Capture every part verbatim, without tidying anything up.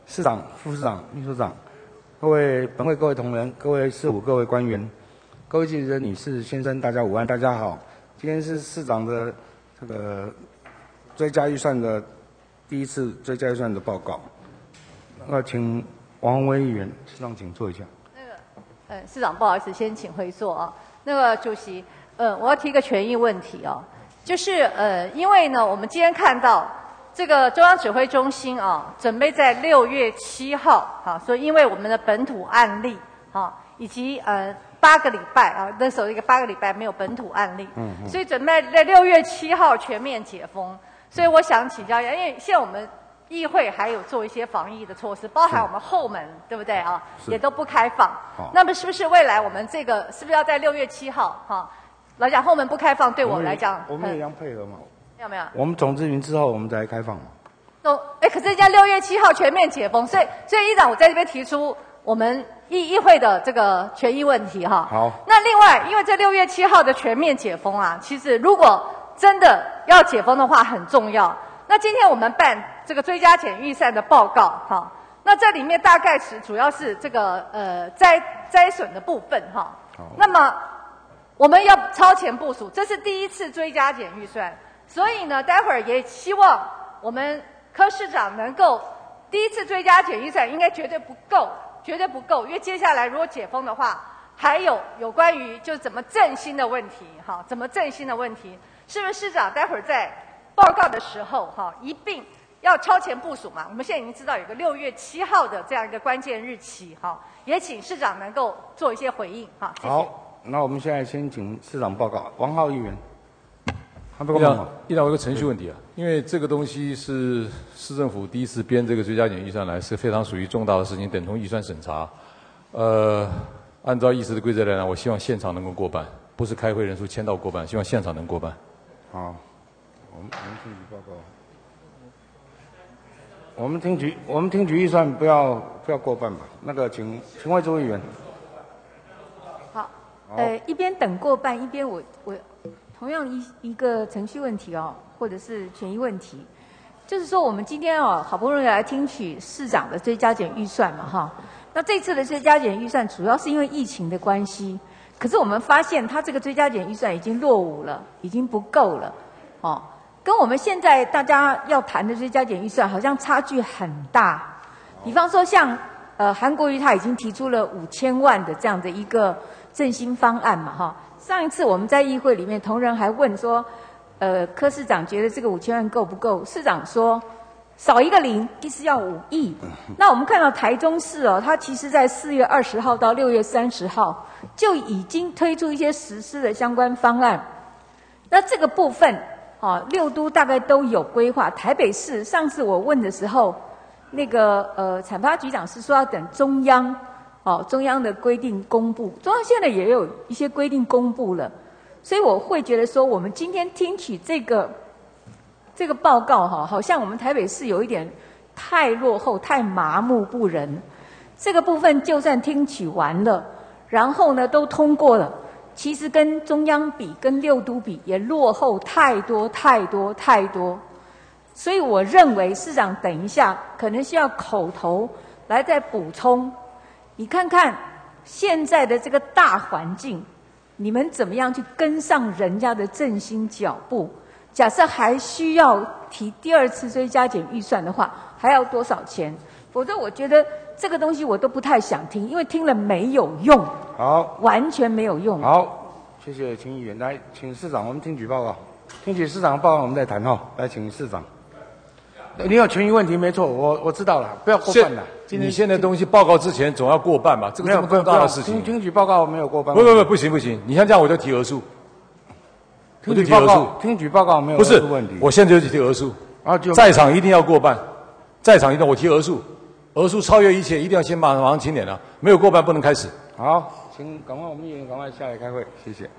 市长、副市长、秘书长，各位本会各位同仁、各位市府各位官员、各位记者女士、先生，大家午安，大家好。今天是市长的这个追加预算的第一次追加预算的报告。那请王宏威议员，市长请坐一下。 那个，呃，市长不好意思，先请回座啊。那个主席，呃，我要提一个权益问题啊，就是呃，因为呢，我们今天看到。这个中央指挥中心啊，准备在六月七号，哈、啊，所以因为我们的本土案例，哈、啊，以及呃八个礼拜啊，那时候一个八个礼拜没有本土案例，嗯嗯，所以准备在六月七号全面解封。所以我想请教一下，因为现在我们议会还有做一些防疫的措施，包含我们后门，对不对啊？也都不开放。那么是不是未来我们这个是不是要在六月七号，哈、啊，来讲后门不开放，对我们来讲， 我们也一样配合嘛。 有没有？ 我们总咨询之后，我们再开放嘛。 哦，哎，可是人家六月七号全面解封，所以，所以议长，我在这边提出我们议议会的这个权益问题哈。 好。 那另外，因为这六月七号的全面解封啊，其实如果真的要解封的话，很重要。那今天我们办这个追加减预算的报告哈，那这里面大概是主要是这个呃灾灾损的部分哈。好。那么我们要超前部署，这是第一次追加减预算。所以呢，待会儿也希望我们柯市长能够第一次追加减预算应该绝对不够，绝对不够，因为接下来如果解封的话，还有有关于就怎么振兴的问题，哈，怎么振兴的问题，是不是市长待会儿在报告的时候，哈，一并要超前部署嘛？我们现在已经知道有个六月七号的这样一个关键日期，哈，也请市长能够做一些回应，哈，谢谢。 好，那我们现在先请市长报告，王浩议员。 议长，议长，我有个程序问题啊，因为这个东西是市政府第一次编这个追加减预算来，是非常属于重大的事情，等同预算审查。呃，按照议事的规则来讲，我希望现场能够过半，不是开会人数签到过半，希望现场能过半。 好，我们我们听局报告。我们听局我们听局预算不要不要过半吧？那个请请魏州议员。 好，呃，一边等过半，一边我我。同样一一个程序问题哦，或者是权益问题，就是说我们今天哦好不容易来听取市长的追加减预算嘛哈，那这次的追加减预算主要是因为疫情的关系，可是我们发现它这个追加减预算已经落伍了，已经不够了，哦，跟我们现在大家要谈的追加减预算好像差距很大。比方说像呃韩国瑜他已经提出了五千万的这样的一个振兴方案嘛哈。上一次我们在议会里面，同仁还问说，呃，柯市长觉得这个五千万够不够？市长说少一个零，意思要五亿。那我们看到台中市哦，它其实在四月二十号到六月三十号就已经推出一些实施的相关方案。那这个部分，哦，六都大概都有规划。台北市上次我问的时候，那个呃，产发局长是说要等中央。哦，中央的规定公布，中央现在也有一些规定公布了，所以我会觉得说，我们今天听取这个这个报告哈，好像我们台北市有一点太落后、太麻木不仁。这个部分就算听取完了，然后呢都通过了，其实跟中央比、跟六都比也落后太多、太多、太多。所以我认为市长等一下可能需要口头来再补充。你看看现在的这个大环境，你们怎么样去跟上人家的振兴脚步？假设还需要提第二次追加减预算的话，还要多少钱？否则我觉得这个东西我都不太想听，因为听了没有用。 好， 完全没有用。 好，谢谢秦议员。来，请市长，我们听取报告。听取市长的报告，我们再谈哈。来，请市长。你有权益问题没错，我我知道了，不要过半了。 你现在东西报告之前总要过半吧？这个这么重大的事情。 听听取报告没有过半。 不不不，不行不行，你像这样我就提额数。 听取报告，听取报告没有额数问题。 我现在就提额数。 啊，就在场一定要过半，在场一定我提额数，额数超越一切，一定要先马马上清点了，没有过半不能开始。 好，请赶快我们议员赶快下来开会，谢谢。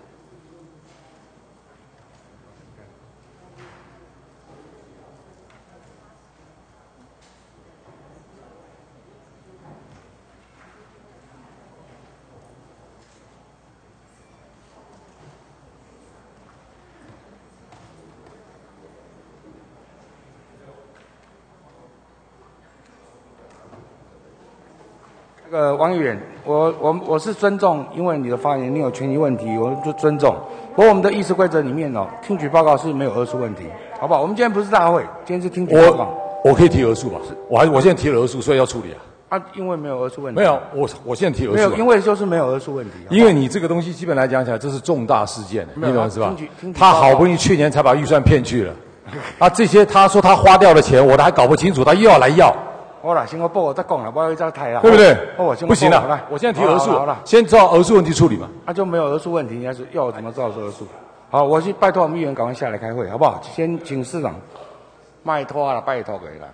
这个王议员，我我我是尊重，因为你的发言你有权益问题，我就尊重。不过我们的议事规则里面哦，听取报告是没有额数问题，好不好？我们今天不是大会，今天是听取报告。 我我可以提额数吧？我还我现在提了额数，所以要处理啊。 啊，因为没有额数问题。 没有，我我现在提额数、啊。 没有，因为就是没有额数问题。好好因为你这个东西基本来讲起来，这是重大事件，你懂是吧听取听？取他好不容易去年才把预算骗去了，啊，这些他说他花掉的钱，我都还搞不清楚，他又要来要。 好啦，先我报我再讲啦，我要再抬啦， 对不对？ 哦， 不行了，我现在提额数，好了，先照额数问题处理嘛。 那、啊、就没有额数问题，应该是要怎么照额数？好，我去拜托我们议员赶快下来开会，好不好？先请市长，拜托啦，拜托给啦。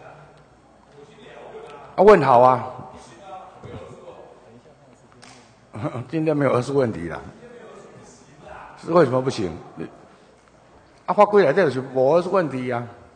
啊，问好啊。今天没有额数问题啦，是为什么不行？啊，法规来这就是无额数问题呀、啊。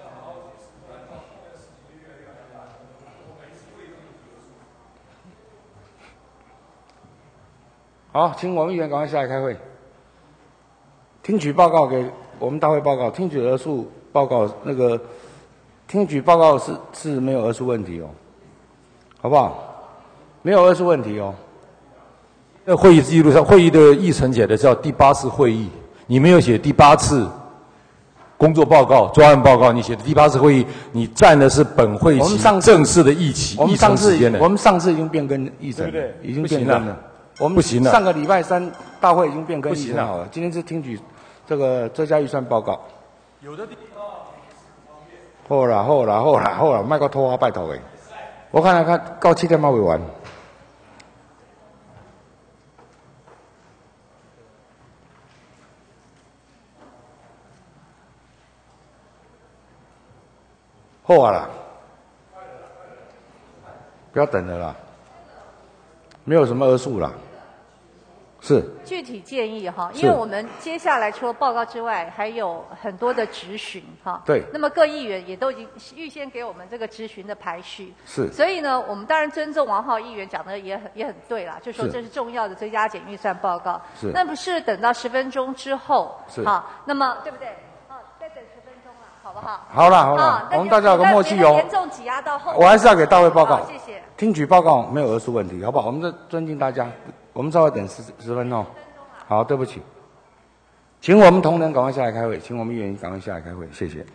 好，请我们议员赶快下来开会。听取报告给我们大会报告，听取额数报告那个听取报告是是没有额数问题哦，好不好？没有额数问题哦。 那会议记录上，会议的议程写的叫第八次会议，你没有写第八次工作报告、专案报告，你写的第八次会议，你占的是本会期正式的议期、议程时间的。 我们上次已经变更议程， 对不对？ 已经变更了。我们不行了， 上个礼拜三大会已经变更议程好了，今天是听取这个追加预算报告。有的地方。好啦好啦好啦好啦，卖个拖啊，拜托诶！我看来看到七点半未完。好啊啦，不要等了啦，没有什么额数啦。是具体建议哈，因为我们接下来除了报告之外，还有很多的质询哈。 对。 那么各议员也都已经预先给我们这个质询的排序。 是。 所以呢，我们当然尊重王浩议员讲的也很也很对啦，就说这是重要的追加减预算报告。 是。 那不是等到十分钟之后。 是。 好，那么对不对？哦，再等十分钟了，好不好？ 好了好了，我们大家有个默契哦。 严重挤压到后。 我还是要给大会报告。 谢谢。 听取报告没有额数问题，好不好？我们这尊敬大家，我们稍微等十十分钟。好，对不起，请我们同仁赶快下来开会，请我们议员赶快下来开会，谢谢。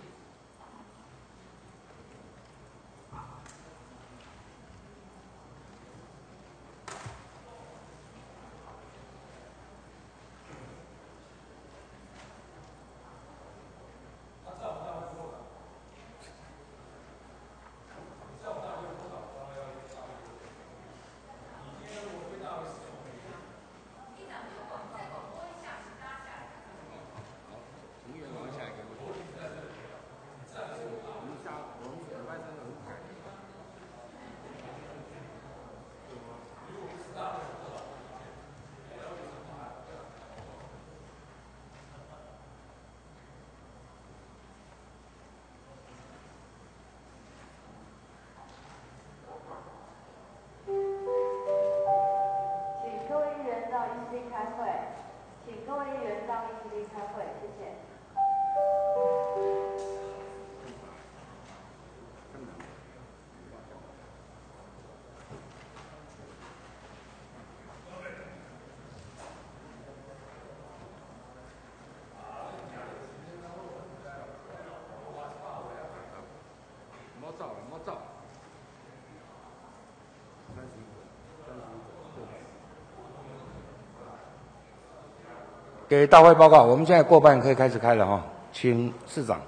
给大会报告，我们现在过半可以开始开了哈，请市长。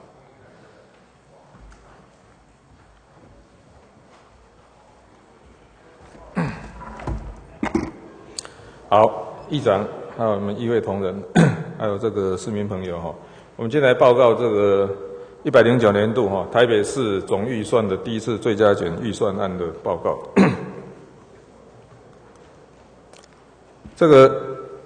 好，议长，还有我们议会同仁，还有这个市民朋友哈，我们今天来报告这个一百零九年度哈台北市总预算的第一次最佳减预算案的报告。这个。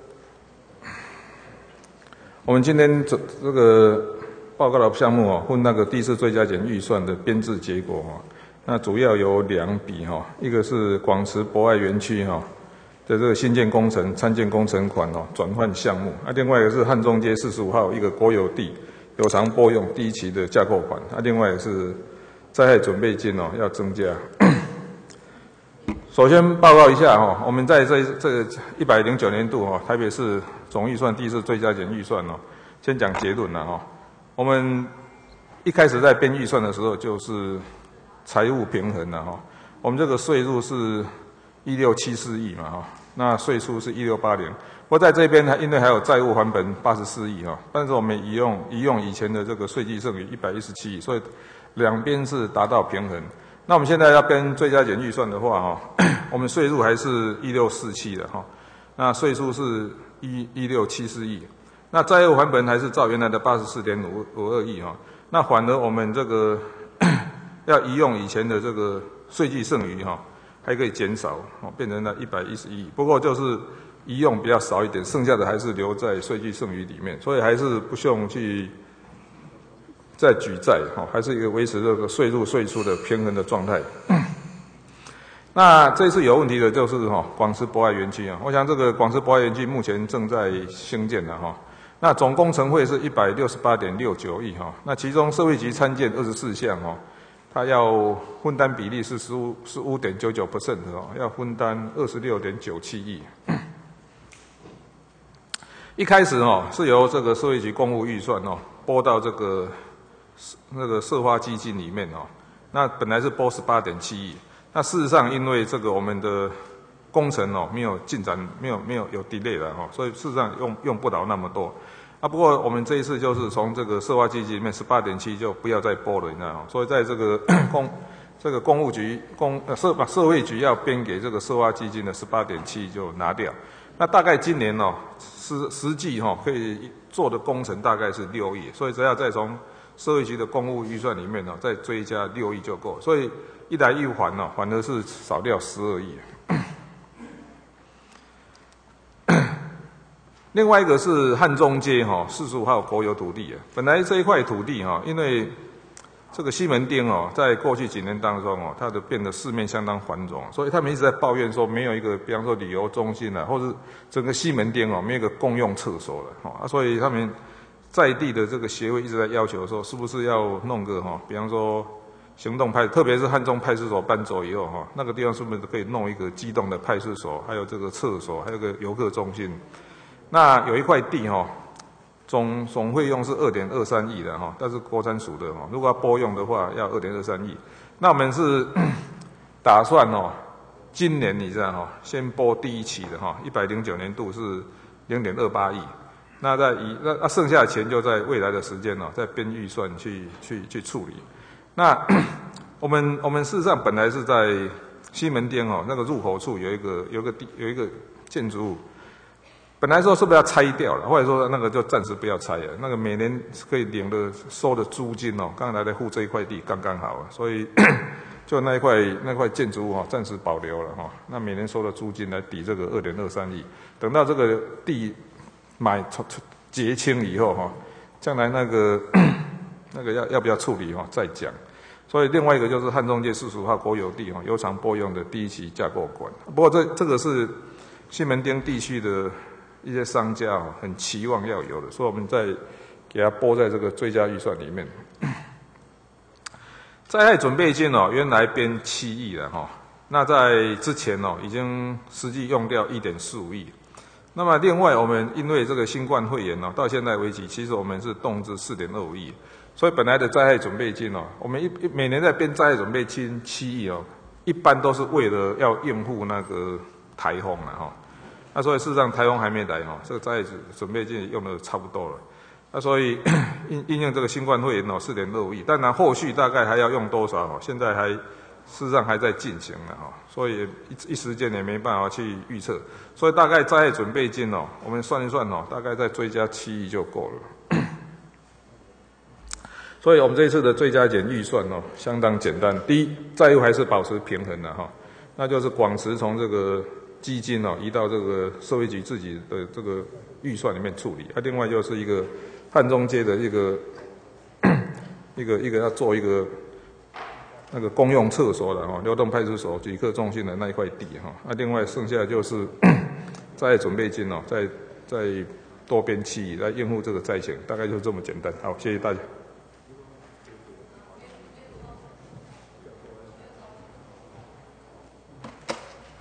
我们今天这这个报告的项目哦，分那个第一次最佳减预算的编制结果哈，那主要有两笔哈，一个是广慈博爱园区哈的这个新建工程参建工程款哦转换项目，啊，另外一个是汉中街四十五号一个国有地有偿拨用第一期的架构款，啊，另外也是灾害准备金哦要增加。 首先报告一下哈，我们在这这一百零九年度哈，台北市总预算第一次追加减预算哦，先讲结论了哈。我们一开始在编预算的时候就是财务平衡了哈。我们这个税入是一六七四亿嘛哈，那税出是一六八零。不过在这边还因为还有债务还本八十四亿哈，但是我们移用移用以前的这个税基剩余一百一十七亿，所以两边是达到平衡。那我们现在要跟追加减预算的话哈，我们税入还是一六四七的哈，那税出是一一六七四亿，那债务还本还是照原来的八十四点五五二亿哈，那反而我们这个要移用以前的这个税基剩余哈，还可以减少哦，变成了一百一十一亿，不过就是移用比较少一点，剩下的还是留在税基剩余里面，所以还是不用去再举债哈，还是一个维持这个税入税出的平衡的状态。那这次有问题的就是哈广慈博爱园区啊，我想这个广慈博爱园区目前正在兴建的哈，那总工程费是一百六十八点六九亿哈，那其中社会局参建二十四项哈，它要分担比例是十五十五点九九 percent 哦，要分担二十六点九七亿。一开始哦是由这个社会局公务预算哦拨到这个那个社发基金里面哦，那本来是拨十八点七亿，那事实上因为这个我们的工程哦没有进展，没有没有有 delay 了哈，所以事实上用用不了那么多。啊，不过我们这一次就是从这个社发基金里面十八点七就不要再拨了，你知道吗？所以在这个公这个公务局公呃社把社会局要编给这个社发基金的十八点七就拿掉。那大概今年哦实实际哈、哦、可以做的工程大概是六亿，所以只要再从社会局的公务预算里面呢、哦、再追加六亿就够，所以一来一还哦反而是少掉十二亿。另外一个是汉中街哈四十五号国有土地啊，本来这一块土地哈，因为这个西门町哦，在过去几年当中哦，它的变得市面相当繁荣，所以他们一直在抱怨说没有一个，比方说旅游中心啊，或者整个西门町哦，没有一个公用厕所了哈，所以他们在地的这个协会一直在要求说，是不是要弄个哈，比方说行动派，特别是汉中派出所搬走以后哈，那个地方是不是可以弄一个机动的派出所，还有这个厕所，还有个游客中心？那有一块地哈。总总费用是二点二三亿的哈，但是国产署的哈，如果要拨用的话要二点二三亿。那我们是打算哦，今年你知道哈，先拨第一期的哈，一百零九年度是零点二八亿，那在以那那剩下的钱就在未来的时间哦，再编预算去去去处理。那我们我们事实上本来是在西门町哦，那个入口处有一个有一个地有一个建筑物。本来说是不是要拆掉了，或者说那个就暂时不要拆了。那个每年可以领的收的租金哦，刚才来付这一块地刚刚好啊，所以就那一块那块建筑物哈，暂时保留了哈。那每年收的租金来抵这个二点二三亿，等到这个地买结清以后哈，将来那个那个要要不要处理哈再讲。所以另外一个就是汉中街四十五号国有地哈，有偿拨用的第一期架构馆。不过这这个是西门町地区的。一些商家哦很期望要有的，所以我们再给它拨在这个追加预算里面。灾害准备金哦，原来编七亿了哈，那在之前哦已经实际用掉一点四五亿。那么另外我们因为这个新冠肺炎哦，到现在为止，其实我们是动至四点二五亿，所以本来的灾害准备金哦，我们一每年在编灾害准备金七亿哦，一般都是为了要应付那个台风了哈。那所以事实上台风还没来哈，这个灾害准备金用的差不多了。那所以应应用这个新冠肺炎哦，四点二五亿，当然后续大概还要用多少哈，现在还事实上还在进行了哈，所以一一时间也没办法去预测。所以大概灾害准备金哦，我们算一算哦，大概再追加七亿就够了。所以我们这一次的追加减预算哦，相当简单。第一，债务还是保持平衡的哈，那就是广慈从这个基金哦移到这个社会局自己的这个预算里面处理，啊，另外就是一个汉中街的一个一个一个要做一个那个公用厕所的哈，流动派出所、旅客中心的那一块地哈，啊，另外剩下就是再准备金哦，再再多编七亿来应付这个灾情，大概就这么简单。好，谢谢大家。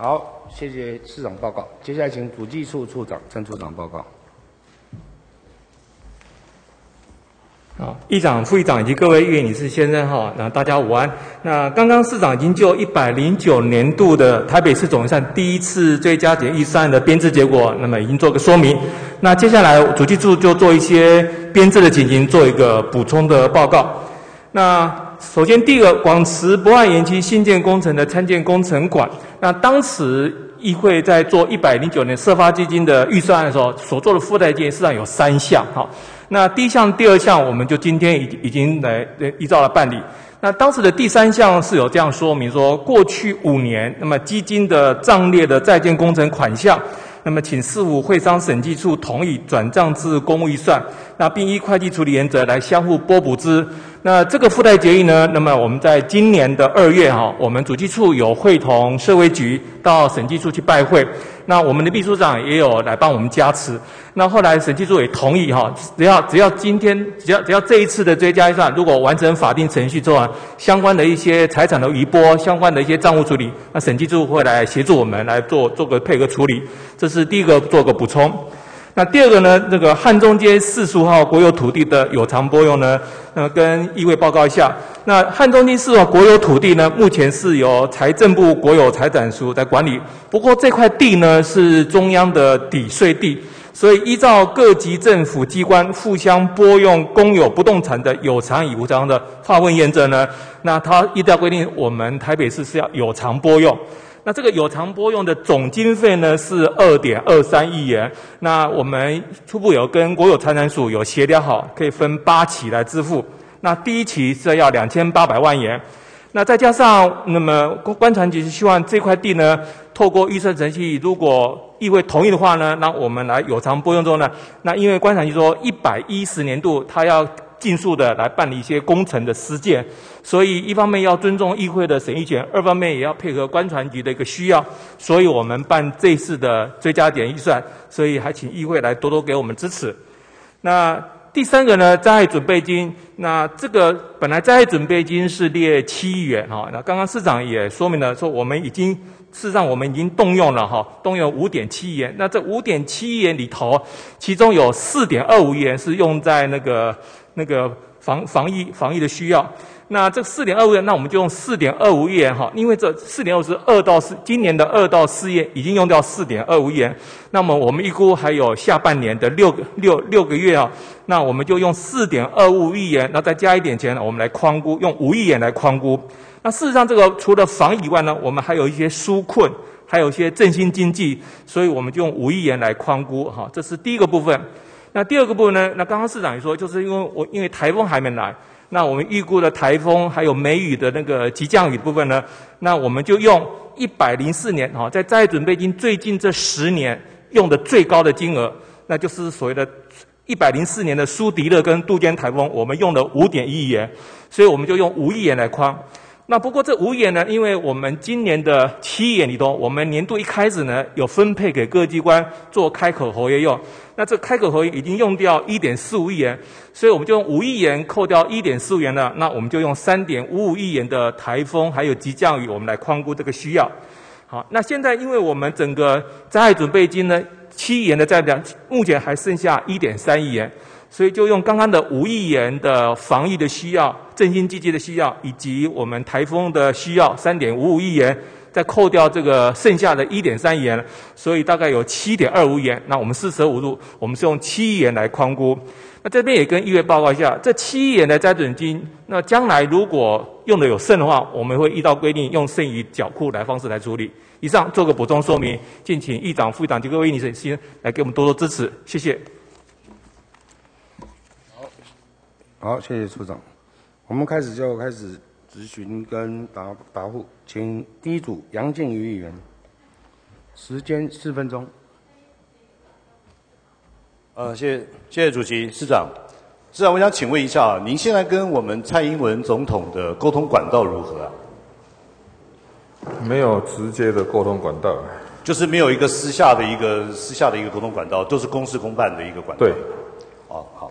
好，谢谢市长报告。接下来请主计处处长郑处长报告。 啊，议长、副议长以及各位议员、女士、先生哈，那大家午安。那刚刚市长已经就一百零九年度的台北市总预算第一次追加检预算的编制结果，那么已经做个说明。那接下来主计处就做一些编制的情形，做一个补充的报告。那首先第一个，广慈博爱园区新建工程的参建工程款，那当时议会在做一百零九年社发基金的预算案的时候，所做的附带建议事实上有三项哈。那第一项、第二项，我们就今天已已经来依照了办理。那当时的第三项是有这样说明说，过去五年，那么基金的账列的在建工程款项，那么请市府会商审计处同意转账至公务预算，那并依会计处理原则来相互拨补之。那这个附带决议呢，那么我们在今年的二月哈，我们主计处有会同社会局到审计处去拜会，那我们的秘书长也有来帮我们加持。那后来审计处也同意哈，只要只要今天只要只要这一次的追加预算如果完成法定程序之后啊，相关的一些财产的移拨，相关的一些账务处理，那审计处会来协助我们来做做个配合处理，这是第一个做个补充。那第二个呢，这个汉中街四十五号国有土地的有偿拨用呢，呃，跟议会报告一下。那汉中街四十五号国有土地呢，目前是由财政部国有财产署在管理，不过这块地呢是中央的抵税地。所以依照各级政府机关互相拨用公有不动产的有偿与无偿的划分原则呢，那它依照规定，我们台北市是要有偿拨用。那这个有偿拨用的总经费呢是二点二三亿元。那我们初步有跟国有财产署有协调好，可以分八期来支付。那第一期是要两千八百万元。那再加上，那么观传局是希望这块地呢，透过预算程序，如果议会同意的话呢，那我们来有偿拨用之后呢，那因为观传局说一百一十年度他要尽速的来办理一些工程的施建，所以一方面要尊重议会的审议权，二方面也要配合观传局的一个需要，所以我们办这次的追加点预算，所以还请议会来多多给我们支持。那第三个呢，灾害准备金，那这个本来灾害准备金是列七亿元哈，那刚刚市长也说明了说，我们已经事实上我们已经动用了哈，动用五点七亿元。那这五点七亿元里头，其中有四点二五亿元是用在那个那个防防疫防疫的需要。那这四点二五元，那我们就用四点二五亿元哈，因为这四点二五是二到四，今年的二到四月已经用掉四点二五亿元，那么我们预估还有下半年的六个六六个月啊，那我们就用四点二五亿元，那再加一点钱，我们来框估，用五亿元来框估。那事实上，这个除了防疫以外呢，我们还有一些纾困，还有一些振兴经济，所以我们就用五亿元来框估哈，这是第一个部分。那第二个部分呢，那刚刚市长也说，就是因为我因为台风还没来。那我们预估的台风还有梅雨的那个急降雨的部分呢，那我们就用一百零四年哈，在灾害准备金最近这十年用的最高的金额，那就是所谓的一百零四年的苏迪勒跟杜鹃台风，我们用了五点一亿元，所以我们就用五亿元来框。那不过这五亿元呢，因为我们今年的七亿元里头，我们年度一开始呢有分配给各机关做开口合约用，那这开口合约已经用掉一点四五亿元，所以我们就用五亿元扣掉一点四五元了，那我们就用三点五五亿元的台风还有急降雨，我们来框估这个需要。好，那现在因为我们整个灾害准备金呢七亿元的在两，目前还剩下一点三亿元。所以就用刚刚的五亿元的防疫的需要、振兴经济的需要，以及我们台风的需要三点五五亿元，再扣掉这个剩下的一点三亿元，所以大概有七点二五亿元。那我们四舍五入，我们是用七亿元来框估。那这边也跟议会报告一下，这七亿元的灾准金，那将来如果用的有剩的话，我们会依照规定用剩余缴库来方式来处理。以上做个补充说明，敬请议长、副议长及各位议员先来给我们多多支持，谢谢。 好，谢谢处长。我们开始就开始质询跟答答复，请第一组杨靖宇议员，时间四分钟。 呃，谢谢谢谢主席、市长。市长，我想请问一下，您现在跟我们蔡英文总统的沟通管道如何啊？ 没有直接的沟通管道， 就是没有一个私下的一个私下的一个沟通管道，都是公事公办的一个管道。 对。 哦，好。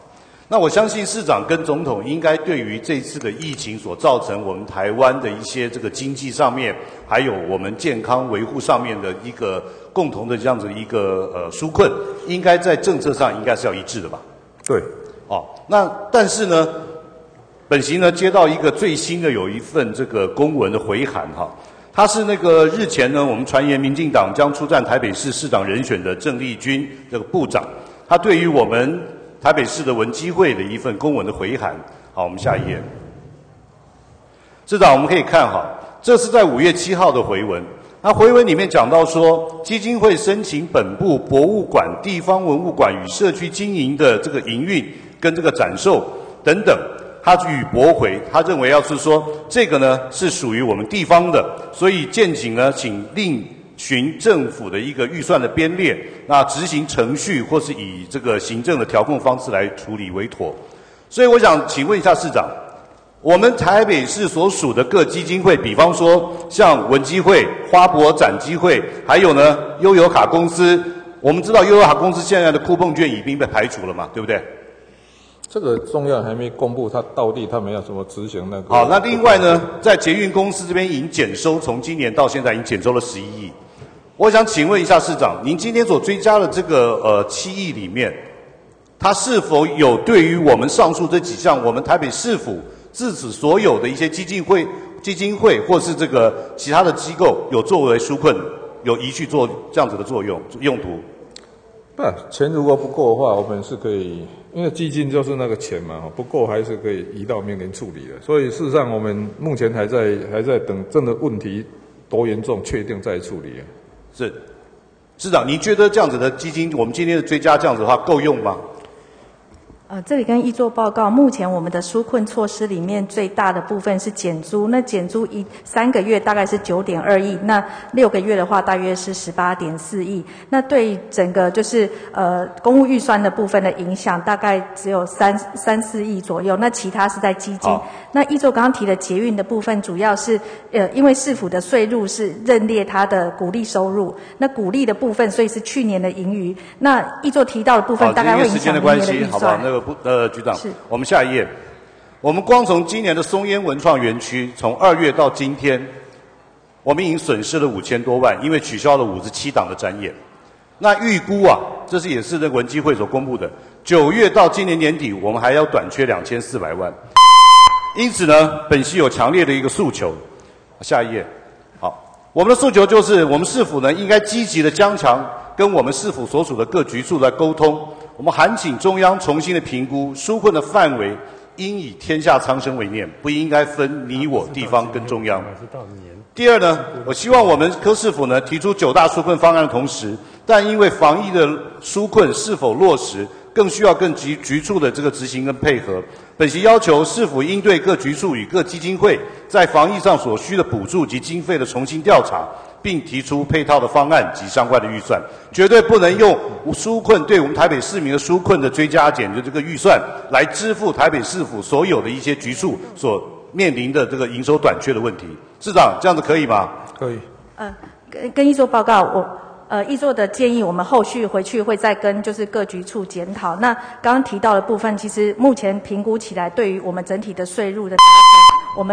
那我相信市长跟总统应该对于这次的疫情所造成我们台湾的一些这个经济上面，还有我们健康维护上面的一个共同的这样子一个呃纾困，应该在政策上应该是要一致的吧？ 对。 哦，那但是呢，本席呢接到一个最新的有一份这个公文的回函哈，他是那个日前呢我们传言民进党将出战台北市市长人选的郑丽君这个部长，他对于我们台北市的文基会的一份公文的回函。好，我们下一页。市长，我们可以看哈，这是在五月七号的回文。那回文里面讲到说，基金会申请本部博物馆、地方文物馆与社区经营的这个营运跟这个展售等等，他予驳回。他认为要是说这个呢是属于我们地方的，所以建请呢请另循政府的一个预算的编列，那执行程序或是以这个行政的调控方式来处理为妥。所以我想请问一下市长，我们台北市所属的各基金会，比方说像文基会、花博展基会，还有呢悠游卡公司，我们知道悠游卡公司现在的酷碰券已经被排除了嘛，对不对？ 这个中央还没公布，他到底他们要怎么执行那个？ 好，那另外呢，在捷运公司这边已经减收，从今年到现在已经减收了十一亿。我想请问一下市长，您今天所追加的这个呃七亿里面，它是否有对于我们上述这几项我们台北市府自此所有的一些基金会、基金会或是这个其他的机构有作为纾困，有移去做这样子的作用用途？ 不，钱如果不够的话，我们是可以，因为基金就是那个钱嘛，不够还是可以移到明年处理的。所以事实上，我们目前还在还在等真的问题多严重，确定再处理。 是，市长，您觉得这样子的基金，我们今天的追加这样子的话够用吗？ 呃，这里跟议座报告，目前我们的纾困措施里面最大的部分是减租，那减租一三个月大概是九点二亿，那六个月的话大约是十八点四亿。那对整个就是呃公务预算的部分的影响，大概只有三三四亿左右。那其他是在基金。那议座刚刚提的捷运的部分，主要是呃因为市府的税入是认列它的股利收入，那股利的部分所以是去年的盈余。那议座提到的部分大概会影响明年的预算。 不，呃，局长，我们下一页。我们光从今年的松烟文创园区，从二月到今天，我们已经损失了五千多万，因为取消了五十七档的展演。那预估啊，这是也是那文基会所公布的，九月到今年年底，我们还要短缺两千四百万。因此呢，本系有强烈的一个诉求。下一页，好，我们的诉求就是，我们市府呢应该积极的加强跟我们市府所属的各局处来沟通。我们函请中央重新的评估纾困的范围，应以天下苍生为念，不应该分你我地方跟中央。第二呢，我希望我们柯市府呢提出九大纾困方案的同时，但因为防疫的纾困是否落实，更需要更局局处的这个执行跟配合。本席要求市府应对各局处与各基金会在防疫上所需的补助及经费的重新调查，并提出配套的方案及相关的预算，绝对不能用纾困对我们台北市民的纾困的追加减的这个预算来支付台北市府所有的一些局处所面临的这个营收短缺的问题。市长，这样子可以吗？ 可以。 呃，跟跟议座报告，我呃议座的建议，我们后续回去会再跟就是各局处检讨。那刚刚提到的部分，其实目前评估起来，对于我们整体的税入的达成，我们。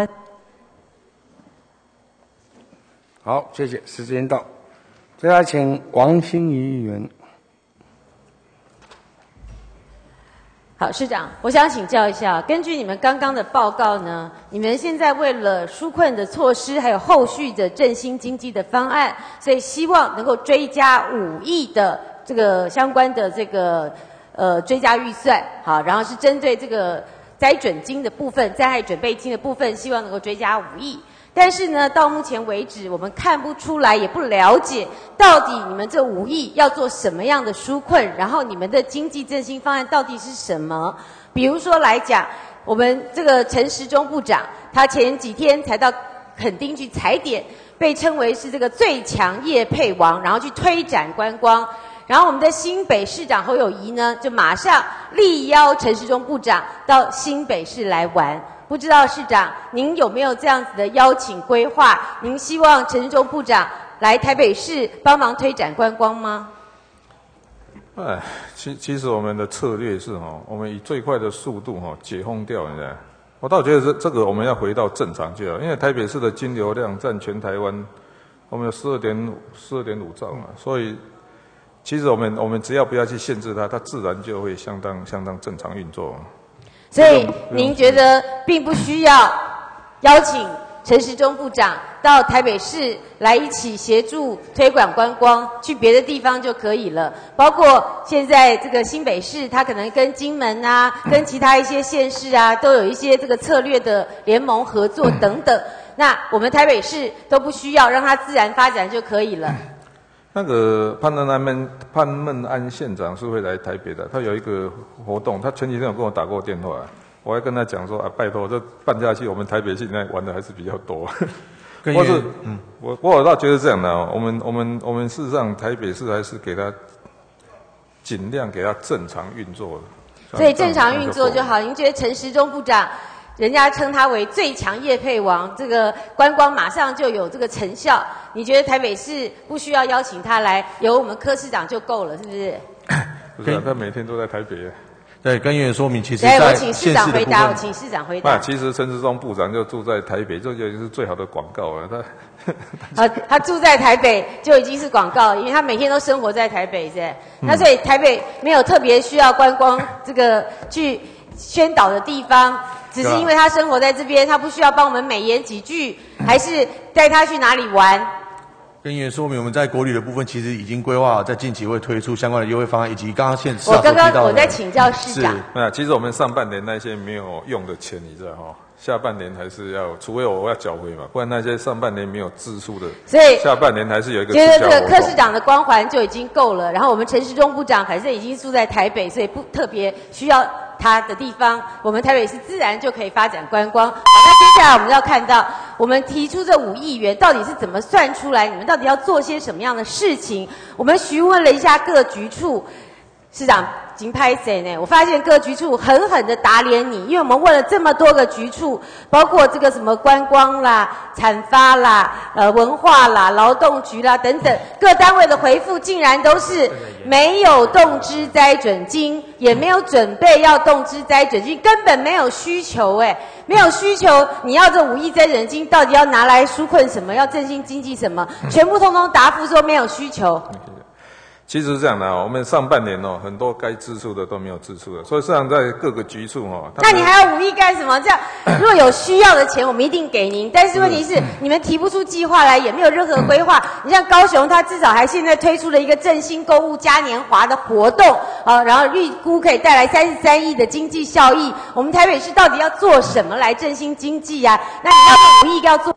好，谢谢。时间到，接下来请王心怡议员。 好，市长，我想请教一下，根据你们刚刚的报告呢，你们现在为了纾困的措施，还有后续的振兴经济的方案，所以希望能够追加五亿的这个相关的这个呃追加预算，好，然后是针对这个灾准金的部分、灾害准备金的部分，希望能够追加五亿。但是呢，到目前为止，我们看不出来，也不了解到底你们这五亿要做什么样的纾困，然后你们的经济振兴方案到底是什么？比如说来讲，我们这个陈时中部长，他前几天才到垦丁去踩点，被称为是这个最强业配王，然后去推展观光。然后我们的新北市长侯友宜呢，就马上力邀陈时中部长到新北市来玩。不知道市长您有没有这样子的邀请规划？您希望陈时中部长来台北市帮忙推展观光吗？ 哎，其其实我们的策略是哈，我们以最快的速度哈解封掉人家。我倒觉得这这个我们要回到正常就好，因为台北市的金流量占全台湾，我们有十二点十二点五兆嘛，所以其实我们我们只要不要去限制它，它自然就会相当相当正常运作。 所以您觉得并不需要邀请陈时中部长到台北市来一起协助推广观光，去别的地方就可以了。包括现在这个新北市，它可能跟金门啊、跟其他一些县市啊，都有一些这个策略的联盟合作等等。那我们台北市都不需要，让它自然发展就可以了。 那个潘孟安潘孟安县长是会来台北的，他有一个活动，他前几天有跟我打过电话。我还跟他讲说啊，拜托，这办下去，我们台北现在玩的还是比较多。或是，嗯，我我倒觉得这样的哦，我们我们我们事实上台北市还是给他尽量给他正常运作的。 所以正常运作就好。您觉得陈时中部长，人家称他为最强业配王，这个观光马上就有这个成效。你觉得台北市不需要邀请他来，由我们柯市长就够了，是不是？ 不是啊，他每天都在台北。 对，跟议员说明，其实对，我请市长回答，我请市长回答。 那其实陈时中部长就住在台北，这就已经是最好的广告了。 他啊，他住在台北就已经是广告，因为他每天都生活在台北，是。那所以台北没有特别需要观光这个去宣导的地方，只是因为他生活在这边，他不需要帮我们美言几句，还是带他去哪里玩。 跟议员说明，我们在国旅的部分其实已经规划好，在近期会推出相关的优惠方案，以及刚刚县市长我刚刚我在请教市长。 那其实我们上半年那些没有用的钱，你知道哈，下半年还是要，除非我要缴回嘛，不然那些上半年没有支出的， 所以下半年还是有一个。 觉得这个柯市长的光环就已经够了，然后我们陈时中部长反正已经住在台北，所以不特别需要他的地方，我们台北市自然就可以发展观光。好，那接下来我们要看到，我们提出这五亿元到底是怎么算出来？你们到底要做些什么样的事情？我们询问了一下各局处，市长金拍谁呢？我发现各局处狠狠的打脸你，因为我们问了这么多个局处，包括这个什么观光啦、产发啦、呃文化啦、劳动局啦等等，各单位的回复竟然都是没有动支灾准金，也没有准备要动支灾准金，根本没有需求哎，没有需求，你要这五亿灾准金到底要拿来纾困什么？要振兴经济什么？全部通通答复说没有需求。 其实是这样的哦，我们上半年哦，很多该支出的都没有支出的，所以实际上在各个局处哦。 那你还要五亿干什么？这样如果有需要的钱，我们一定给您。但是问题是，你们提不出计划来，也没有任何规划。你像高雄，它至少还现在推出了一个振兴购物嘉年华的活动，啊，然后预估可以带来三十三亿的经济效益。我们台北市到底要做什么来振兴经济呀？那你要这五亿要做？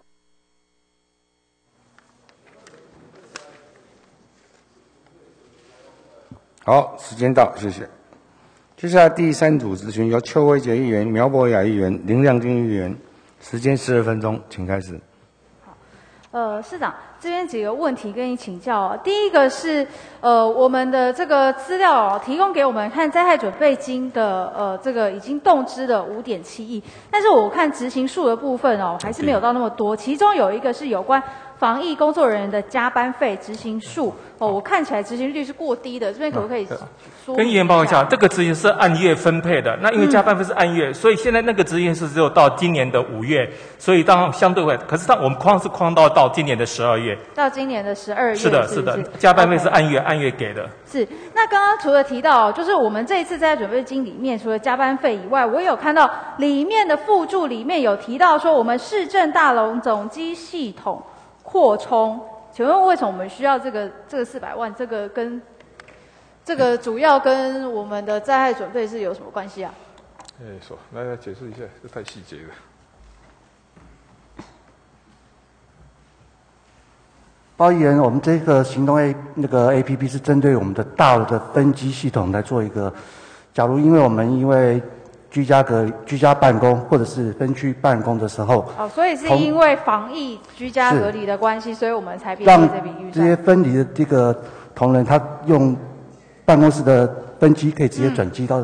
好，时间到，谢谢。接下来第三组质询由邱威杰议员、苗博雅议员、林亮君议员，时间十二分钟，请开始。 好，呃，市长这边几个问题跟你请教哦。第一个是，呃，我们的这个资料哦，提供给我们看灾害准备金的呃这个已经动支的五点七亿，但是我看执行数的部分哦，还是没有到那么多。其中有一个是有关防疫工作人员的加班费执行数哦，我看起来执行率是过低的，这边可不可以说？ 跟议员报告一下，这个执行是按月分配的。那因为加班费是按月，嗯、所以现在那个执行是只有到今年的五月，所以当然相对会，可是当我们框是框到到今年的十二月。 到今年的十二月。 是的，是的，加班费是按月、okay. 按月给的。 是。那刚刚除了提到，就是我们这一次在准备金里面，除了加班费以外，我也有看到里面的附注里面有提到说，我们市政大楼总机系统扩充，请问为什么我们需要这个这个四百万？这个跟这个主要跟我们的灾害准备是有什么关系啊？ 哎，说来来解释一下，这太细节了。 包议员，我们这个行动 A 那个 A P P 是针对我们的大楼的分机系统来做一个，假如因为我们因为居家隔居家办公或者是分区办公的时候， 哦，所以是因为防疫居家隔离的关系，所以我们才编列这笔预算。 这些分离的这个同仁，他用办公室的分机可以直接转机到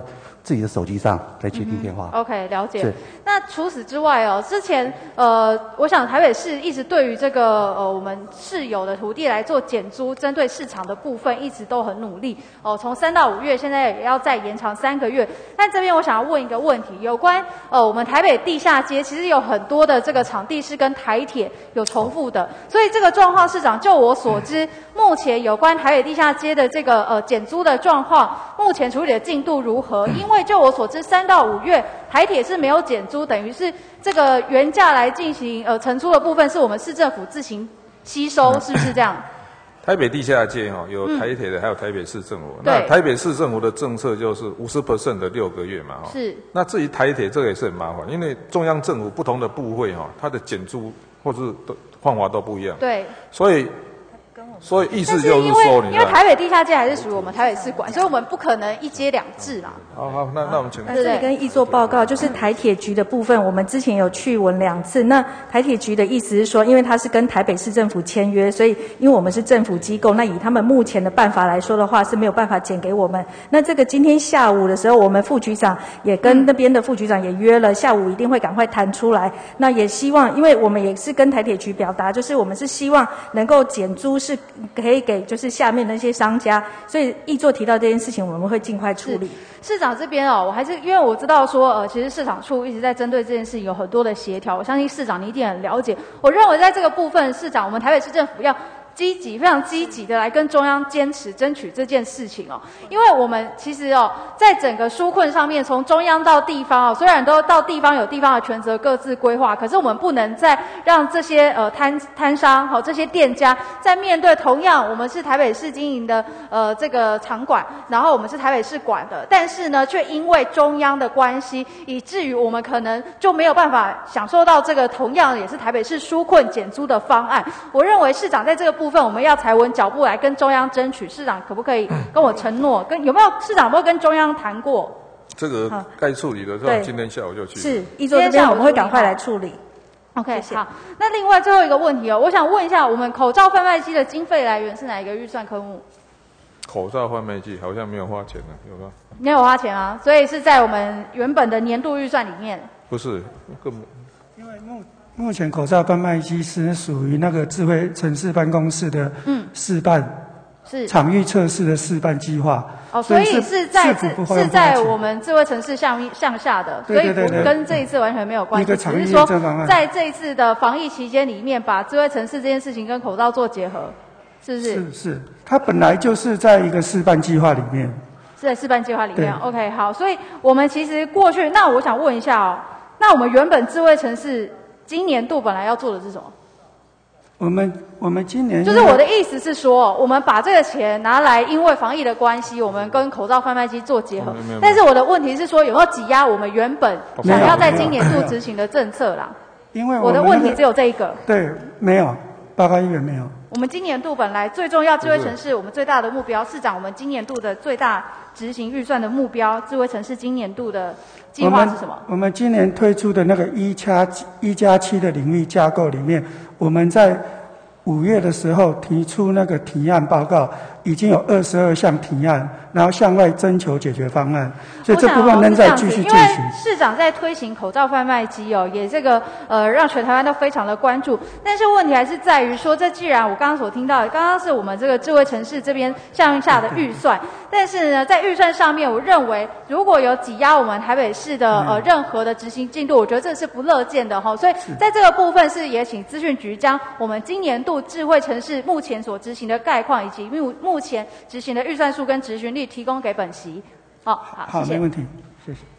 自己的手机上来接听电话。 嗯、OK， 了解。 是。 那除此之外哦，之前呃，我想台北市一直对于这个呃我们市有的土地来做减租，针对市场的部分一直都很努力哦。从三到五月，现在也要再延长三个月。但这边我想要问一个问题，有关呃我们台北地下街，其实有很多的这个场地是跟台铁有重复的，所以这个状况，市长就我所知，目前有关台北地下街的这个呃减租的状况，目前处理的进度如何？因为就我所知，三到五月台铁是没有减租，等于是这个原价来进行呃承租的部分，是我们市政府自行吸收，是不是这样？ 台北地下街哈，有台铁的，还有台北市政府。 嗯、 那台北市政府的政策就是五十 percent 的六个月嘛哈。 是。 那至于台铁，这个也是很麻烦，因为中央政府不同的部会哈，它的减租或是方法都不一样。 对。 所以。所以意思就是说， 因为因为台北地下街还是属于我们台北市管，所以我们不可能一街两制啦。 好好，那那我们请。 这里跟议座报告，就是台铁局的部分，我们之前有去文两次。那台铁局的意思是说，因为它是跟台北市政府签约，所以因为我们是政府机构，那以他们目前的办法来说的话，是没有办法减给我们。那这个今天下午的时候，我们副局长也跟那边的副局长也约了，下午一定会赶快谈出来。那也希望，因为我们也是跟台铁局表达，就是我们是希望能够减租，是可以给就是下面的那些商家，所以议座提到这件事情，我们会尽快处理。 市长这边哦，我还是因为我知道说，呃，其实市场处一直在针对这件事情有很多的协调，我相信市长你一定很了解。我认为在这个部分，市长我们台北市政府要积极、非常积极的来跟中央坚持争取这件事情哦，因为我们其实哦，在整个纾困上面，从中央到地方哦，虽然都到地方有地方的权责各自规划，可是我们不能再让这些呃摊摊商好、哦、这些店家在面对同样我们是台北市经营的呃这个场馆，然后我们是台北市管的，但是呢，却因为中央的关系，以至于我们可能就没有办法享受到这个同样也是台北市纾困减租的方案。我认为市长在这个部分。部分我们要踩稳脚步来跟中央争取，市长可不可以跟我承诺？跟有没有市长有没有跟中央谈过？ 这个该处理的，对，今天下午就去。 是，议座这边我们会赶快来处理。 OK， 好。那另外最后一个问题哦，我想问一下，我们口罩贩卖机的经费来源是哪一个预算科目？ 口罩贩卖机好像没有花钱呢，有吗？ 没有花钱啊，所以是在我们原本的年度预算里面。 不是，根本。 因为目目前口罩贩卖机是属于那个智慧城市办公室的示范，嗯、是场域测试的示范计划。 哦，所以是在是在我们智慧城市向向下的， 对对对对所以跟这一次完全没有关系。只是说在这一次的防疫期间里面，把智慧城市这件事情跟口罩做结合，是不是？ 是是，它本来就是在一个示范计划里面。 是在示范计划里面。OK， 好，所以我们其实过去，那我想问一下哦，那我们原本智慧城市今年度本来要做的是什么？ 我们我们今年就是我的意思是说，我们把这个钱拿来，因为防疫的关系，我们跟口罩贩卖机做结合。但是我的问题是说，有没有挤压我们原本想要在今年度执行的政策啦？ 因为我的问题只有这一个。 对，没有，报告议员没有。 我们今年度本来最重要智慧城市，我们最大的目标，市长，我们今年度的最大执行预算的目标，智慧城市今年度的计划是什么？ 我们, 我们今年推出的那个一加一加七的领域架构里面，我们在五月的时候提出那个提案报告，已经有二十二项提案，然后向外征求解决方案，所以这部分仍在继续进行。 因为市长在推行口罩贩卖机哦，也这个呃让全台湾都非常的关注。但是问题还是在于说，这既然我刚刚所听到的，刚刚是我们这个智慧城市这边向下的预算，但是呢，在预算上面，我认为如果有挤压我们台北市的呃任何的执行进度，我觉得这是不乐见的哈。所以在这个部分是也请资讯局将我们今年度智慧城市目前所执行的概况，以及目目前执行的预算数跟执行率提供给本席。好，好， 好， 谢谢。 没问题，谢谢。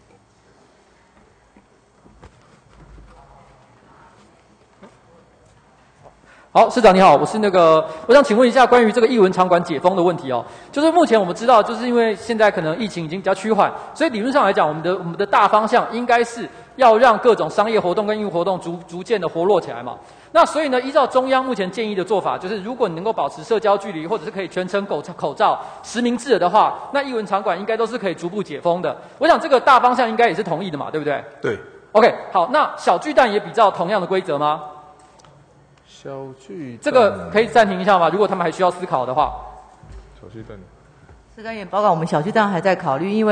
好，市长你好，我是那个，我想请问一下关于这个艺文场馆解封的问题哦。就是目前我们知道，就是因为现在可能疫情已经比较趋缓，所以理论上来讲，我们的我们的大方向应该是要让各种商业活动跟艺文活动逐逐渐的活络起来嘛。那所以呢，依照中央目前建议的做法，就是如果你能够保持社交距离，或者是可以全程口口罩实名制的话，那艺文场馆应该都是可以逐步解封的。我想这个大方向应该也是同意的嘛，对不对？ 对。 OK， 好，那小巨蛋也比照同样的规则吗？ 小巨蛋这个可以暂停一下吗？如果他们还需要思考的话。 小巨蛋。 市长员报告，我们小巨蛋还在考虑，因为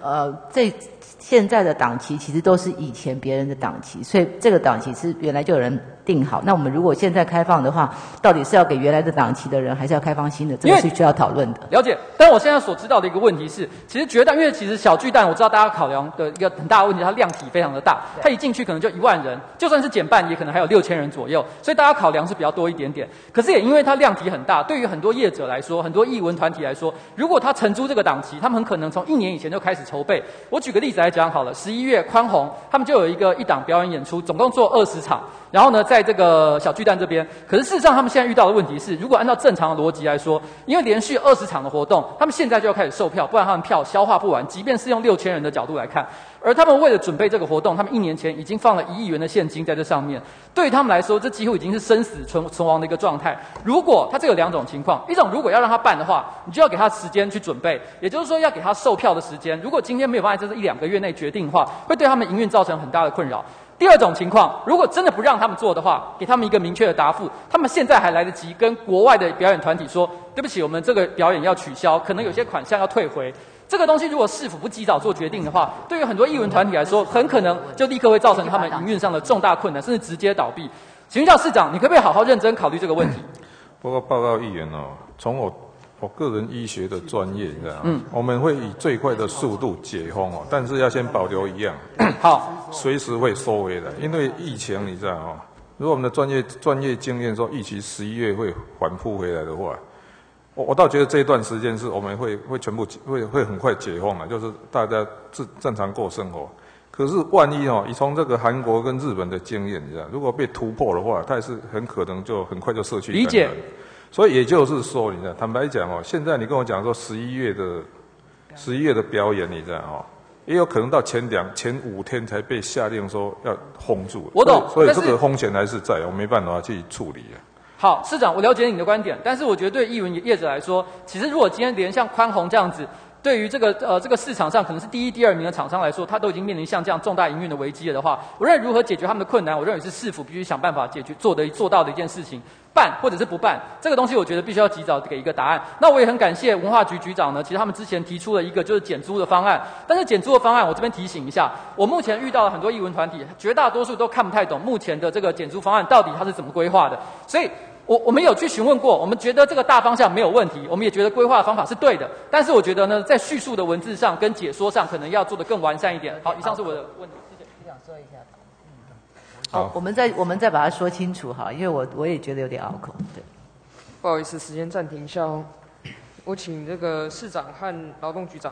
呃，这现在的档期其实都是以前别人的档期，所以这个档期是原来就有人定好。那我们如果现在开放的话，到底是要给原来的档期的人，还是要开放新的？这个是需要讨论的。 了解。但我现在所知道的一个问题是，其实绝大因为其实小巨蛋，我知道大家考量的一个很大的问题，它量体非常的大，它一进去可能就一万人，就算是减半，也可能还有六千人左右，所以大家考量是比较多一点点。可是也因为它量体很大，对于很多业者来说，很多艺文团体来说，如果他承租这个档期，他们很可能从一年以前就开始筹备。我举个例子来讲好了，十一月宽宏他们就有一个一档表演演出，总共做二十场，然后呢，在这个小巨蛋这边，可是事实上他们现在遇到的问题是，如果按照正常的逻辑来说，因为连续二十场的活动，他们现在就要开始售票，不然他们票消化不完。即便是用六千人的角度来看，而他们为了准备这个活动，他们一年前已经放了一亿元的现金在这上面。对于他们来说，这几乎已经是生死存存亡的一个状态。如果他这有两种情况，一种如果要让他办的话，你就要给他时间去准备，也就是说要给他售票的时间。如果今天没有办法在这一两个月内决定的话，会对他们营运造成很大的困扰。第二种情况，如果真的不让他们做的话，给他们一个明确的答复，他们现在还来得及跟国外的表演团体说，对不起，我们这个表演要取消，可能有些款项要退回。这个东西如果市府不及早做决定的话，对于很多艺文团体来说，很可能就立刻会造成他们营运上的重大困难，甚至直接倒闭。请问一下市长，你可不可以好好认真考虑这个问题？ 不过报告议员哦，从我我个人医学的专业，你知道吗？嗯，我们会以最快的速度解封哦，但是要先保留一样， 好， 随时会收回来，因为疫情你知道哦，如果我们的专业专业经验说预期十一月会反复回来的话。我我倒觉得这一段时间是我们会会全部会会很快解封了，就是大家正正常过生活。可是万一哦，你从这个韩国跟日本的经验，你知道，如果被突破的话，它也是很可能就很快就社区感染。理解。所以也就是说，你知道，坦白讲哦，现在你跟我讲说十一月的十一月的表演，你知道哦，也有可能到前两前五天才被下令说要封住。 我懂。 所以, 所以这个风险还是在，我没办法去处理啊。 好，市长，我了解你的观点，但是我觉得对艺文业者来说，其实如果今天连像宽宏这样子，对于这个呃这个市场上可能是第一、第二名的厂商来说，他都已经面临像这样重大营运的危机了的话，我认为如何解决他们的困难，我认为是市府必须想办法解决做的做到的一件事情。办或者是不办，这个东西我觉得必须要及早给一个答案。那我也很感谢文化局局长呢，其实他们之前提出了一个就是减租的方案，但是减租的方案我这边提醒一下，我目前遇到了很多艺文团体，绝大多数都看不太懂目前的这个减租方案到底它是怎么规划的，所以我我们有去询问过，我们觉得这个大方向没有问题，我们也觉得规划的方法是对的，但是我觉得呢，在叙述的文字上跟解说上可能要做得更完善一点。好，以上是我的问题，谢谢。 我想说一下。好，我们再我们再把它说清楚哈，因为我我也觉得有点拗口。对， 不好意思，时间暂停一下哦。我请这个市长和劳动局长。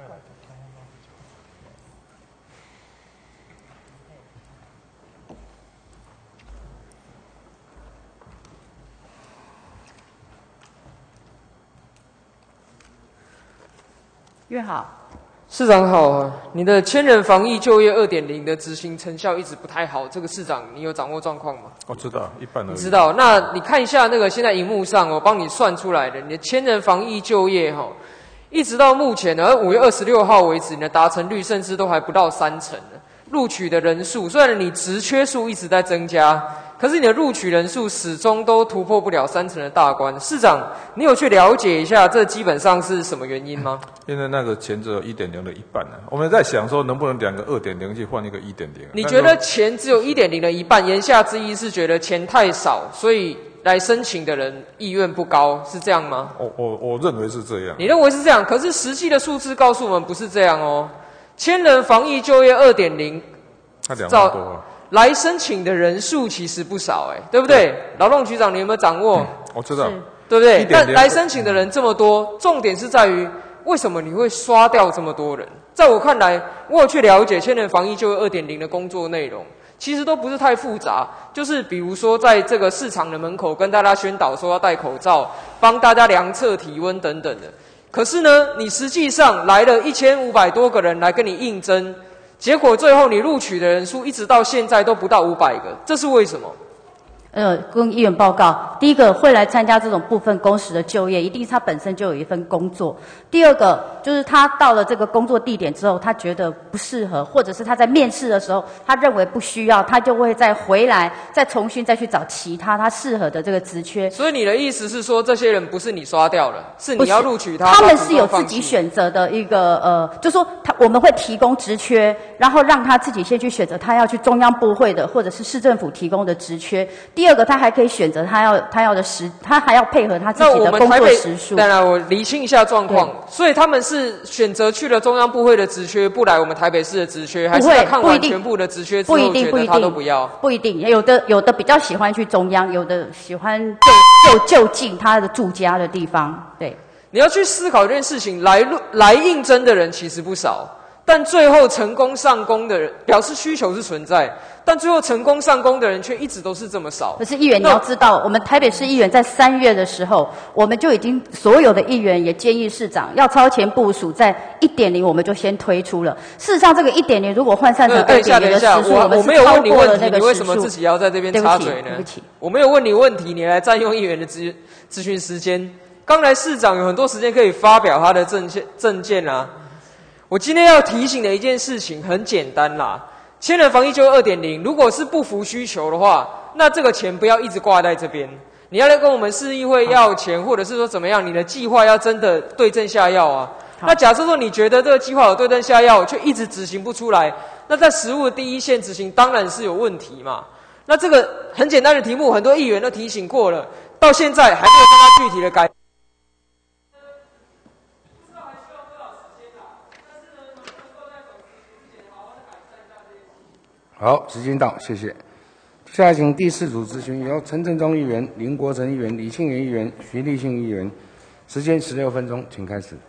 约好。 市长好，你的千人防疫就业 二点零 的执行成效一直不太好，这个市长你有掌握状况吗？ 我知道，一半而已。 你知道，那你看一下那个现在荧幕上我帮你算出来的，你的千人防疫就业哈，一直到目前呢，五月二十六号为止，你的达成率甚至都还不到三成呢。录取的人数，虽然你职缺数一直在增加，可是你的录取人数始终都突破不了三成的大关。市长，你有去了解一下这基本上是什么原因吗？ 因为那个钱只有 一点零 的一半呢、啊，我们在想说能不能两个 二点零 去换一个 一点零、啊。 你觉得钱只有 一点零 的一半，言下之意是觉得钱太少，所以来申请的人意愿不高，是这样吗？ 我我我认为是这样。 你认为是这样，可是实际的数字告诉我们不是这样哦。千人防疫就业 二点零， 他两万多啊， 来申请的人数其实不少哎，对不对？劳动局长，你有没有掌握？ 我知道， 对不对？但来申请的人这么多，重点是在于为什么你会刷掉这么多人？在我看来，我有去了解千人防疫就业 二点零 的工作内容，其实都不是太复杂，就是比如说在这个市场的门口跟大家宣导说要戴口罩，帮大家量测体温等等的。可是呢，你实际上来了一千五百多个人来跟你应征，结果最后你录取的人数一直到现在都不到五百个，这是为什么？ 呃，跟议员报告，第一个会来参加这种部分工时的就业，一定是他本身就有一份工作。第二个就是他到了这个工作地点之后，他觉得不适合，或者是他在面试的时候，他认为不需要，他就会再回来，再重新再去找其他他适合的这个职缺。 所以你的意思是说，这些人不是你刷掉了，是你要录取他？ 他们是有自己选择的一个呃，就说他我们会提供职缺，然后让他自己先去选择他要去中央部会的，或者是市政府提供的职缺。第二个，他还可以选择他要他要的时，他还要配合他自己的工作时数。 当然，我厘清一下状况。所以他们是选择去了中央部会的职缺，不来我们台北市的职缺，还是他看完全部的职缺之后觉得他都不要？ 不一定，有的有的比较喜欢去中央，有的喜欢就就就近他的住家的地方。对， 你要去思考这件事情，来来应征的人其实不少。但最后成功上工的人，表示需求是存在，但最后成功上工的人却一直都是这么少。 可是议员，你要知道，我们台北市议员在三月的时候，我们就已经所有的议员也建议市长要超前部署，在一点零我们就先推出了。事实上，这个一点零如果换算成二点零的时数，我们是超过了那个时数。 你为什么自己要在这边插嘴呢？ 对不起， 我没有问你问题，你来占用议员的咨咨询时间。刚来市长有很多时间可以发表他的政见政见啊。我今天要提醒的一件事情很简单啦，千人防疫就业 二点零， 如果是不符需求的话，那这个钱不要一直挂在这边。你要来跟我们市议会要钱，或者是说怎么样，你的计划要真的对症下药啊。那假设说你觉得这个计划有对症下药，却一直执行不出来，那在实务的第一线执行当然是有问题嘛。那这个很简单的题目，很多议员都提醒过了，到现在还没有看到具体的改。 好，时间到，谢谢。接下来请第四组咨询由陈振中议员、林国成议员、李庆元议员、徐立信议员，时间十六分钟，请开始。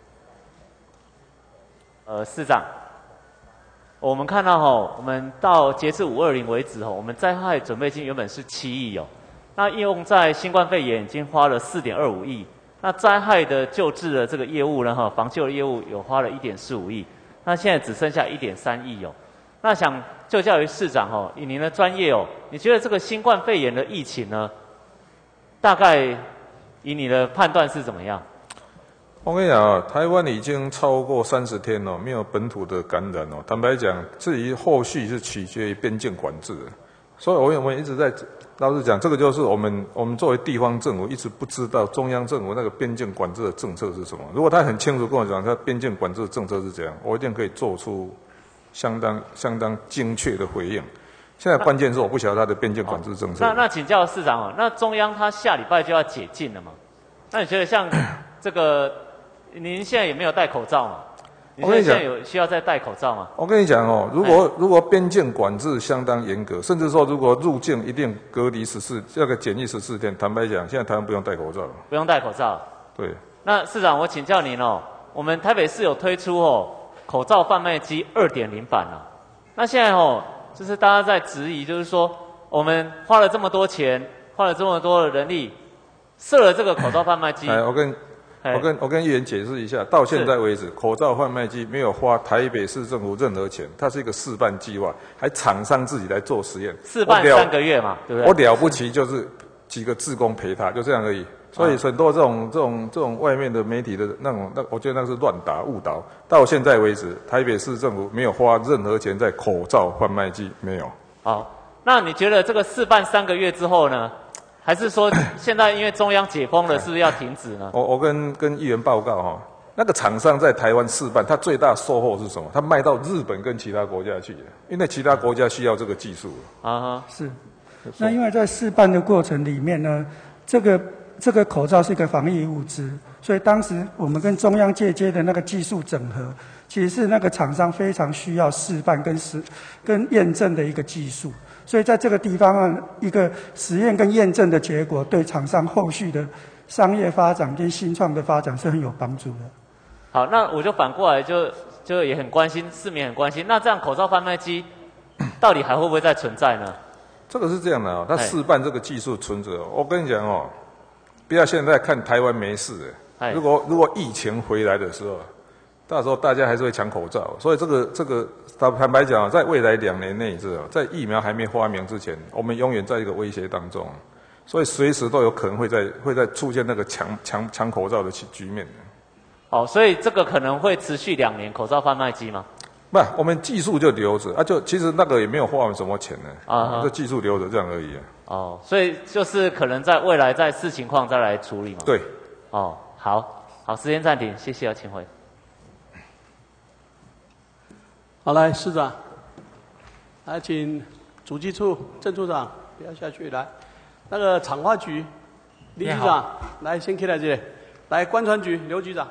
呃，市长，我们看到哈，我们到截至五二零为止哈，我们灾害准备金原本是七亿哦，那应用在新冠肺炎已经花了四点二五亿，那灾害的救治的这个业务呢哈，防救的业务有花了一点四五亿，那现在只剩下一点三亿哦。那想就教于市长哦，以您的专业哦，你觉得这个新冠肺炎的疫情呢，大概以你的判断是怎么样？ 我跟你讲啊，台湾已经超过三十天了，没有本土的感染哦。坦白讲，至于后续是取决于边境管制的，所以我们一直在老实讲，这个就是我们我们作为地方政府一直不知道中央政府那个边境管制的政策是什么。如果他很清楚跟我讲他边境管制的政策是怎样，我一定可以做出相当相当精确的回应。现在关键是我不晓得他的边境管制政策。 那那请教市长哦，那中央他下礼拜就要解禁了嘛？那你觉得像这个？您现在也没有戴口罩嘛？你现在有需要再戴口罩吗？ 我跟你讲哦，如果如果边境管制相当严格，甚至说如果入境一定隔离十四，这个检疫十四天，坦白讲，现在台湾不用戴口罩了。 不用戴口罩。 对。 那市长，我请教您哦，我们台北市有推出哦口罩贩卖机 二点零 版了。那现在哦，就是大家在质疑，就是说我们花了这么多钱，花了这么多的人力，设了这个口罩贩卖机。 哎，我跟。我跟我跟议员解释一下，到现在为止，口罩贩卖机没有花台北市政府任何钱，它是一个示范计划，还厂商自己来做实验。 示范三个月嘛，对不对？ 我了不起就是几个志工陪他，就这样而已。所以很多这种这种这种外面的媒体的那种，那我觉得那是乱打误导。到现在为止，台北市政府没有花任何钱在口罩贩卖机，没有。 好，那你觉得这个示范三个月之后呢？还是说现在因为中央解封了，是不是要停止呢？ 我我跟跟议员报告哈，那个厂商在台湾示范，它最大收获是什么？它卖到日本跟其他国家去，因为其他国家需要这个技术。 啊哈， 是。那因为在示范的过程里面呢，这个这个口罩是一个防疫物资，所以当时我们跟中央借接的那个技术整合，其实是那个厂商非常需要示范跟实跟验证的一个技术。所以在这个地方，一个实验跟验证的结果，对厂商后续的商业发展跟新创的发展是很有帮助的。 好，那我就反过来就就也很关心，市民很关心，那这样口罩贩卖机到底还会不会再存在呢？ 这个是这样的哦，他示范这个技术存着。我跟你讲哦，不要现在看台湾没事的，如果如果疫情回来的时候， 到时候大家还是会抢口罩，所以这个这个坦白讲，在未来两年内是在疫苗还没发明之前，我们永远在一个威胁当中，所以随时都有可能会在会在出现那个抢抢抢口罩的局面。 好，所以这个可能会持续两年口罩贩卖机吗？ 不，我们技术就留着啊，就其实那个也没有花我们什么钱呢， 啊， 这技术留着这样而已啊。 哦，所以就是可能在未来再视情况再来处理嘛。 对。 哦，好，好，时间暂停，谢谢，请回。 好，来市长，来请主计处郑处长不要下去，来，那个厂化局林局长，来先起来这里，来观传局刘局长。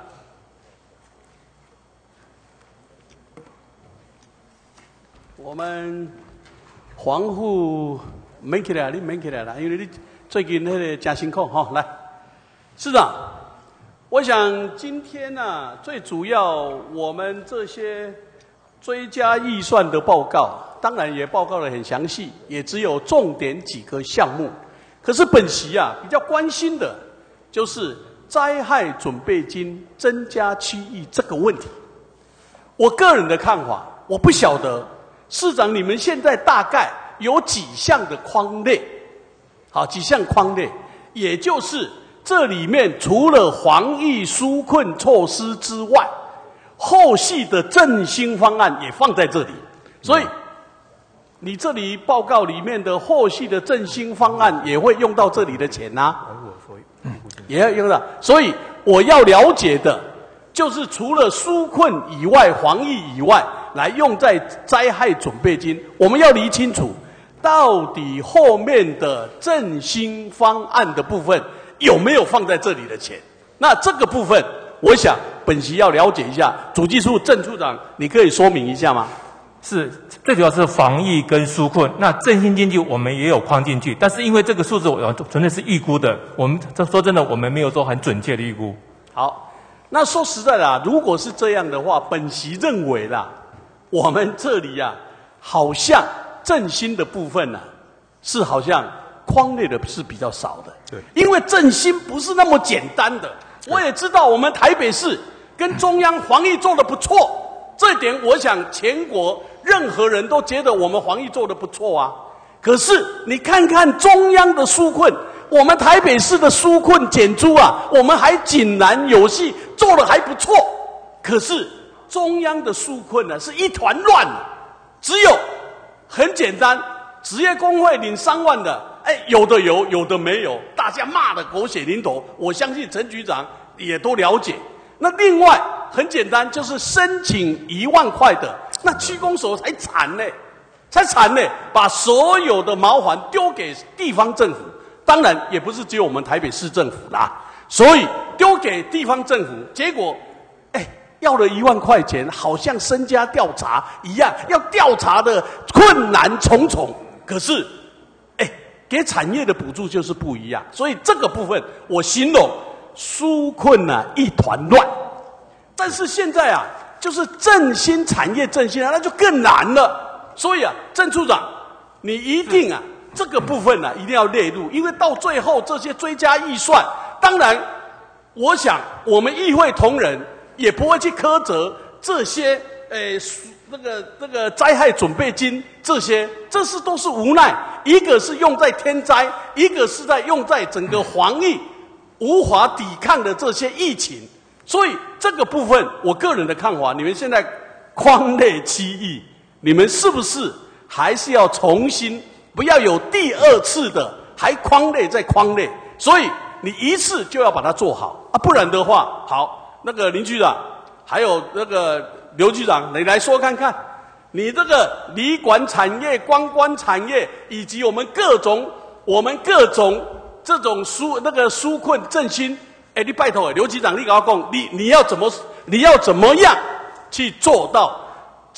我们防护没起来，你没起来了，因为你最近那个加辛苦哈。来，市长，我想今天呢、啊，最主要我们这些追加预算的报告，当然也报告得很详细，也只有重点几个项目。可是本席啊比较关心的，就是灾害准备金增加七亿这个问题。我个人的看法，我不晓得。市长，你们现在大概有几项的框列？好，几项框列，也就是这里面除了防疫纾困措施之外，后续的振兴方案也放在这里。所以，你这里报告里面的后续的振兴方案也会用到这里的钱啊，也要用到。所以我要了解的，就是除了纾困以外、防疫以外。来用在灾害准备金，我们要理清楚，到底后面的振兴方案的部分有没有放在这里的钱？那这个部分，我想本席要了解一下。主计处郑处长，你可以说明一下吗？ 是，最主要是防疫跟纾困。那振兴经济我们也有框进去，但是因为这个数字我纯粹是预估的，我们说真的，我们没有做很准确的预估。 好，那说实在的啊，如果是这样的话，本席认为啦。我们这里啊，好像振兴的部分呢、啊，是好像框列的是比较少的。对，因为振兴不是那么简单的。我也知道我们台北市跟中央防疫做得不错，这一点我想全国任何人都觉得我们防疫做得不错啊。可是你看看中央的纾困，我们台北市的纾困减租啊，我们还井然有序，做得还不错。可是中央的纾困呢是一团乱，只有很简单，职业工会领三万的，哎，有的有，有的没有，大家骂得狗血淋头。我相信陈局长也都了解。那另外很简单，就是申请一万块的，那区公所才惨呢，才惨呢，把所有的麻烦丢给地方政府。当然也不是只有我们台北市政府啦，所以丢给地方政府，结果。要了一万块钱，好像身家调查一样，要调查的困难重重。可是，哎，给产业的补助就是不一样。所以这个部分，我形容纾困啊一团乱。但是现在啊，就是振兴产业振兴啊，那就更难了。所以啊，郑处长，你一定啊这个部分啊一定要列入，因为到最后这些追加预算，当然，我想我们议会同仁。也不会去苛责这些，诶、欸，那个那个灾害准备金这些，这是都是无奈。一个是用在天灾，一个是在用在整个防疫无法抵抗的这些疫情。所以这个部分，我个人的看法，你们现在框列七亿，你们是不是还是要重新，不要有第二次的还框列再框列？所以你一次就要把它做好啊，不然的话，好。那个林局长，还有那个刘局长，你来说看看，你这个旅馆产业、观光产业，以及我们各种、我们各种这种纾那个纾困振兴，哎，你拜托，刘局长，你给我讲，你你要怎么，你要怎么样去做到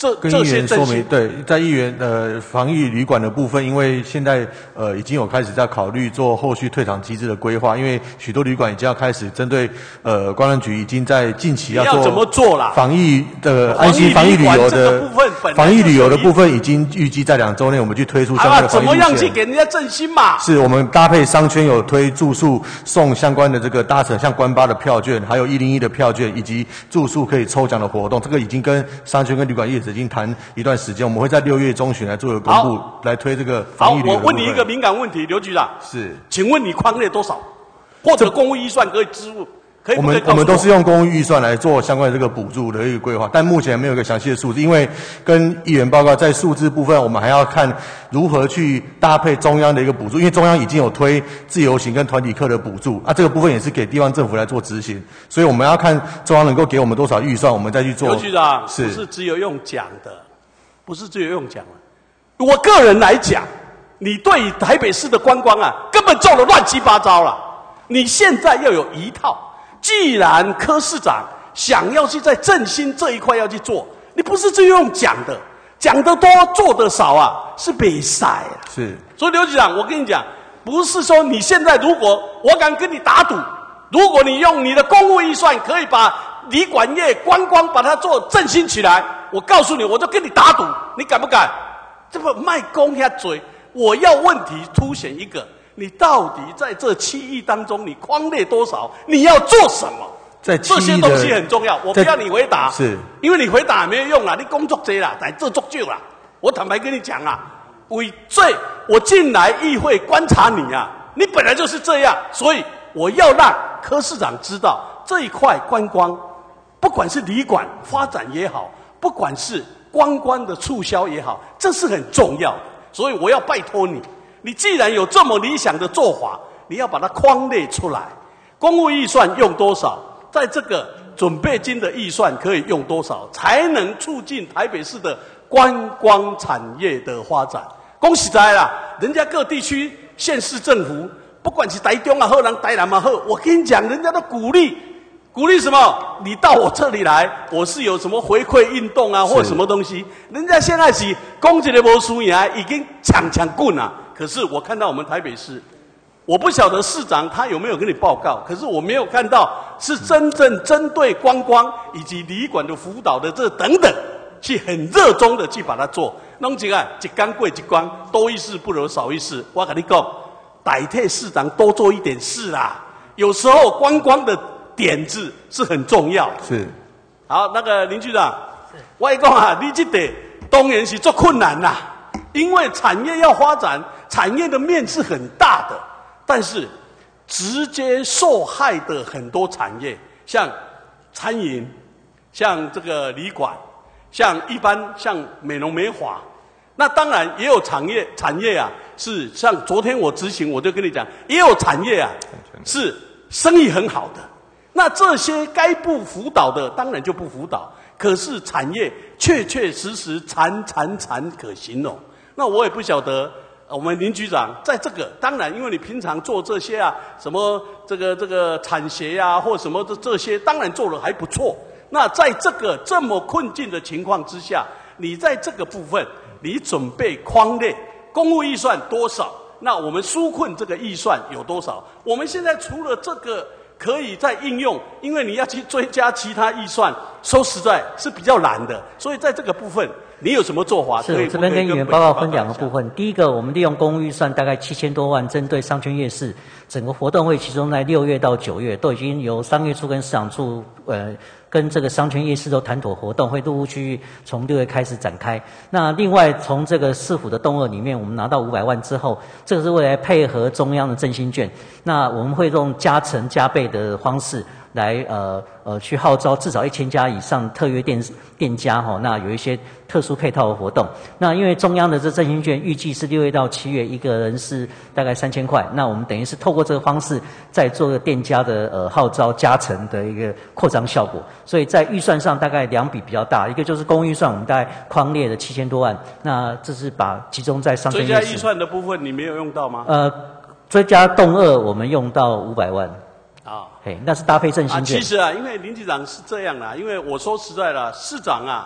这跟议这些振员说明， 兴。 对，在议员呃防疫旅馆的部分，因为现在呃已经有开始在考虑做后续退场机制的规划，因为许多旅馆已经要开始针对呃观光局已经在近期要做你要怎么做啦防疫的安心防疫旅游的防疫旅游的部分，已经预计在两周内我们去推出相关的防疫路怎么样去线。 给人家振兴嘛？ 是我们搭配商圈有推住宿送相关的这个搭乘像观巴的票券，还有一零一的票券，以及住宿可以抽奖的活动，这个已经跟商圈跟旅馆业者已经谈一段时间，我们会在六月中旬来做一个公布，来推这个好， 防疫旅游的部分。 我问你一个敏感问题，刘局长， 是， 请问你框列多少？或者公务预算可以支付？可以我不可以告诉们我们都是用公务预算来做相关的这个补助的一个规划，但目前没有一个详细的数字，因为跟议员报告在数字部分，我们还要看如何去搭配中央的一个补助，因为中央已经有推自由行跟团体客的补助，啊，这个部分也是给地方政府来做执行，所以我们要看中央能够给我们多少预算，我们再去做。 刘局长， 是不是只有用讲的，不是只有用讲的。我个人来讲，你对于台北市的观光啊，根本做得乱七八糟了。你现在要有一套。既然柯市长想要去在振兴这一块要去做，你不是只有用讲的，讲得多做得少啊，是比赛啊。 是， 所以刘局长，我跟你讲，不是说你现在如果我敢跟你打赌，如果你用你的公务预算可以把旅馆业、观光把它做振兴起来，我告诉你，我就跟你打赌，你敢不敢？这不卖公下嘴，我要问题凸显一个。你到底在这七亿当中，你框列多少？你要做什么？ 在这些东西很重要，我不要你回答， 是因为你回答也没有用啦，你工作多啦，但这足够啦。我坦白跟你讲啊，为最我进来议会观察你啊，你本来就是这样，所以我要让柯市长知道这一块观光，不管是旅馆发展也好，不管是观光的促销也好，这是很重要的，所以我要拜托你。你既然有这么理想的做法，你要把它框列出来。公务预算用多少，在这个准备金的预算可以用多少，才能促进台北市的观光产业的发展。恭喜在啦，人家各地区县市政府，不管是台中啊好，人台南啊好，我跟你讲，人家都鼓励。鼓励什么？你到我这里来，我是有什么回馈运动啊，或什么东西？人家现在是讲一个无输赢，已经抢抢棍啊。可是我看到我们台北市，我不晓得市长他有没有跟你报告，可是我没有看到是真正针对观光以及旅馆的辅导的这等等，去很热衷的去把它做。弄起来一竿过一关，多一事不如少一事。我跟你讲，代替市长多做一点事啦。有时候观光的点子是很重要的。 是。 好，那个林局长，我跟你讲啊，你这得当然是做困难啦，因为产业要发展。产业的面是很大的，但是直接受害的很多产业，像餐饮，像这个旅馆，像一般像美容美发，那当然也有产业产业啊，是像昨天我执行，我就跟你讲，也有产业啊是生意很好的，那这些该不辅导的当然就不辅导，可是产业确确实实惨惨惨可形容，那我也不晓得。我们林局长在这个，当然，因为你平常做这些啊，什么这个这个产协呀、啊，或什么的这些，当然做得还不错。那在这个这么困境的情况之下，你在这个部分，你准备框列公务预算多少？那我们纾困这个预算有多少？我们现在除了这个可以再应用，因为你要去追加其他预算，说实在是比较难的。所以在这个部分。你有什么做法？ 是，我这边跟议员报告分两个部分。第一个，我们利用公务预算大概七千多万，针对商圈夜市整个活动会集中在六月到九月，都已经由商业处跟市场处呃跟这个商圈夜市都谈妥活动，会陆陆续续从六月开始展开。那另外从这个市府的动额里面，我们拿到五百万之后，这个是为了配合中央的振兴券，那我们会用加成加倍的方式。来呃呃去号召至少一千家以上特约店店家哈，那有一些特殊配套的活动。那因为中央的这振兴券预计是六月到七月，一个人是大概三千块。那我们等于是透过这个方式，再做个店家的呃号召加成的一个扩张效果。所以在预算上大概两笔比较大，一个就是公预算，我们大概框列了七千多万。那这是把集中在商圈夜市。 追加预算的部分你没有用到吗？ 呃，追加动二我们用到五百万。 啊， 嘿，那是搭配振兴券。 啊，其实啊，因为林局长是这样啦，因为我说实在啦，市长啊，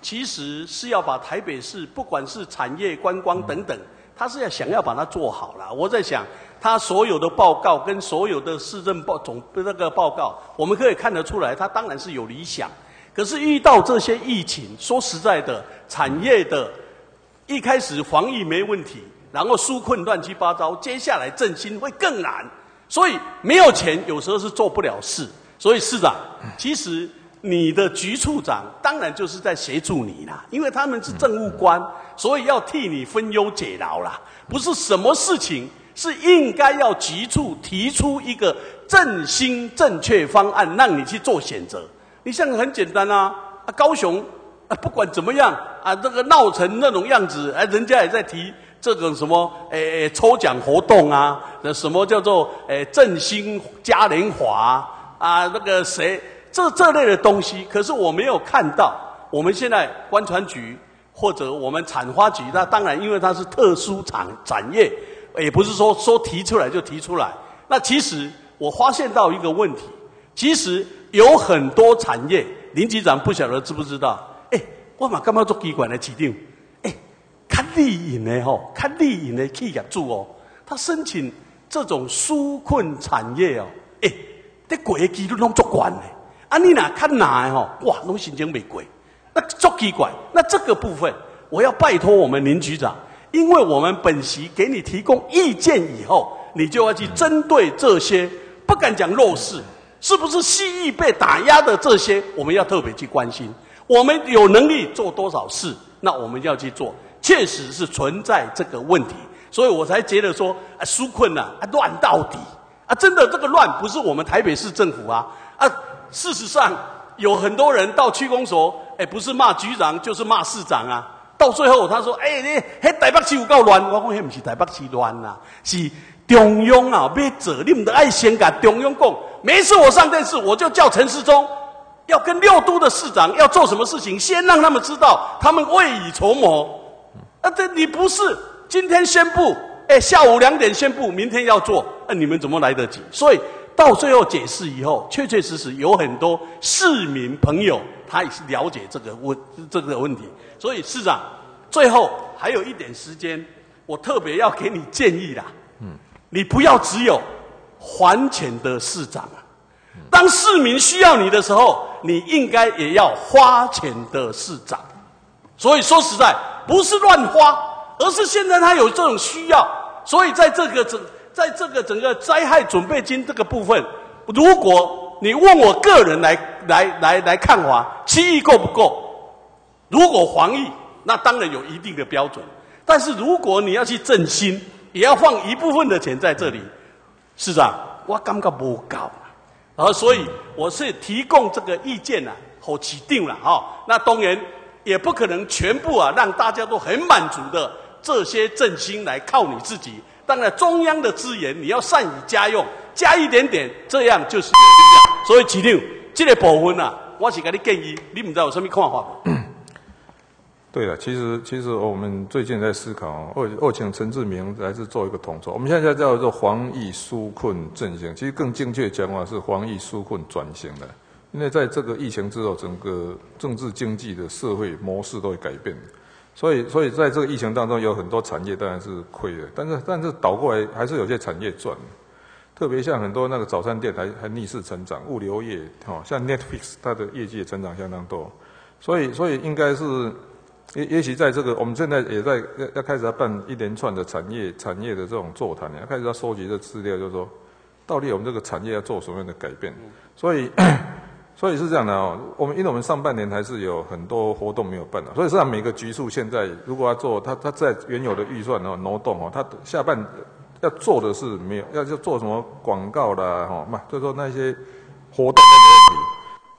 其实是要把台北市不管是产业、观光等等，他是要想要把它做好了。我在想，他所有的报告跟所有的市政报总那个报告，我们可以看得出来，他当然是有理想。可是遇到这些疫情，说实在的，产业的一开始防疫没问题，然后纾困乱七八糟，接下来振兴会更难。所以没有钱，有时候是做不了事。所以市长，其实你的局处长当然就是在协助你啦，因为他们是政务官，所以要替你分忧解劳啦。不是什么事情是应该要局处提出一个振兴正确方案，让你去做选择。你像很简单啊，啊高雄啊，不管怎么样啊，这个闹成那种样子，啊，人家也在提这种什么诶、欸、抽奖活动啊，什么叫做诶、欸、振兴嘉年华啊，那个谁这这类的东西，可是我没有看到。我们现在观传局或者我们产发局，那当然因为它是特殊产产业，也不是说说提出来就提出来。那其实我发现到一个问题，其实有很多产业，林局长不晓得知不知道？哎、欸，我嘛干嘛做机关的市长？哎，较利营的吼，较利营的企业主哦，他申请这种纾困产业哦，哎、欸，这过的几率拢足悬的。啊，你哪较难的吼，哇，拢申请袂过，那足奇怪。那这个部分，我要拜托我们林局长，因为我们本席给你提供意见以后，你就要去针对这些，不敢讲弱势，是不是西域被打压的这些，我们要特别去关心。我们有能力做多少事，那我们要去做，确实是存在这个问题，所以我才觉得说，啊，纾困啊，啊乱到底啊，真的这个乱不是我们台北市政府啊，啊，事实上有很多人到区公所，哎，不是骂局长就是骂市长啊。到最后他说：“哎、欸，你迄台北市有够乱。”我讲：“迄不是台北市乱啦，是中央啊要做，你们得爱先甲中央讲。每一次我上电视，我就叫陈时中要跟六都的市长要做什么事情，先让他们知道，他们未雨绸缪。啊，这你不是今天宣布，哎、欸，下午两点宣布，明天要做，那、啊、你们怎么来得及？所以到最后解释以后，确确实实有很多市民朋友他也是了解这个问这个问题。所以市长，最后还有一点时间，我特别要给你建议啦。嗯，你不要只有还钱的市长啊，当市民需要你的时候，你应该也要花钱的市长。所以说实在不是乱花，而是现在他有这种需要，所以在这个整在这个整个灾害准备金这个部分，如果你问我个人来来来来看法，七亿够不够？如果防疫，那当然有一定的标准，但是如果你要去振兴，也要放一部分的钱在这里。市长，我感觉不够，而所以我是提供这个意见啊，好起定了哈。那当然也不可能全部啊让大家都很满足的这些振兴来靠你自己。当然中央的资源你要善于家用，加一点点，这样就是有力量。所以市长，这个部分啊，我是给你建议，你不知道有什么看法不？ 对了，其实其实我们最近在思考，我我请陈志明来是做一个统筹。我们现在叫做防疫纾困振兴，其实更精确讲法是防疫纾困转型的。因为在这个疫情之后，整个政治经济的社会模式都会改变，所以所以在这个疫情当中，有很多产业当然是亏的，但是但是倒过来还是有些产业赚。特别像很多那个早餐店还还逆势成长，物流业哦，像 Netflix 它的业绩也成长相当多，所以所以应该是。也也许在这个，我们现在也在要要开始要办一连串的产业产业的这种座谈，要开始要收集这资料，就是说，到底我们这个产业要做什么样的改变？所以，所以是这样的哦。我们因为我们上半年还是有很多活动没有办的，所以实际上每个局处现在如果要做，它它在原有的预算哦挪动哦，它下半要做的是没有，要要做什么广告啦哈，嘛，就是说那些活动那些问题。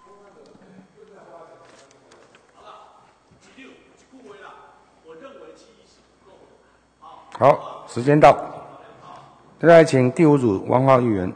好，时间到，接下来请第五组王浩议员。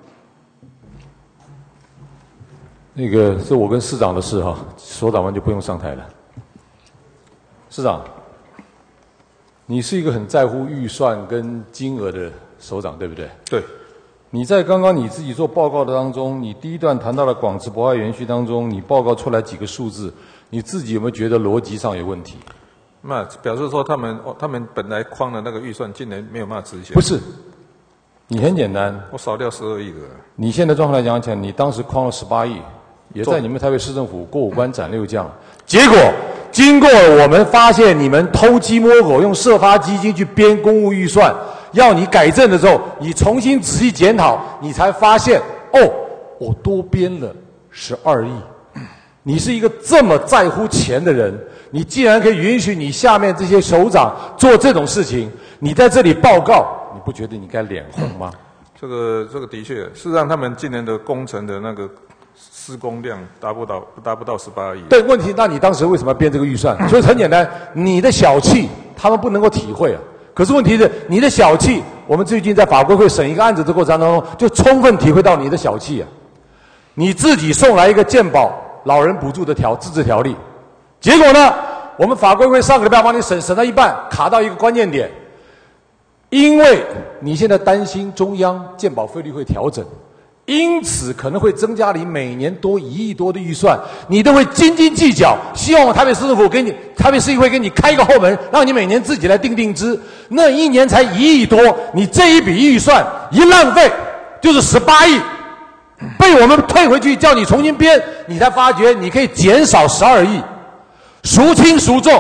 那个是我跟市长的事哈，所长完就不用上台了。市长，你是一个很在乎预算跟金额的首长，对不对？ 对。 你在刚刚你自己做报告的当中，你第一段谈到了广慈博爱园区当中，你报告出来几个数字， 你自己有没有觉得逻辑上有问题？ 那表示说他们哦，他们本来框的那个预算，今年没有办法执行。 不是，你很简单， 我少掉十二亿个。 你现在状况来讲起来，你当时框了十八亿，也在你们台北市政府过五关斩六将，结果经过我们发现你们偷鸡摸狗，用社发基金去编公务预算，要你改正的时候，你重新仔细检讨，你才发现哦，我多编了十二亿。你是一个这么在乎钱的人，你既然可以允许你下面这些首长做这种事情，你在这里报告，你不觉得你该脸红吗？ 这个这个的确是让他们今年的工程的那个施工量达不到达不到十八亿。 对，问题那你当时为什么要编这个预算？所以很简单，你的小气他们不能够体会啊。可是问题是你的小气，我们最近在法规会审一个案子的过程当中，就充分体会到你的小气啊。你自己送来一个健保老人补助的条自治条例，结果呢，我们法规会上个礼拜帮你审，审到一半卡到一个关键点，因为你现在担心中央健保费率会调整，因此可能会增加你每年多一亿多的预算，你都会斤斤计较，希望台北市政府给你台北市议会给你开一个后门，让你每年自己来定定支，那一年才一亿多，你这一笔预算一浪费就是十八亿。被我们退回去，叫你重新编，你才发觉你可以减少十二亿，孰轻孰重？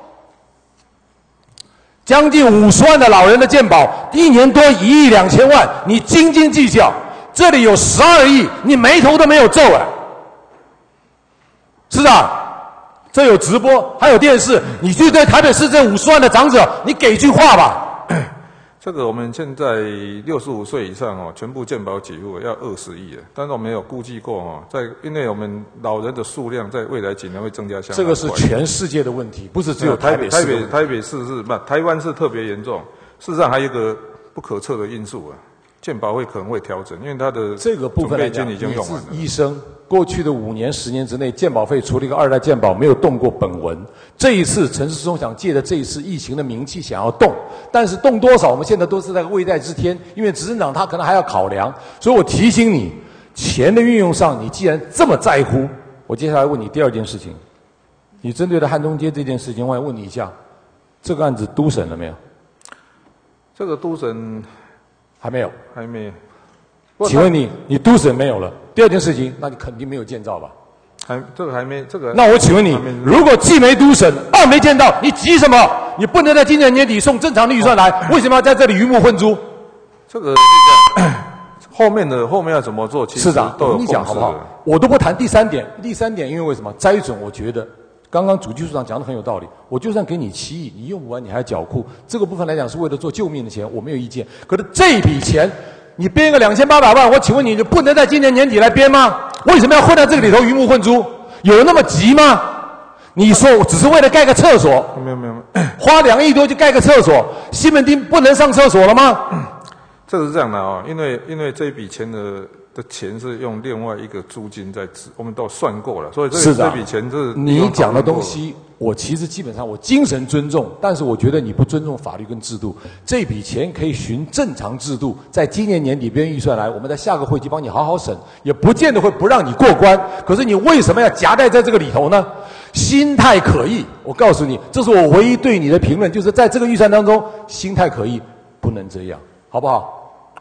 将近五十万的老人的健保，一年多一亿两千万，你斤斤计较，这里有十二亿，你眉头都没有皱啊！市长，这有直播，还有电视，你去对台北市这五十万的长者，你给句话吧。 这个我们现在六十五岁以上哦，全部健保给付要二十亿，但是我们有估计过哦，在因为我们老人的数量在未来几年会增加相当快。 这个是全世界的问题，不是只有台北市。 台北台北市是不，台湾是特别严重。事实上还有一个不可测的因素啊，健保会可能会调整，因为它的这个部分来讲， 已经用完了。 医生过去的五年、十年之内，健保费除了一个二代健保，没有动过本文。这一次陈时中想借着这一次疫情的名气想要动，但是动多少，我们现在都是在未在之天，因为执政党他可能还要考量。所以我提醒你，钱的运用上，你既然这么在乎，我接下来问你第二件事情，你针对的汉中街这件事情，我想问你一下，这个案子都审了没有？ 这个都审还没有， 还没。 请问你，你都审没有了？第二件事情，那你肯定没有建造吧？ 还这个还没这个。 那我请问你，如果既没都审，二没建造，你急什么？你不能在今年年底送正常的预算来，为什么要在这里鱼目混珠？ 这个是这样，后面的后面要怎么做？其实市长，我跟你讲好不好？我都不谈第三点，第三点因为为什么？摘准，我觉得刚刚主技术长讲的很有道理。我就算给你七亿，你用不完你还要缴库，这个部分来讲是为了做救命的钱，我没有意见。可是这笔钱，你编个两千八百万，我请问你，就不能在今年年底来编吗？为什么要混在这个里头鱼目混珠？有那么急吗？你说我只是为了盖个厕所？ 没有没有， 花两亿多就盖个厕所，西门町不能上厕所了吗？ 这个是这样的啊、哦，因为因为这一笔钱的的钱是用另外一个租金在支，我们都算过了，所以这这笔钱是你讲的东西，我其实基本上我精神尊重，但是我觉得你不尊重法律跟制度。这笔钱可以循正常制度，在今年年底编预算来，我们在下个会期帮你好好审，也不见得会不让你过关。可是你为什么要夹带在这个里头呢？心态可疑，我告诉你，这是我唯一对你的评论，就是在这个预算当中，心态可疑，不能这样，好不好？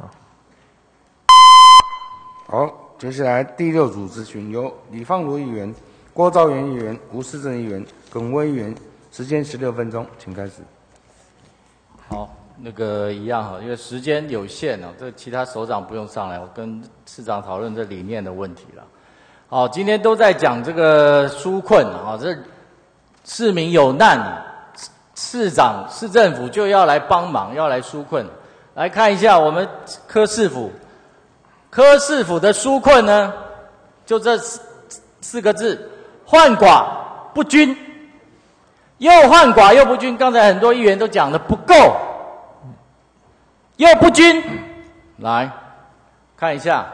好，接下来第六组咨询由李芳如议员、郭兆元议员、吴思正议员、耿威议员，时间十六分钟，请开始。 好，那个一样哈，因为时间有限哦，这其他首长不用上来，我跟市长讨论这理念的问题了。好，今天都在讲这个纾困啊，这市民有难，市长、市政府就要来帮忙，要来纾困。来看一下我们柯市府。柯市府的纾困呢，就这四四个字：患寡不均。又患寡又不均，刚才很多议员都讲的不够，又不均。来看一下，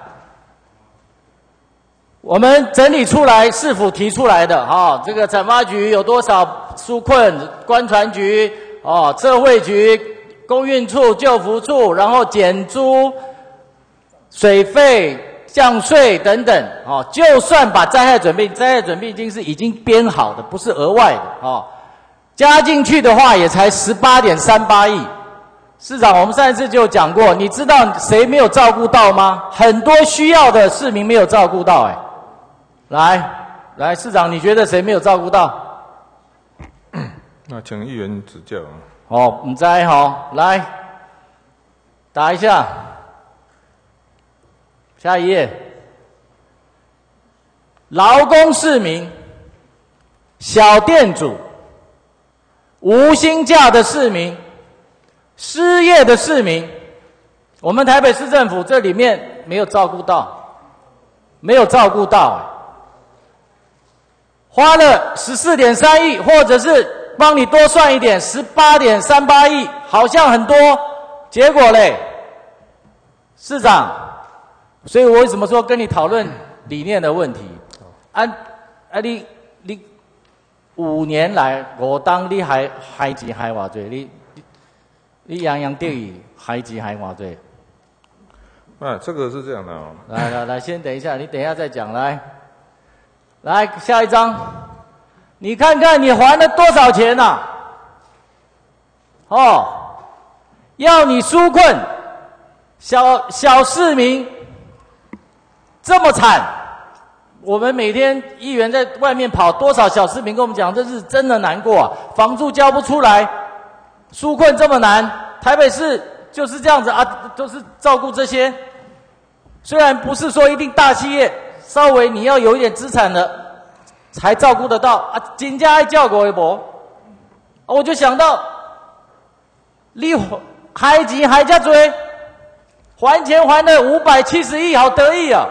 我们整理出来市府提出来的哈、哦，这个产发局有多少纾困，观传局哦，社会局、公运处、就服处，然后减租。水费、 降税等等，哦，就算把灾害准备灾害准备金是已经编好的，不是额外的，哦，加进去的话也才十八点三八亿。市长，我们上一次就讲过，你知道谁没有照顾到吗？很多需要的市民没有照顾到，哎，来来，市长，你觉得谁没有照顾到？ 那请议员指教。 哦，唔知哈，来打一下，下一页，劳工市民、小店主、无薪假的市民、失业的市民，我们台北市政府这里面没有照顾到，没有照顾到，花了十四点三亿，或者是帮你多算一点，十八点三八亿，好像很多，结果嘞，市长，所以我为什么说跟你讨论理念的问题？啊啊，你你五年来，我当你还还钱还偌济，你你你洋洋得意，还钱还偌济？ 啊，这个是这样的哦。 来来来，先等一下，你等一下再讲，来，来下一张。你看看你还了多少钱呐、啊？哦，要你纾困，小小市民这么惨，我们每天议员在外面跑，多少小市民跟我们讲，这是真的难过啊，房租交不出来，纾困这么难，台北市就是这样子啊，都是照顾这些，虽然不是说一定大企业，稍微你要有一点资产的。才照顾得到啊！真正爱照顾的无，我就想到，你还钱还这多，还钱还了五百七十亿，好得意啊！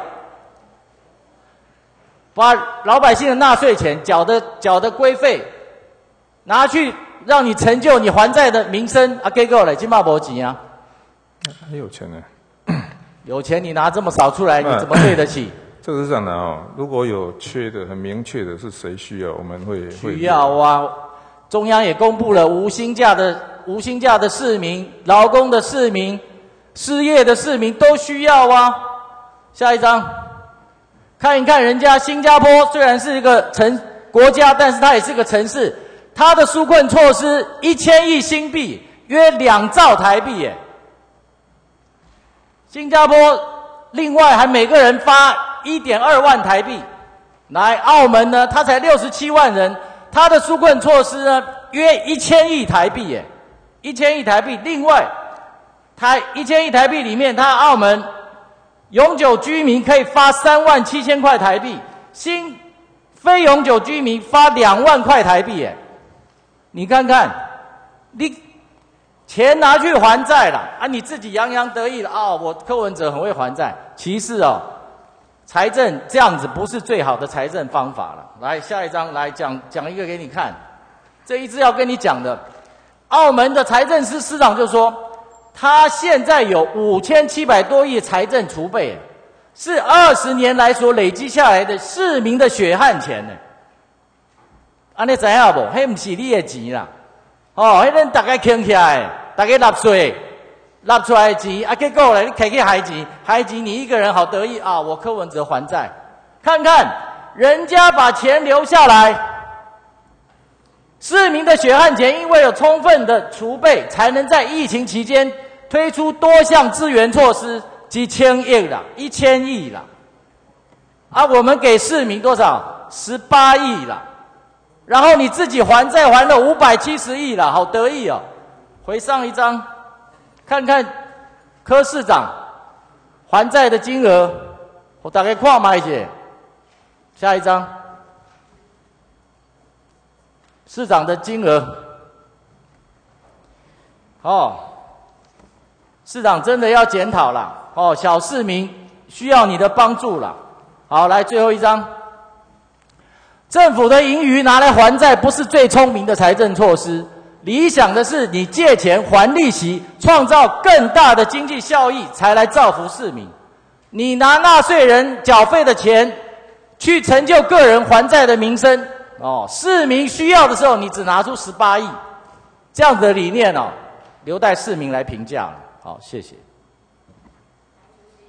把老百姓的纳税钱缴的缴的规费，拿去让你成就你还债的民生啊！结果嘞，今嘛没钱啊！ 很有钱呢， 有钱你拿这么少出来，你怎么对得起？ 这个是这样的哦，如果有缺的很明确的是谁需要，我们会需要啊。中央也公布了无薪假的无薪假的市民、劳工的市民、失业的市民都需要啊。下一张，看一看人家新加坡虽然是一个城国家，但是它也是个城市，它的纾困措施一千亿新币，约两兆台币耶。新加坡另外还每个人发一点二万台币，来澳门呢，它才六十七万人，它的纾困措施呢约一千亿台币耶，一千亿台币。另外，它一千亿台币里面，它澳门永久居民可以发三万七千块台币，新非永久居民发两万块台币耶。你看看，你钱拿去还债了啊，你自己洋洋得意了啊、哦！我柯文哲很会还债，其实哦。财政这样子不是最好的财政方法了。来，下一张来讲讲一个给你看。这一次要跟你讲的，澳门的财政司司长就说，他现在有五千七百多亿财政储备，是二十年来所累积下来的市民的血汗钱呢。安尼知影无？迄不是你的钱啦，哦，迄咱大家倾起来，大家纳税。纳出来的钱啊，结果嘞，你开去还钱，还钱你一个人好得意啊！我柯文哲还债，看看人家把钱留下来，市民的血汗钱，因为有充分的储备，才能在疫情期间推出多项支援措施，几千亿啦，一千亿啦，啊，我们给市民多少？十八亿啦，然后你自己还债还了五百七十亿啦，好得意哦！回上一张。看看柯市长还债的金额，我大概看嘛一些。下一张，市长的金额。哦，市长真的要检讨了。哦，小市民需要你的帮助了。好，来最后一张。政府的盈余拿来还债，不是最聪明的财政措施。理想的是你借钱还利息，创造更大的经济效益，才来造福市民。你拿纳税人缴费的钱去成就个人还债的民生，哦，市民需要的时候，你只拿出十八亿，这样子的理念哦，留待市民来评价了。好，谢谢。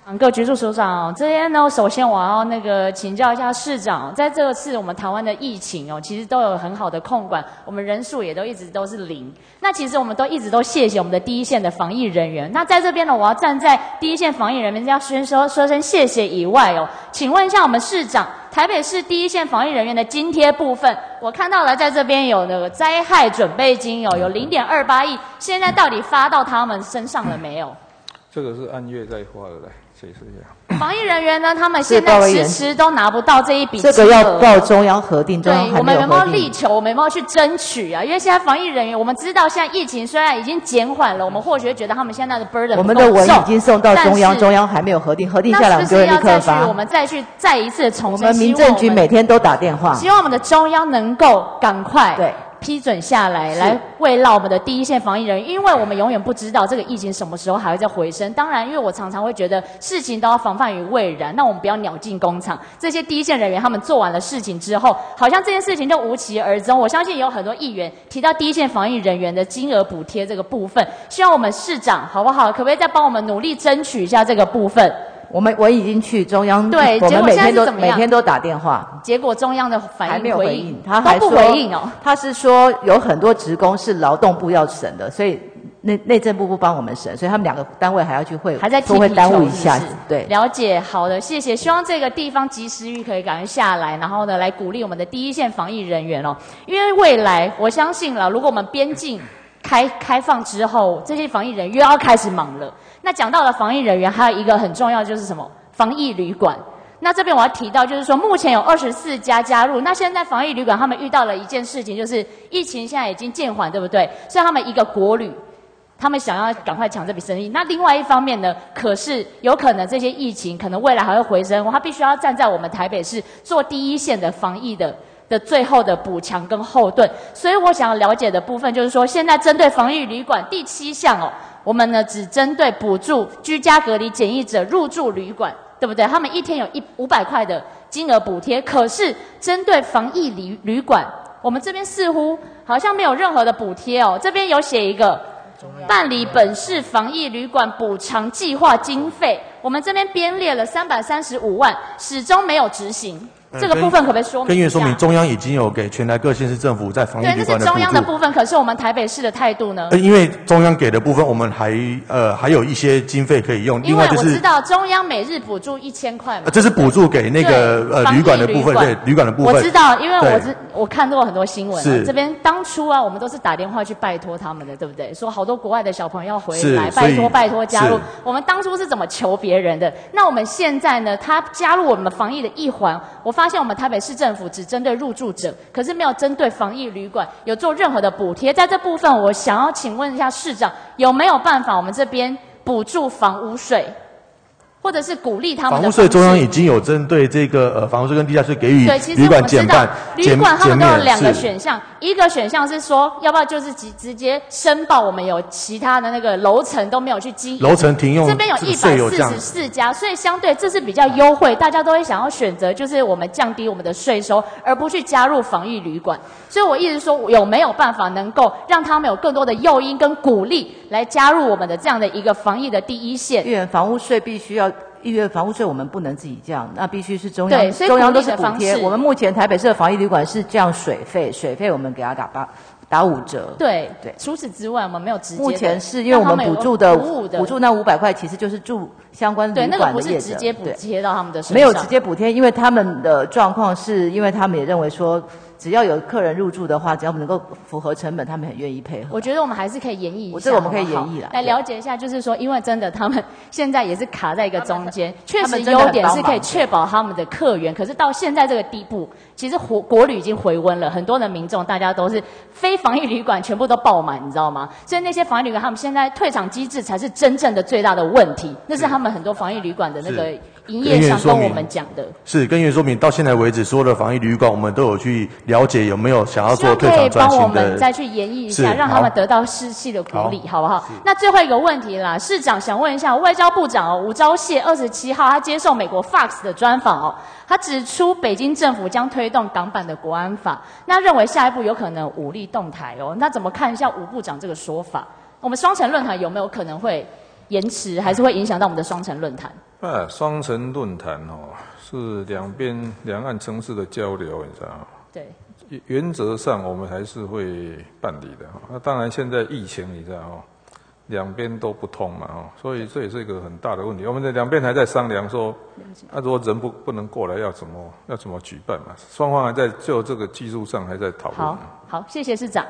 各局处首长，这边呢，首先我要那个请教一下市长，在这次我们台湾的疫情哦，其实都有很好的控管，我们人数也都一直都是零。那其实我们都一直都谢谢我们的第一线的防疫人员。那在这边呢，我要站在第一线防疫人员要先说说声谢谢以外哦，请问一下我们市长，台北市第一线防疫人员的津贴部分，我看到了在这边有那个灾害准备金哦，有零点二八亿，现在到底发到他们身上了没有？ 这个是按月在发的，来解释一下。 防疫人员呢，他们现在迟迟都拿不到这一笔金额。 这个要报中央核定，中央还没有核定。 对，我们有没有力求？我们有没有去争取啊？因为现在防疫人员，我们知道现在疫情虽然已经减缓了，我们或许会觉得他们现在的 burden 我们的文已经送到中央，中央还没有核定，核定下来我们就会立刻发。 我们再去再一次重申， 我们民政局每天都打电话， 希望我们的中央能够赶快对。 批准下来，来慰劳我们的第一线防疫人员，因为我们永远不知道这个疫情什么时候还会再回升。当然，因为我常常会觉得事情都要防范于未然，那我们不要鸟尽工厂。这些第一线人员他们做完了事情之后，好像这件事情就无疾而终。我相信有很多议员提到第一线防疫人员的金额补贴这个部分，希望我们市长好不好，可不可以再帮我们努力争取一下这个部分？ 我们我已经去中央， 对， 我们每天都每天都打电话， 结果中央的反应还没有回应，他还都不回应哦。 他是说有很多职工是劳动部要审的，所以内内政部不帮我们审，所以他们两个单位还要去会， 还在都会耽误一下子。对， 了解，好的，谢谢。希望这个地方及时雨可以赶快下来，然后呢，来鼓励我们的第一线防疫人员哦。因为未来我相信了，如果我们边境开开放之后，这些防疫人员又要开始忙了。那讲到了防疫人员，还有一个很重要就是什么？防疫旅馆。那这边我要提到，就是说目前有二十四家加入。那现在防疫旅馆他们遇到了一件事情，就是疫情现在已经渐缓，对不对？所以他们一个国旅，他们想要赶快抢这笔生意。那另外一方面呢，可是有可能这些疫情可能未来还会回升，他必须要站在我们台北市做第一线的防疫的的最后的补强跟后盾。所以我想要了解的部分就是说，现在针对防疫旅馆第七项哦，我们呢只针对补助居家隔离检疫者入住旅馆。对不对？他们一天有一五百块的金额补贴，可是针对防疫旅旅馆，我们这边似乎好像没有任何的补贴哦。这边有写一个办理本市防疫旅馆补偿计划经费，我们这边编列了三百三十五万，始终没有执行。这个部分可不可以说明一下？ 跟议员说明，中央已经有给全台各县市政府在防疫旅馆的补助。 对，那是中央的部分，可是我们台北市的态度呢？ 因为中央给的部分，我们还呃还有一些经费可以用。 因为我知道中央每日补助一千块嘛。 这是补助给那个呃旅馆的部分，对旅馆的部分。 我知道，因为我知我看过很多新闻、啊， 是这边当初啊，我们都是打电话去拜托他们的，对不对？说好多国外的小朋友要回来，拜托拜托加入。我们当初是怎么求别人的？那我们现在呢？他加入我们防疫的一环，我发现我们台北市政政府只针对入住者，可是没有针对防疫旅馆有做任何的补贴。在这部分，我想要请问一下市长，有没有办法我们这边补助房屋税，或者是鼓励他们的房屋税？中央已经有针对这个呃房屋税跟地价税给予旅馆减半、 旅馆他们都有两个选项，一个选项是说，要不要就是直直接申报我们有其他的那个楼层都没有去经营， 楼层停用， 这边有一百四十四家，所以相对这是比较优惠，大家都会想要选择就是我们降低我们的税收，而不去加入防疫旅馆。所以我一直说，有没有办法能够让他们有更多的诱因跟鼓励来加入我们的这样的一个防疫的第一线？ 因为房屋税必须要。医院房屋税我们不能自己降，那必须是中央，中央都是补贴。我们目前台北市的防疫旅馆是降水费，水费我们给他打八打五折。 对对，除此之外我们没有直接。 目前是因为我们补助的补助那五百块，其实就是住相关旅馆的业者。 对，那个不是直接补贴到他们的身上。 没有直接补贴，因为他们的状况是因为他们也认为说。只要有客人入住的话，只要能够符合成本，他们很愿意配合。 我觉得我们还是可以演绎一下， 这个我们可以演绎啦， 来了解一下，就是说，因为真的他们现在也是卡在一个中间，确实优点是可以确保他们的客源，可是到现在这个地步，其实国国旅已经回温了，很多的民众大家都是非防疫旅馆全部都爆满，你知道吗？所以那些防疫旅馆他们现在退场机制才是真正的最大的问题，那是他们很多防疫旅馆的那个。营业上跟我们讲的是跟议员说明，到现在为止，所有的防疫旅馆我们都有去了解有没有想要做退场转型的， 可以帮我们再去研议一下，让他们得到士气的鼓励，好不好？那最后一个问题啦，市长想问一下，外交部长哦吴钊燮二十七号他接受美国 Fox 的专访哦，他指出北京政府将推动港版的国安法，那认为下一步有可能武力动台哦，那怎么看一下吴部长这个说法？我们双城论坛有没有可能会延迟，还是会影响到我们的双城论坛？ 啊，双城论坛哦，是两边两岸城市的交流，你知道吗？ 对。 原则上我们还是会办理的。那当然现在疫情你知道哦，两边都不通嘛哦，所以这也是一个很大的问题。我们的两边还在商量说，啊，如果人不不能过来，要怎么要怎么举办嘛？双方还在就这个技术上还在讨论。 好，好，谢谢市长。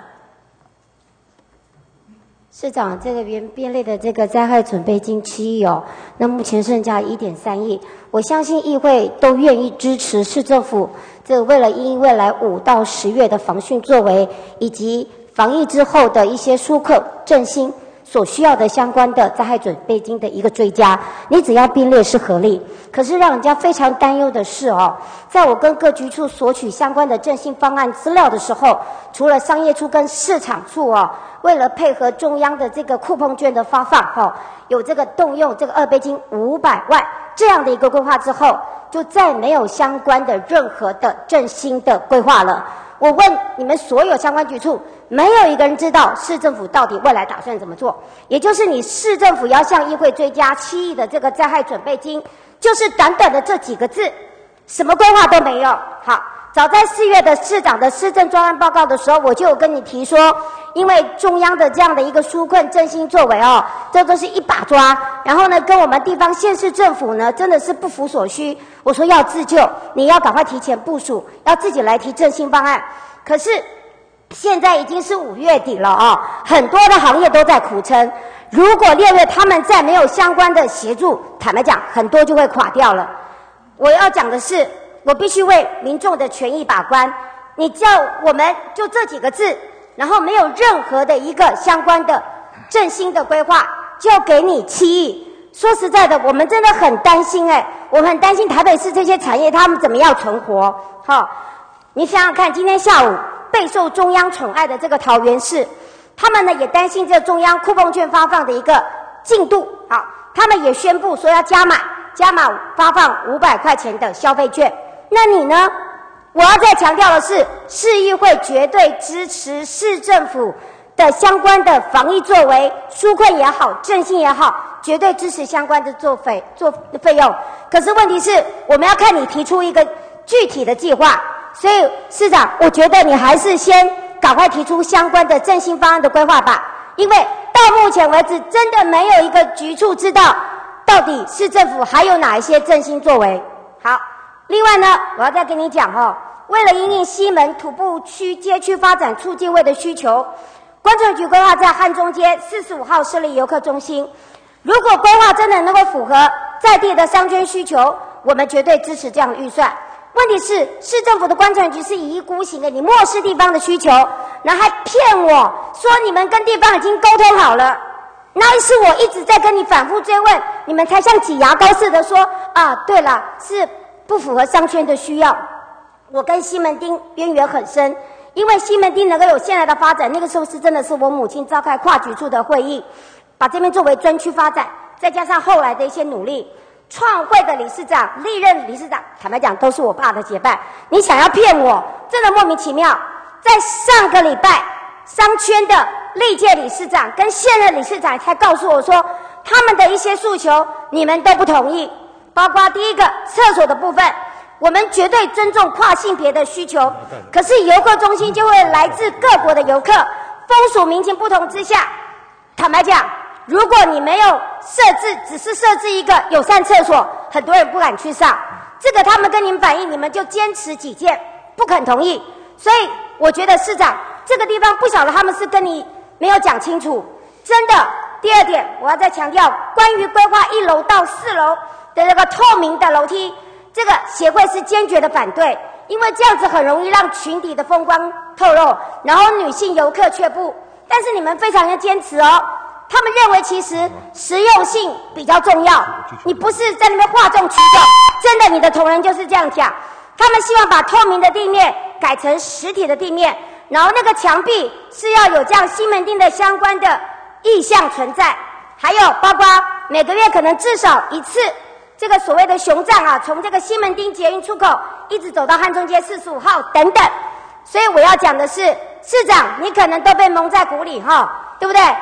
市长，这个原编列的这个灾害准备金七亿哦，那目前剩下一点三亿，我相信议会都愿意支持市政府这个为了因未来五到十月的防汛作为，以及防疫之后的一些纾困振兴所需要的相关的灾害准备金的一个追加，你只要编列是合理。可是让人家非常担忧的是哦，在我跟各局处索取相关的振兴方案资料的时候，除了商业处跟市场处哦，为了配合中央的这个库碰券的发放哦，有这个动用这个二倍金五百万这样的一个规划之后，就再没有相关的任何的振兴的规划了。我问你们所有相关局处，没有一个人知道市政府到底未来打算怎么做。也就是你市政府要向议会追加七亿的这个灾害准备金，就是短短的这几个字，什么规划都没有。好，早在四月的市长的施政专案报告的时候，我就有跟你提说，因为中央的这样的一个纾困振兴作为哦，这都是一把抓，然后呢，跟我们地方县市政府呢，真的是不服所需。我说要自救，你要赶快提前部署，要自己来提振兴方案。可是现在已经是五月底了哦，很多的行业都在苦撑。如果六月他们再没有相关的协助，坦白讲，很多就会垮掉了。我要讲的是，我必须为民众的权益把关。你叫我们就这几个字，然后没有任何的一个相关的振兴的规划，就给你七亿。说实在的，我们真的很担心哎，我们很担心台北市这些产业他们怎么样存活。好，你想想看，今天下午备受中央宠爱的这个桃园市，他们呢也担心这中央库碰券发放的一个进度。好，他们也宣布说要加码，加码发放五百块钱的消费券。那你呢？我要再强调的是，市议会绝对支持市政府的相关的防疫作为，纾困也好，振兴也好，绝对支持相关的做费做费用。可是问题是，我们要看你提出一个具体的计划。所以市长，我觉得你还是先赶快提出相关的振兴方案的规划吧，因为到目前为止，真的没有一个局处知道到底市政府还有哪一些振兴作为。好，另外呢，我要再跟你讲哦，为了因应西门土步区街区发展促进会的需求，观政局规划在汉中街四十五号设立游客中心。如果规划真的能够符合在地的商圈需求，我们绝对支持这样的预算。问题是，市政府的观政局是一意孤行的，你漠视地方的需求，然后还骗我说你们跟地方已经沟通好了。那是我一直在跟你反复追问，你们才像挤牙膏似的说啊，对了，是不符合商圈的需要。我跟西门町渊源很深，因为西门町能够有现在的发展，那个时候是真的是我母亲召开跨局处的会议，把这边作为专区发展，再加上后来的一些努力。创会的理事长、历任理事长，坦白讲都是我爸的结拜。你想要骗我，真的莫名其妙。在上个礼拜，商圈的历届理事长跟现任理事长才告诉我说，他们的一些诉求你们都不同意，包括第一个厕所的部分，我们绝对尊重跨性别的需求，可是游客中心就会来自各国的游客，风俗民情不同之下，坦白讲。如果你没有设置，只是设置一个友善厕所，很多人不敢去上。这个他们跟您反映，你们就坚持己见，不肯同意。所以我觉得市长这个地方不晓得他们是跟你没有讲清楚。真的，第二点我要再强调，关于规划一楼到四楼的那个透明的楼梯，这个协会是坚决的反对，因为这样子很容易让群体的风光透露，然后女性游客却不。但是你们非常的坚持哦。他们认为其实实用性比较重要，你不是在那边哗众取宠，真的，你的同仁就是这样讲。他们希望把透明的地面改成实体的地面，然后那个墙壁是要有这样西门町的相关的意象存在，还有包括每个月可能至少一次这个所谓的熊掌啊，从这个西门町捷运出口一直走到汉中街四十五号等等。所以我要讲的是，市长你可能都被蒙在鼓里哈，对不对？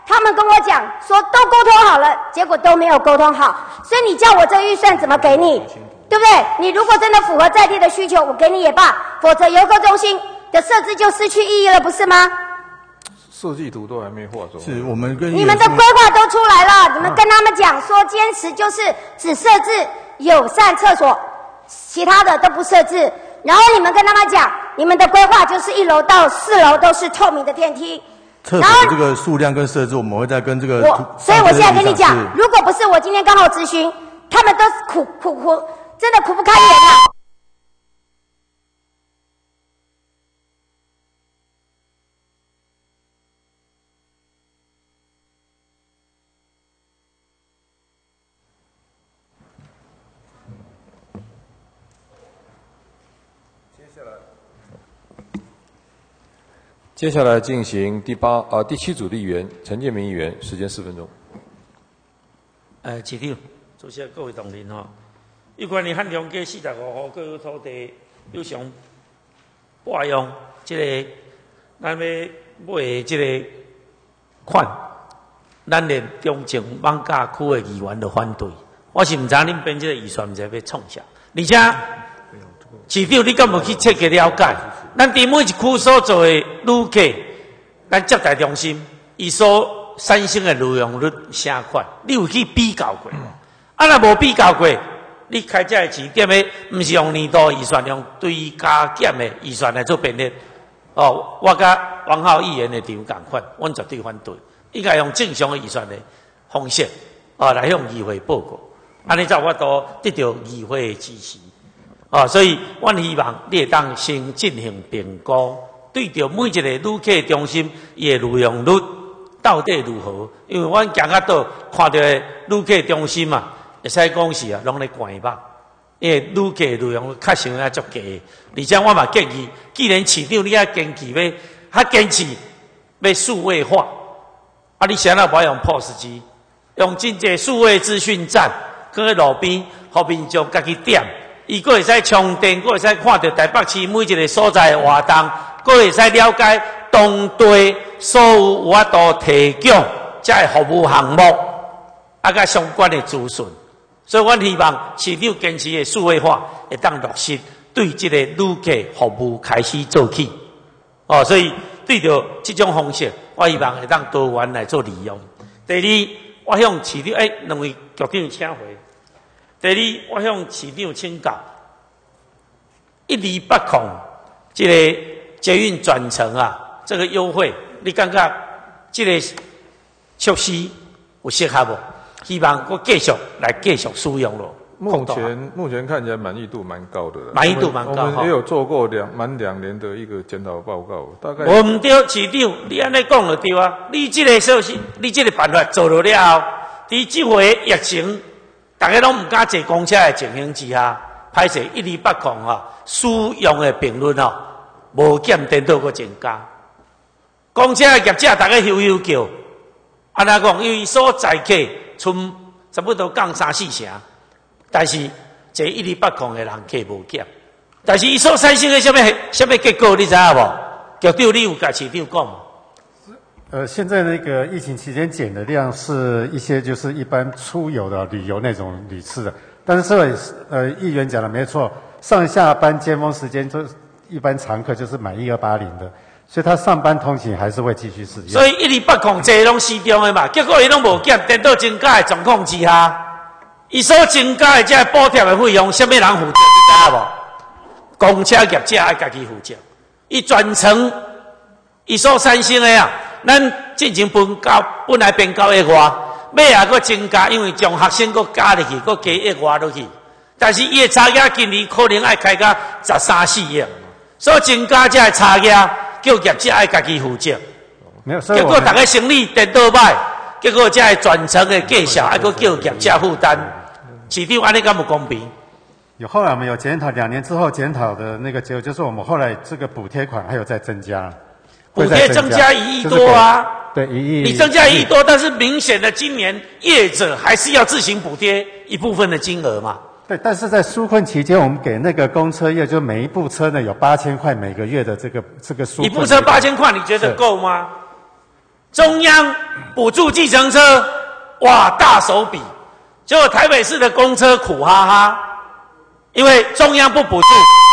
他们跟我讲说都沟通好了，结果都没有沟通好，所以你叫我这个预算怎么给你？对不对？你如果真的符合在地的需求，我给你也罢，否则游客中心的设置就失去意义了，不是吗？ 设计图都还没画出来。 是我们跟你们的规划都出来了，你们跟他们讲说，坚持就是只设置友善厕所，其他的都不设置。然后你们跟他们讲，你们的规划就是一楼到四楼都是透明的电梯。 厕所的这个数量跟设置，我们会再跟这个。 我，所以我现在跟你讲，如果不是我今天刚好咨询，他们都是苦苦苦，真的苦不堪言了。 接下来进行第八啊第七组的议员陈建明议员，时间四分钟。 呃，市长、主席、各位同仁吼，有关于汉中街四十五户国有土地有偿拨用，即、这个咱要买的即个款，咱连中正网架区的议员都反对。我是毋知恁编这个预算，毋知要创啥，而且市长，你敢无去彻底了解？咱伫每一区所做的旅客，咱接待中心，伊所产生的内容率啥款？你有去比较过？啊，若无比较过，你开这个市点的，毋是用年度预算，用追加减的预算来做编列。哦，我甲王浩议员的场共款，阮绝对反对。应该用正常的预算的方式，哦，来向议会报告，安尼才有法度得到议会的支持。哦，所以阮希望你会当先进行评估，对着每一个旅客中心伊的内容率到底如何？因为阮行到倒看到的旅客中心嘛，会使讲是啊，拢咧关目，因为旅客内容确实有足低，而且我嘛建议，既然市长你遐坚持要，较坚持要数位化，啊，你谁那不要用 P O S 机，用真济数位资讯站，搁喺路边，互民众家己点。伊阁会使充电，阁会使看到台北市每一个所在的活动，阁会使了解当地所有有法度提供这个服务项目，啊，甲相关的资讯。所以，阮希望市长坚持的数位化会当落实，对这个旅客服务开始做起。哦，所以对着这种方式，我希望会当多元来做利用。第二，我向市长诶，两位局长请回。第二，我向市长请教，一二八控这个捷运转乘啊，这个优惠，你感觉这个措施有适合无？希望我继续来继续使用咯。 目前目前看起来满意度蛮高的了， 满意度蛮高。 我们也有做过两满两年的一个检讨报告，大概。 我唔对，市长，你安尼讲就对啊！你这个措施，你这个办法做了了后，伫这回疫情。大家拢唔敢坐公车的情形之下，歹势一二八控吼，使用的频率吼，无减颠倒个增加。公车的业者大家悠悠叫，安那讲，因为所载客剩差不多降三四成，但是坐一二八控的人客无减，但是伊所产生的什么什么结果，你知影无？局长，你有甲市长讲吗？ 呃，现在那个疫情期间减的量是一些就是一般出游的旅游那种旅次的，但是这位呃议员讲的没错，上下班尖峰时间就一般常客就是买一二八零的，所以他上班通勤还是会继续使用。 所以一二八控这拢适中的嘛，结果伊拢无减，颠倒增加的状况之下，伊所增加的这补贴的费用，什么人负责？你知影无？公车业者爱家己负责，伊转乘伊所产生的啊。咱进行分高，本来变高一外，尾也阁增加，因为将学生阁加入去，阁加一外落去。但是伊的差价今年可能爱开到十三四亿，所以增加这个差价，叫业者爱家己负责。 没有， 结果大家生意颠倒歹，结果这个转乘的计价还阁叫业者负担，市场安尼敢不公平？ 有后来我们有检讨，两年之后检讨的那个结果就是我们后来这个补贴款还有在增加。 补贴增加一亿多啊， 对，一亿。 你增加一亿多，但是明显的今年业者还是要自行补贴一部分的金额嘛。 对，但是在纾困期间，我们给那个公车业，就每一部车呢有八千块每个月的这个这个纾困。 一部车八千块，你觉得够吗？ 中央补助计程车，哇，大手笔。结果台北市的公车苦哈哈，因为中央不补助。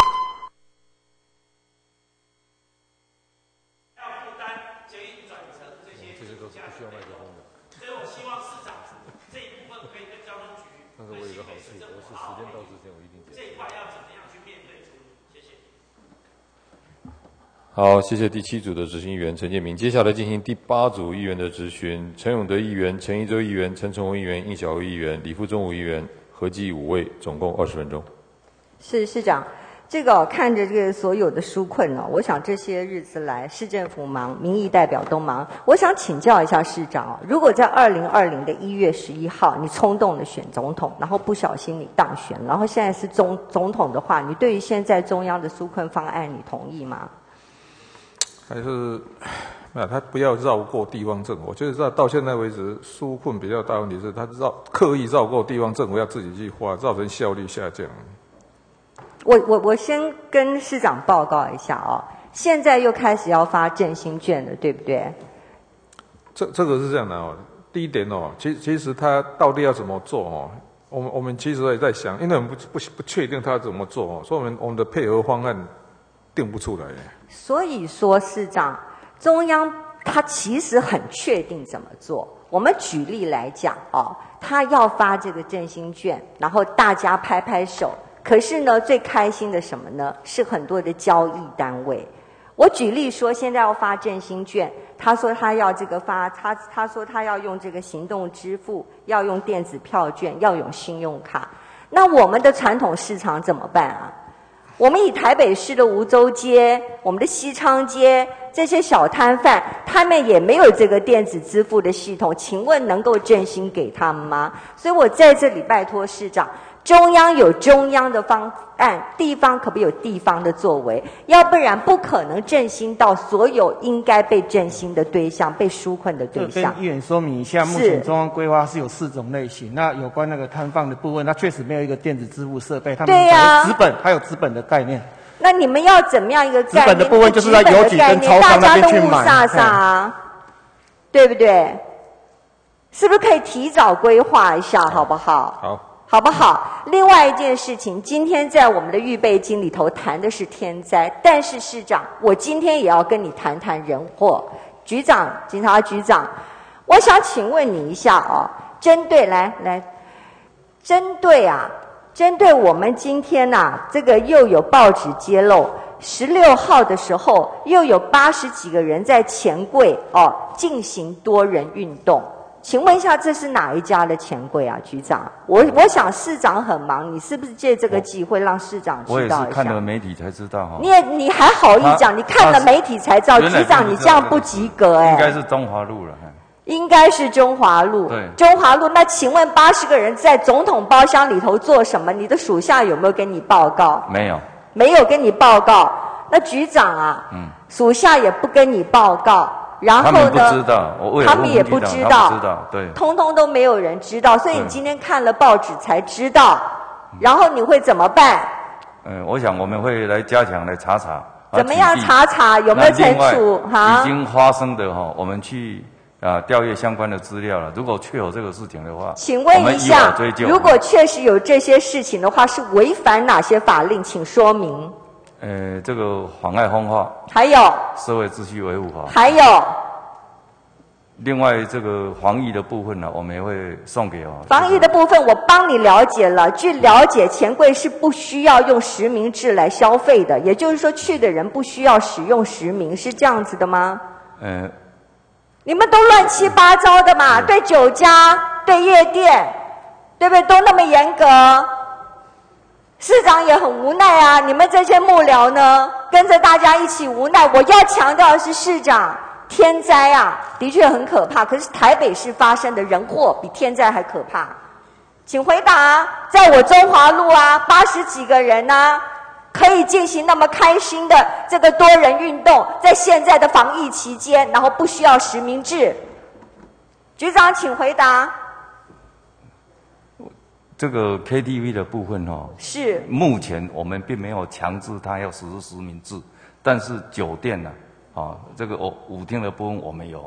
好，谢谢第七组的执行议员陈建明。接下来进行第八组议员的质询，陈永德议员、陈一舟议员、陈崇文议员、应晓薇议员、李富忠武议员，合计五位，总共二十分钟。 是市长，这个、哦、看着这个所有的纾困哦，我想这些日子来，市政府忙，民意代表都忙。我想请教一下市长哦，如果在二零二零的一月十一号，你冲动的选总统，然后不小心你当选，然后现在是总总统的话，你对于现在中央的纾困方案，你同意吗？ 还是，啊，他不要绕过地方政府。我觉得到现在为止，纾困比较大问题是，他绕刻意绕过地方政府，要自己去花，造成效率下降。 我我我先跟市长报告一下哦，现在又开始要发振兴券了，对不对？ 这这个是这样的哦。第一点哦，其其实他到底要怎么做哦？我们我们其实也在想，因为我们不不不确定他怎么做哦，所以我们我们的配合方案定不出来。 所以说，市长，中央他其实很确定怎么做。我们举例来讲哦，他要发这个振兴券，然后大家拍拍手。可是呢，最开心的什么呢？是很多的交易单位。我举例说，现在要发振兴券，他说他要这个发，他他说他要用这个行动支付，要用电子票券，要用信用卡。那我们的传统市场怎么办啊？我们以台北市的梧州街、我们的西昌街这些小摊贩，他们也没有这个电子支付的系统，请问能够振兴给他们吗？所以我在这里拜托市长，中央有中央的方案，地方可不可以有地方的作为？要不然不可能振兴到所有应该被振兴的对象、被纾困的对象。 跟议员说明一下，目前中央规划是有四种类型。那有关那个摊贩的部分，它确实没有一个电子支付设备，他们对呀、 资本，它有资本的概念。 那你们要怎么样一个概念？ 资本的部分就是在邮局跟超商那边去买， 大家都雾煞煞啊，对不对？是不是可以提早规划一下，好不好？ 好。 好不好？另外一件事情，今天在我们的预备金里头谈的是天灾，但是市长，我今天也要跟你谈谈人祸。局长，警察局长，我想请问你一下哦，针对来来，针对啊，针对我们今天呐、啊，这个又有报纸揭露，十六号的时候又有八十几个人在钱柜哦进行多人运动。请问一下，这是哪一家的钱柜啊，局长？我我想市长很忙，你是不是借这个机会让市长知道一下？ 我也是看了媒体才知道哈。 你也你还好意讲？你看了媒体才知道，局长你这样不及格哎、欸。 应该是中华路了。 应该是中华路。 对。 中华路，那请问八十个人在总统包厢里头做什么？你的属下有没有跟你报告？ 没有。 没有跟你报告。那局长啊，嗯，属下也不跟你报告。然后呢？ 他们不知道，我他们也不知道， 知道，对， 通通都没有人知道，所以你今天看了报纸才知道。然后你会怎么办？ 嗯，我想我们会来加强来查查。 怎么样查查有没有惩处？哈， 已经发生的哈，我们去啊调阅相关的资料了。如果确有这个事情的话， 请问一下，如果确实有这些事情的话，是违反哪些法令？请说明。 呃，这个妨碍风化， 还有社会秩序维护法， 还有另外这个防疫的部分呢，我们也会送给哦。 防疫的部分我帮你了解了，据了解，钱柜是不需要用实名制来消费的，也就是说去的人不需要使用实名，是这样子的吗？ 呃， 你们都乱七八糟的嘛，对酒家、对夜店，对不对？都那么严格。市长也很无奈啊，你们这些幕僚呢，跟着大家一起无奈。我要强调的是，市长，天灾啊，的确很可怕，可是台北市发生的人祸比天灾还可怕。请回答，在我中华路啊，八十几个人啊，可以进行那么开心的这个多人运动，在现在的防疫期间，然后不需要实名制。局长，请回答。 这个 K T V 的部分哦， 是目前我们并没有强制他要实施实名制，但是酒店呢，啊，这个哦舞厅的部分我们有，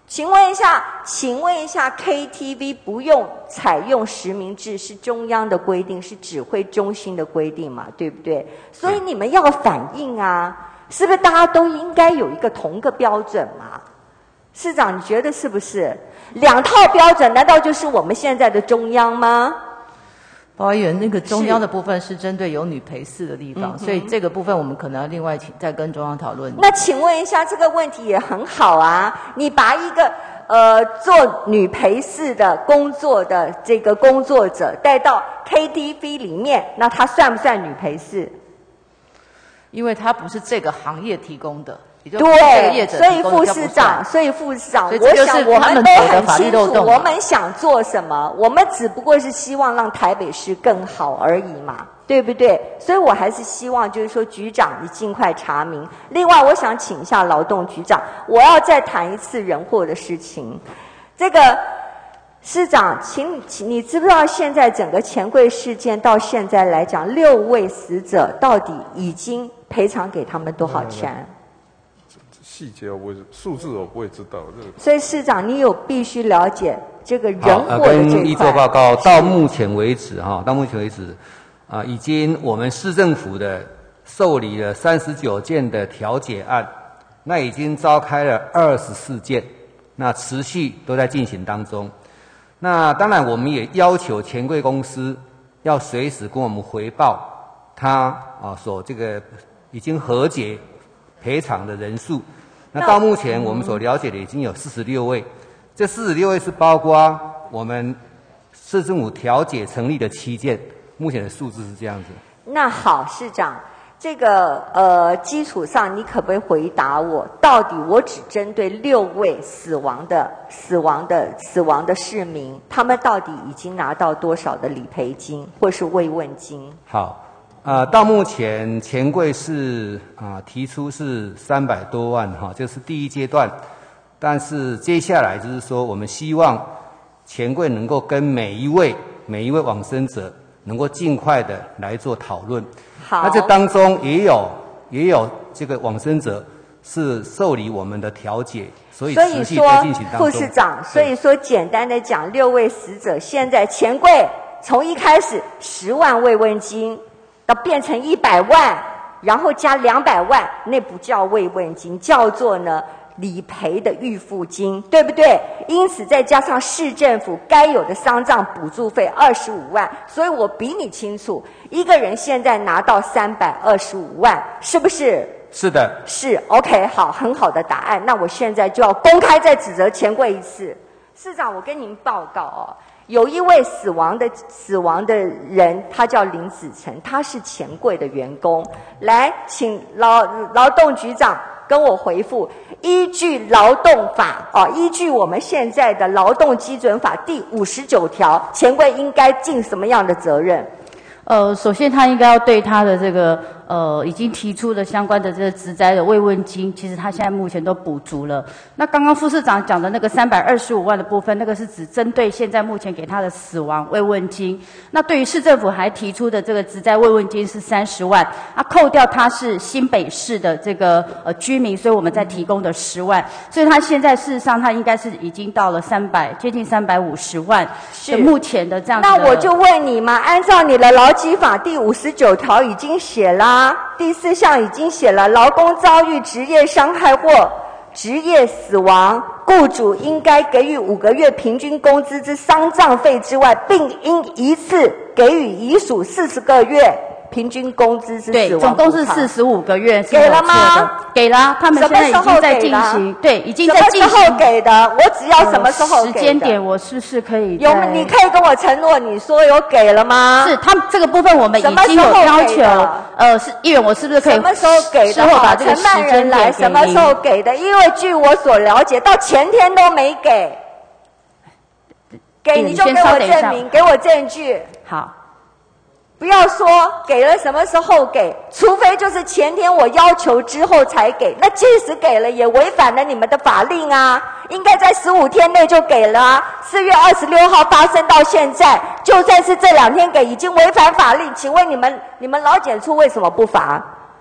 请问一下，请问一下 ，K T V 不用采用实名制是中央的规定，是指挥中心的规定嘛？对不对？所以你们要反映啊，是不是大家都应该有一个同个标准嘛？市长，你觉得是不是？两套标准难道就是我们现在的中央吗？ 包议员，那个中央的部分是针对有女陪侍的地方， 嗯、 所以这个部分我们可能要另外请再跟中央讨论。 那请问一下，这个问题也很好啊，你把一个呃做女陪侍的工作的这个工作者带到 K T V 里面，那他算不算女陪侍？ 因为他不是这个行业提供的。 对，所以副市长，所以副市长，我想我们都很清楚，我们想做什么，我们只不过是希望让台北市更好而已嘛，对不对？所以我还是希望就是说，局长你尽快查明。另外，我想请一下劳动局长，我要再谈一次人祸的事情。这个市长，请请你知不知道现在整个钱柜事件到现在来讲，六位死者到底已经赔偿给他们多少钱？ 细节我不会，数字我不会知道。这个， 所以市长，你有必须了解这个人祸的这一块。 跟议座报告，到目前为止哈，到目前为止，啊，已经我们市政府的受理了三十九件的调解案，那已经召开了二十四件，那持续都在进行当中。那当然，我们也要求钱柜公司要随时跟我们回报他啊所这个已经和解赔偿的人数。那到目前我们所了解的已经有四十六位，这四十六位是包括我们市政府调解成立的七件，目前的数字是这样子。 那好，市长，这个呃基础上，你可不可以回答我，到底我只针对六位死亡的、死亡的、死亡的市民，他们到底已经拿到多少的理赔金或是慰问金？ 好。啊、呃，到目前钱柜是啊、呃、提出是三百多万哈，这是第一阶段。但是接下来就是说，我们希望钱柜能够跟每一位每一位往生者能够尽快的来做讨论。 好， 那这当中也有也有这个往生者是受理我们的调解，所以持续在进行当中。 副市长，所以说简单的讲，六位死者现在钱柜从一开始十万慰问金。到变成一百万，然后加两百万，那不叫慰问金，叫做呢理赔的预付金，对不对？因此再加上市政府该有的丧葬补助费二十五万，所以我比你清楚，一个人现在拿到三百二十五万，是不是？ 是的。 是 OK， 好，很好的答案。那我现在就要公开再指责钱柜一次，市长，我跟您报告哦。有一位死亡的死亡的人，他叫林子成，他是钱柜的员工。来，请劳劳动局长跟我回复，依据劳动法哦，依据我们现在的劳动基准法第五十九条，钱柜应该尽什么样的责任？ 呃，首先他应该要对他的这个呃已经提出的相关的这个职灾的慰问金，其实他现在目前都补足了。那刚刚副市长讲的那个三百二十五万的部分，那个是只针对现在目前给他的死亡慰问金。那对于市政府还提出的这个职灾慰问金是三十万，啊，扣掉他是新北市的这个呃居民，所以我们再提供的十万，所以他现在事实上他应该是已经到了三百接近三百五十万，是目前的这样子的。 那我就问你嘛，按照你的劳基法第五十九条已经写啦，第四项已经写了，劳工遭遇职业伤害或职业死亡，雇主应该给予五个月平均工资之丧葬费之外，并应一次给予遗属四十个月平均工资之死亡对，总共是四十五个月， 给了吗？ 给了，他们现在已经在进行，对，已经在进行。 什么时候给的？我只要什么时候给的？ 时间点我是不是可以？ 有，你可以跟我承诺，你说有给了吗？ 是，他们这个部分我们已经有要求。呃，是议员，我是不是可以？ 什么时候给的？ 之后把这个时承办人来，什么时候给的？因为据我所了解，到前天都没给。给你就给我证明，给我证据。 好。 不要说给了什么时候给，除非就是前天我要求之后才给。那即使给了，也违反了你们的法令啊！应该在十五天内就给了啊！四月二十六号发生到现在，就算是这两天给，已经违反法令。请问你们，你们劳检处为什么不罚？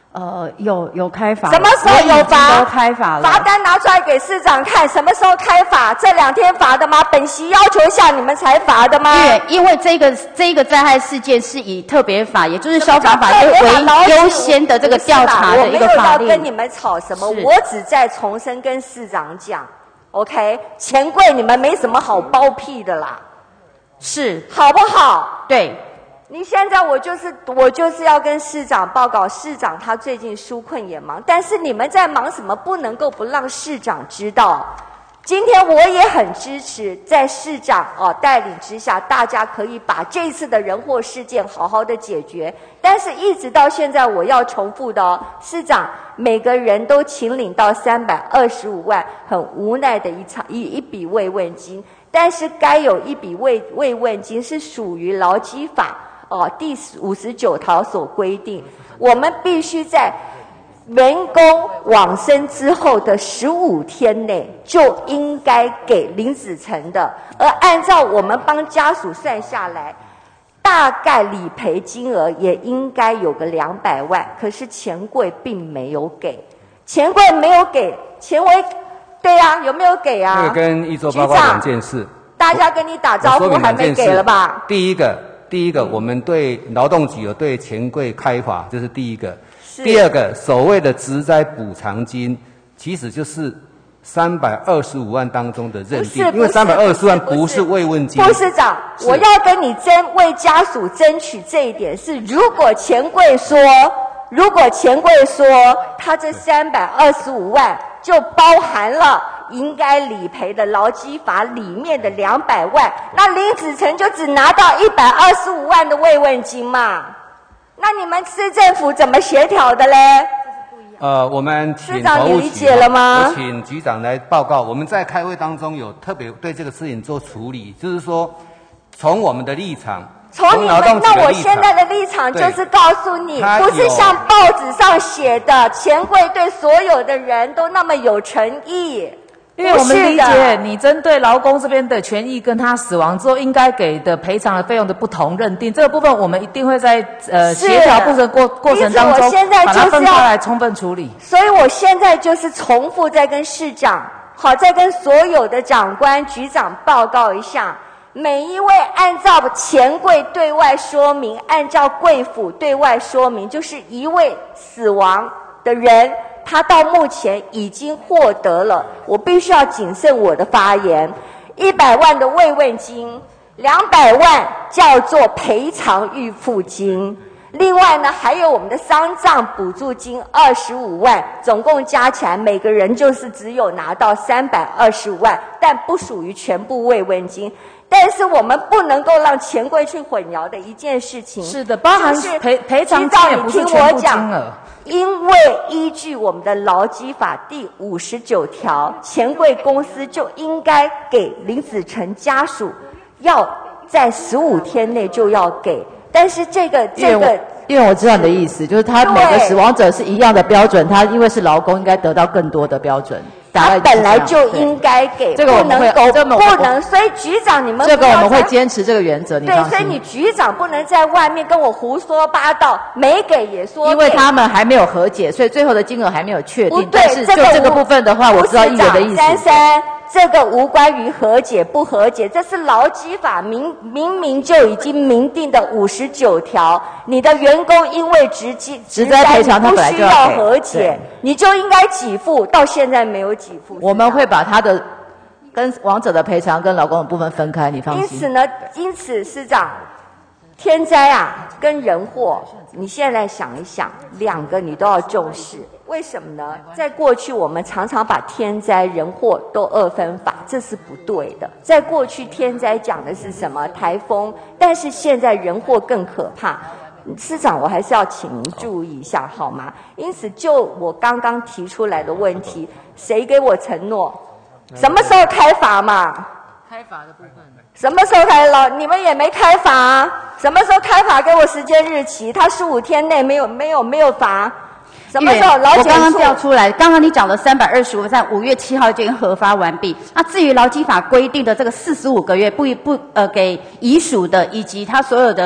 呃，有有开罚， 什么时候有罚？ 都开罚了， 罚单拿出来给市长看，什么时候开罚？这两天罚的吗？本席要求下你们才罚的吗？ 对，因为这个这个灾害事件是以特别法，也就是消防法为优先的这个调查的一个法令。 我没有要跟你们吵什么，我只在重申跟市长讲 ，OK， 钱柜你们没什么好包庇的啦， 是好不好？ 对。 你现在我就是我就是要跟市长报告，市长他最近纾困也忙，但是你们在忙什么？不能够不让市长知道。今天我也很支持，在市长哦带领之下，大家可以把这次的人祸事件好好的解决。但是，一直到现在，我要重复的哦，市长每个人都请领到三百二十五万，很无奈的一场一一笔慰问金。但是，该有一笔慰慰问金是属于劳基法。哦，第五十九条所规定，我们必须在员工往生之后的十五天内就应该给林子成的，而按照我们帮家属算下来，大概理赔金额也应该有个两百万，可是钱柜并没有给，钱柜没有给，钱为对呀、啊，有没有给啊？ 这个跟一周报告两件事， 大家跟你打招呼还没给了吧？ 第一个。第一个，我们对劳动局有对钱柜开罚，这是第一个。第二个，所谓的职灾补偿金，其实就是三百二十五万当中的认定，因为三百二十万不是慰问金。 副市长，我要跟你争为家属争取这一点是，如果钱柜说，如果钱柜说他这三百二十五万就包含了应该理赔的劳基法里面的两百万，那林子成就只拿到一百二十五万的慰问金嘛？那你们市政府怎么协调的嘞？ 呃，我们请市长，你理解了吗？ 我请局长来报告。我们在开会当中有特别对这个事情做处理，就是说，从我们的立场。 从你们，那我现在的立场就是告诉你，不是像报纸上写的，钱柜对所有的人都那么有诚意。 因为我们理解你针对劳工这边的权益跟他死亡之后应该给的赔偿的费用的不同认定，这个部分我们一定会在呃协调过程过过程当中把它分开来充分处理。 所以我现在就是重复在跟市长，好，再跟所有的长官、局长报告一下。每一位按照钱柜对外说明，按照贵府对外说明，就是一位死亡的人，他到目前已经获得了，我必须要谨慎我的发言，一百万的慰问金，两百万叫做赔偿预付金。另外呢，还有我们的丧葬补助金二十五万，总共加起来每个人就是只有拿到三百二十五万，但不属于全部慰问金。但是我们不能够让钱柜去混淆的一件事情， 是的，包含赔赔偿金也不是全部金额。 因为依据我们的劳基法第五十九条，钱柜公司就应该给林子成家属要在十五天内就要给。但是这个这个， 因为我知道你的意思，就是他每个死亡者是一样的标准，他因为是劳工，应该得到更多的标准。 他本来就应该给， 这个我们会， 这个不能。所以局长，你们这个我们会坚持这个原则，你放心。 对，所以你局长不能在外面跟我胡说八道，没给也说。 因为他们还没有和解，所以最后的金额还没有确定。 对， 但是就这个部分的话，我知道议员的意思。 三三，这个无关于和解不和解，这是劳基法明明明就已经明定的五十九条。你的员工因为直击职灾赔偿，他不本来就需要和解，你就应该给付，到现在没有给付。 我们会把他的跟亡者的赔偿跟劳工的部分分开，你放心。 因此呢，因此市长，天灾啊跟人祸，你现在想一想，两个你都要重视。为什么呢？在过去我们常常把天灾人祸都二分法，这是不对的。在过去天灾讲的是什么？台风，但是现在人祸更可怕。市长，我还是要请您注意一下，好吗？因此，就我刚刚提出来的问题，谁给我承诺？什么时候开罚嘛？ 开罚的部分。 什么时候开了？你们也没开罚、啊。什么时候开罚？给我时间日期。他十五天内没有没有没有罚。什么时候？劳检处我刚刚调出来，刚刚你讲的三百二十五在五月七号就已经核发完毕。那至于劳基法规定的这个四十五个月不不呃给遗属的，以及他所有的呃。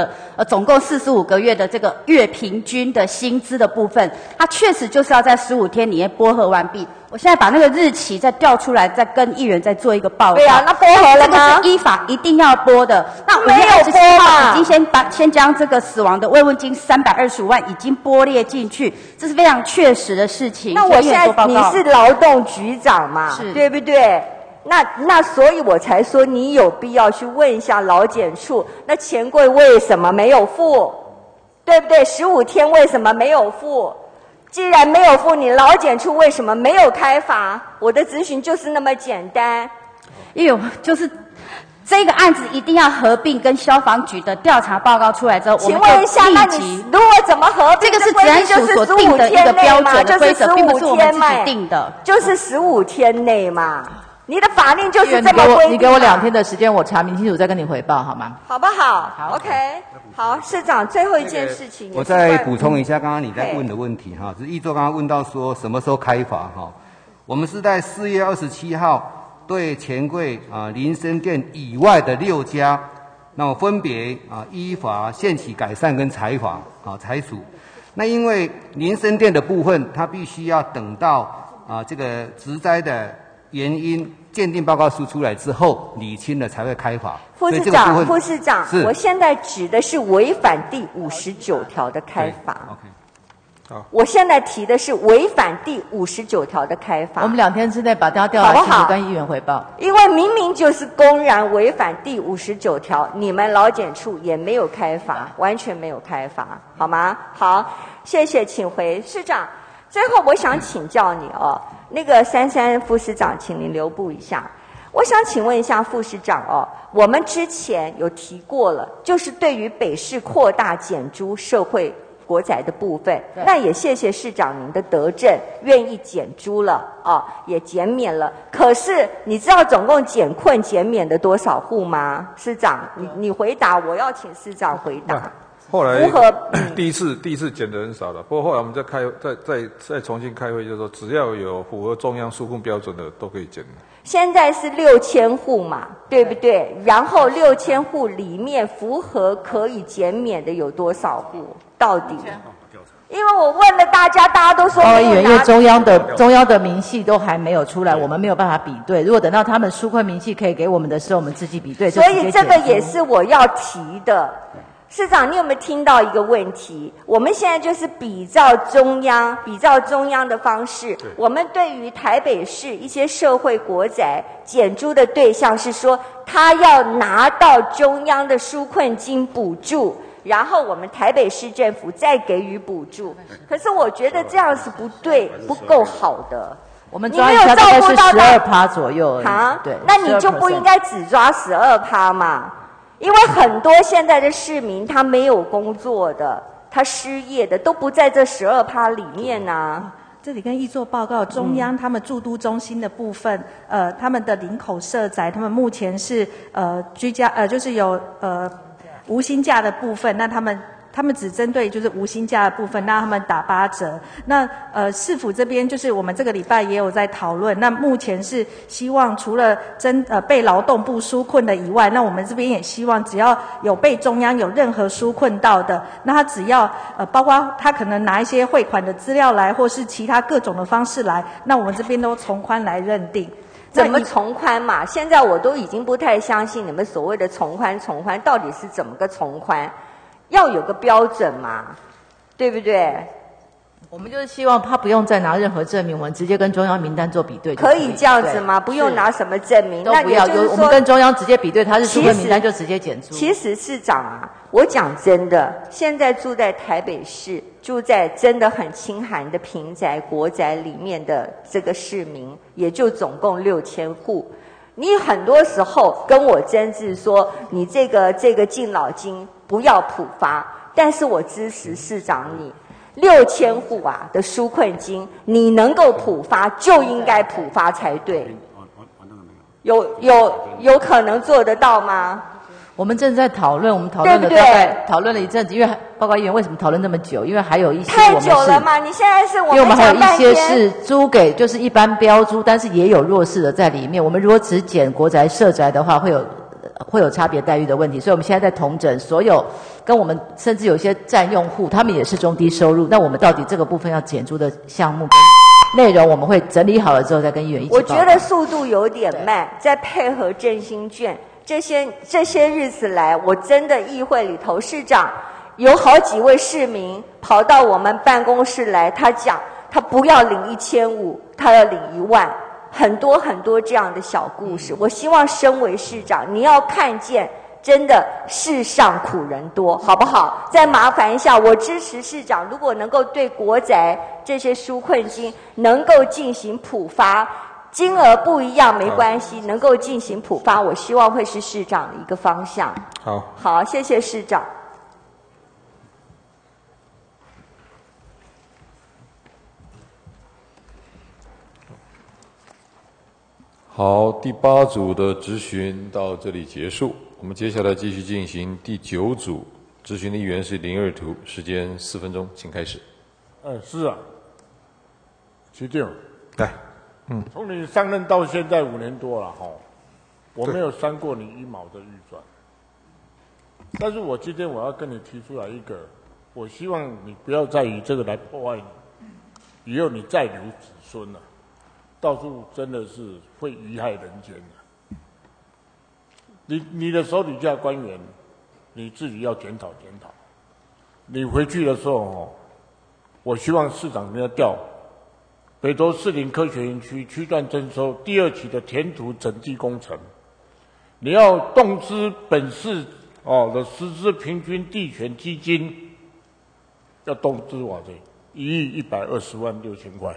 呃总共四十五个月的这个月平均的薪资的部分，它确实就是要在十五天里面拨核完毕。我现在把那个日期再调出来，再跟议员再做一个报告。 对啊，那拨核了吗？ 这个是依法一定要拨的。那没有拨嘛？ 已经先把先将这个死亡的慰问金三百二十五万已经拨列进去，这是非常确实的事情。 那我现在你是劳动局长嘛， 是对不对？那那所以我才说你有必要去问一下劳检处，那钱柜为什么没有付？对不对？十五天为什么没有付？既然没有付，你劳检处为什么没有开罚？我的咨询就是那么简单。 因为就是这个案子一定要合并跟消防局的调查报告出来之后， 请问一下，那你如果怎么合并？ 这个是治安署所定的一个标准的规则，并不是我们自己定的， 就是十五天内嘛。你的法令就是这么规定。 你给我两天的时间，我查明清楚再跟你回报好吗？ 好不好？好 ，OK。好，市长，最后一件事情， 我再补充一下刚刚你在问的问题哈，是议座刚刚问到说什么时候开罚哈，我们是在四月二十七号对钱柜啊林森店以外的六家，那我分别啊依法限期改善跟裁罚啊裁处。那因为林森店的部分，它必须要等到啊这个职灾的原因鉴定报告书出来之后，理清了才会开罚。 副市长，副市长，我现在指的是违反第五十九条的开罚。 OK， 好，我现在提的是违反第五十九条的开罚。 我们两天之内把它调查清楚，跟议员汇报。 因为明明就是公然违反第五十九条，你们劳检处也没有开罚，完全没有开罚，好吗？好，谢谢，请回市长。最后，我想请教你哦。那个珊珊副市长，请您留步一下。我想请问一下副市长哦，我们之前有提过了，就是对于北市扩大减租社会国宅的部分，那也谢谢市长您的德政，愿意减租了哦，也减免了。可是你知道总共减困减免的多少户吗？市长，你你回答，我要请市长回答。 后来符合第一次第一次减的很少了，不过后来我们再开再再再重新开会，就是说只要有符合中央纾困标准的都可以减。 现在是六千户嘛，对不对？然后六千户里面符合可以减免的有多少户？到底？因为我问了大家，大家都说没有拿。 因为中央的中央的明细都还没有出来，我们没有办法比对。如果等到他们纾困明细可以给我们的时候，我们自己比对。 所以这个也是我要提的。市长，你有没有听到一个问题？我们现在就是比照中央，比照中央的方式，我们对于台北市一些社会国宅减租的对象是说，他要拿到中央的纾困金补助，然后我们台北市政府再给予补助。可是我觉得这样是不对，不够好的。 我们抓一下大概是十二趴左右。 啊， 对， 那你就不应该只抓十二趴嘛？因为很多现在的市民他没有工作的，他失业的都不在这十二趴里面啊。 这里跟议座报告，中央他们驻都中心的部分，嗯、呃，他们的林口社宅，他们目前是呃居家呃就是有呃无薪假的部分，那他们。他们只针对就是无薪假的部分，让他们打八折。那呃，市府这边就是我们这个礼拜也有在讨论。那目前是希望除了真呃被劳动部纾困的以外，那我们这边也希望只要有被中央有任何纾困到的，那他只要呃包括他可能拿一些汇款的资料来，或是其他各种的方式来，那我们这边都从宽来认定。 怎么从宽嘛？现在我都已经不太相信你们所谓的从宽从宽到底是怎么个从宽？要有个标准嘛，对不对？ 我们就是希望他不用再拿任何证明，我们直接跟中央名单做比对。 可以这样子吗？不用拿什么证明？ 都不要，有我们跟中央直接比对，他是纾困名单就直接减租。 其实市长啊，我讲真的，现在住在台北市，住在真的很清寒的平宅国宅里面的这个市民，也就总共六千户。你很多时候跟我争执说，你这个这个敬老金不要普发，但是我支持市长你六千户啊的纾困金，你能够普发就应该普发才对。有有有可能做得到吗？ 我们正在讨论，我们讨论了大概讨论了一阵子，因为报告议员为什么讨论那么久？因为还有一些太久了嘛，你现在是我们因为我们还有一些是租给就是一般标租，但是也有弱势的在里面。我们如果只减国宅社宅的话，会有会有差别待遇的问题，所以我们现在在统整所有跟我们甚至有些占用户，他们也是中低收入，那我们到底这个部分要减租的项目跟内容，我们会整理好了之后再跟议员一起报告。 我觉得速度有点慢，再配合振兴券，这些这些日子来，我真的议会里头市长有好几位市民跑到我们办公室来，他讲他不要领一千五，他要领一万。很多很多这样的小故事，我希望身为市长，你要看见，真的世上苦人多，好不好？再麻烦一下，我支持市长，如果能够对国宅这些纾困金能够进行普发，金额不一样没关系，能够进行普发，我希望会是市长的一个方向。 好， 好，谢谢市长。 好，第八组的质询到这里结束。我们接下来继续进行第九组质询的议员是林二图，时间四分钟，请开始。 嗯，是啊，徐定， 来，嗯， 从你上任到现在五年多了哈，我没有删过你一毛的预算，但是我今天我要跟你提出来一个，我希望你不要再以这个来破坏你，以后你再留子孙了、啊。到处真的是会贻害人间的。你你的手底下官员，你自己要检讨检讨。你回去的时候哦，我希望市长你要调北投士林科学园区区段征收第二期的填土整地工程，你要动资本市哦的实施平均地权基金，要动资多少钱？一亿一百二十万六千块。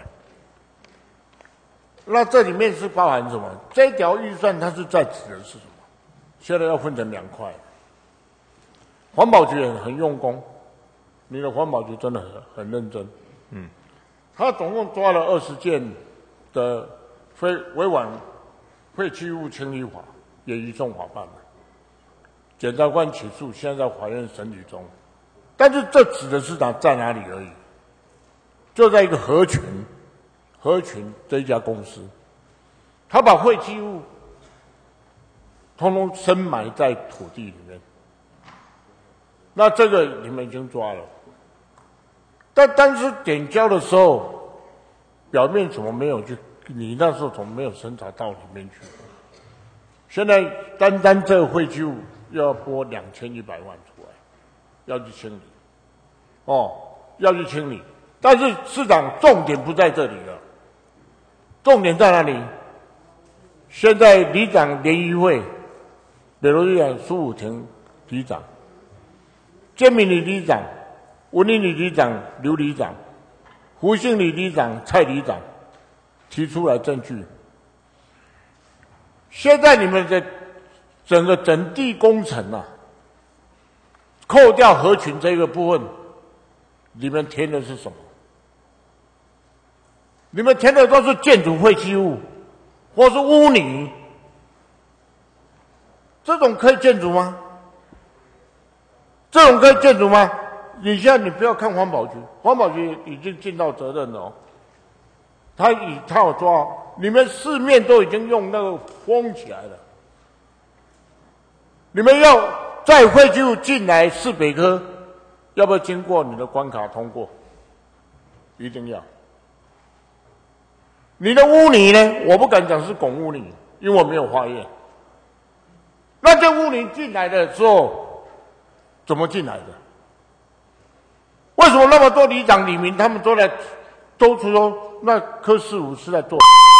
那这里面是包含什么？这一条预算它是在指的是什么？现在要分成两块。环保局很很用功，你的环保局真的很很认真。嗯，他总共抓了二十件的非违反废弃物清理法，也移送法办了。检察官起诉，现在在法院审理中。但是这指的是哪在哪里而已？就在一个合群。合群这一家公司，他把废弃物通通深埋在土地里面。那这个你们已经抓了，但但是点交的时候，表面怎么没有去？你那时候怎么没有审查到里面去？现在单单这个废弃物又要拨两千一百万出来，要去清理。哦，要去清理，但是市长重点不在这里了。重点在哪里？现在里长联谊会，北投里长苏武庭里长，建民里里长，文林里里长刘里长，福兴里里长蔡里长提出来证据。现在你们的整个整地工程啊，扣掉合群这个部分，你们填的是什么？你们填的都是建筑废弃物，或是污泥，这种可以建筑吗？这种可以建筑吗？你现在你不要看环保局，环保局已经尽到责任了哦。他以他有抓，你们四面都已经用那个封起来了。你们要再废弃物进来市北科，要不要经过你的关卡通过？一定要。你的污泥呢？我不敢讲是汞污泥，因为我没有化验。那这污泥进来的时候，怎么进来的？为什么那么多里长、里民他们都在都说那柯市府是在做？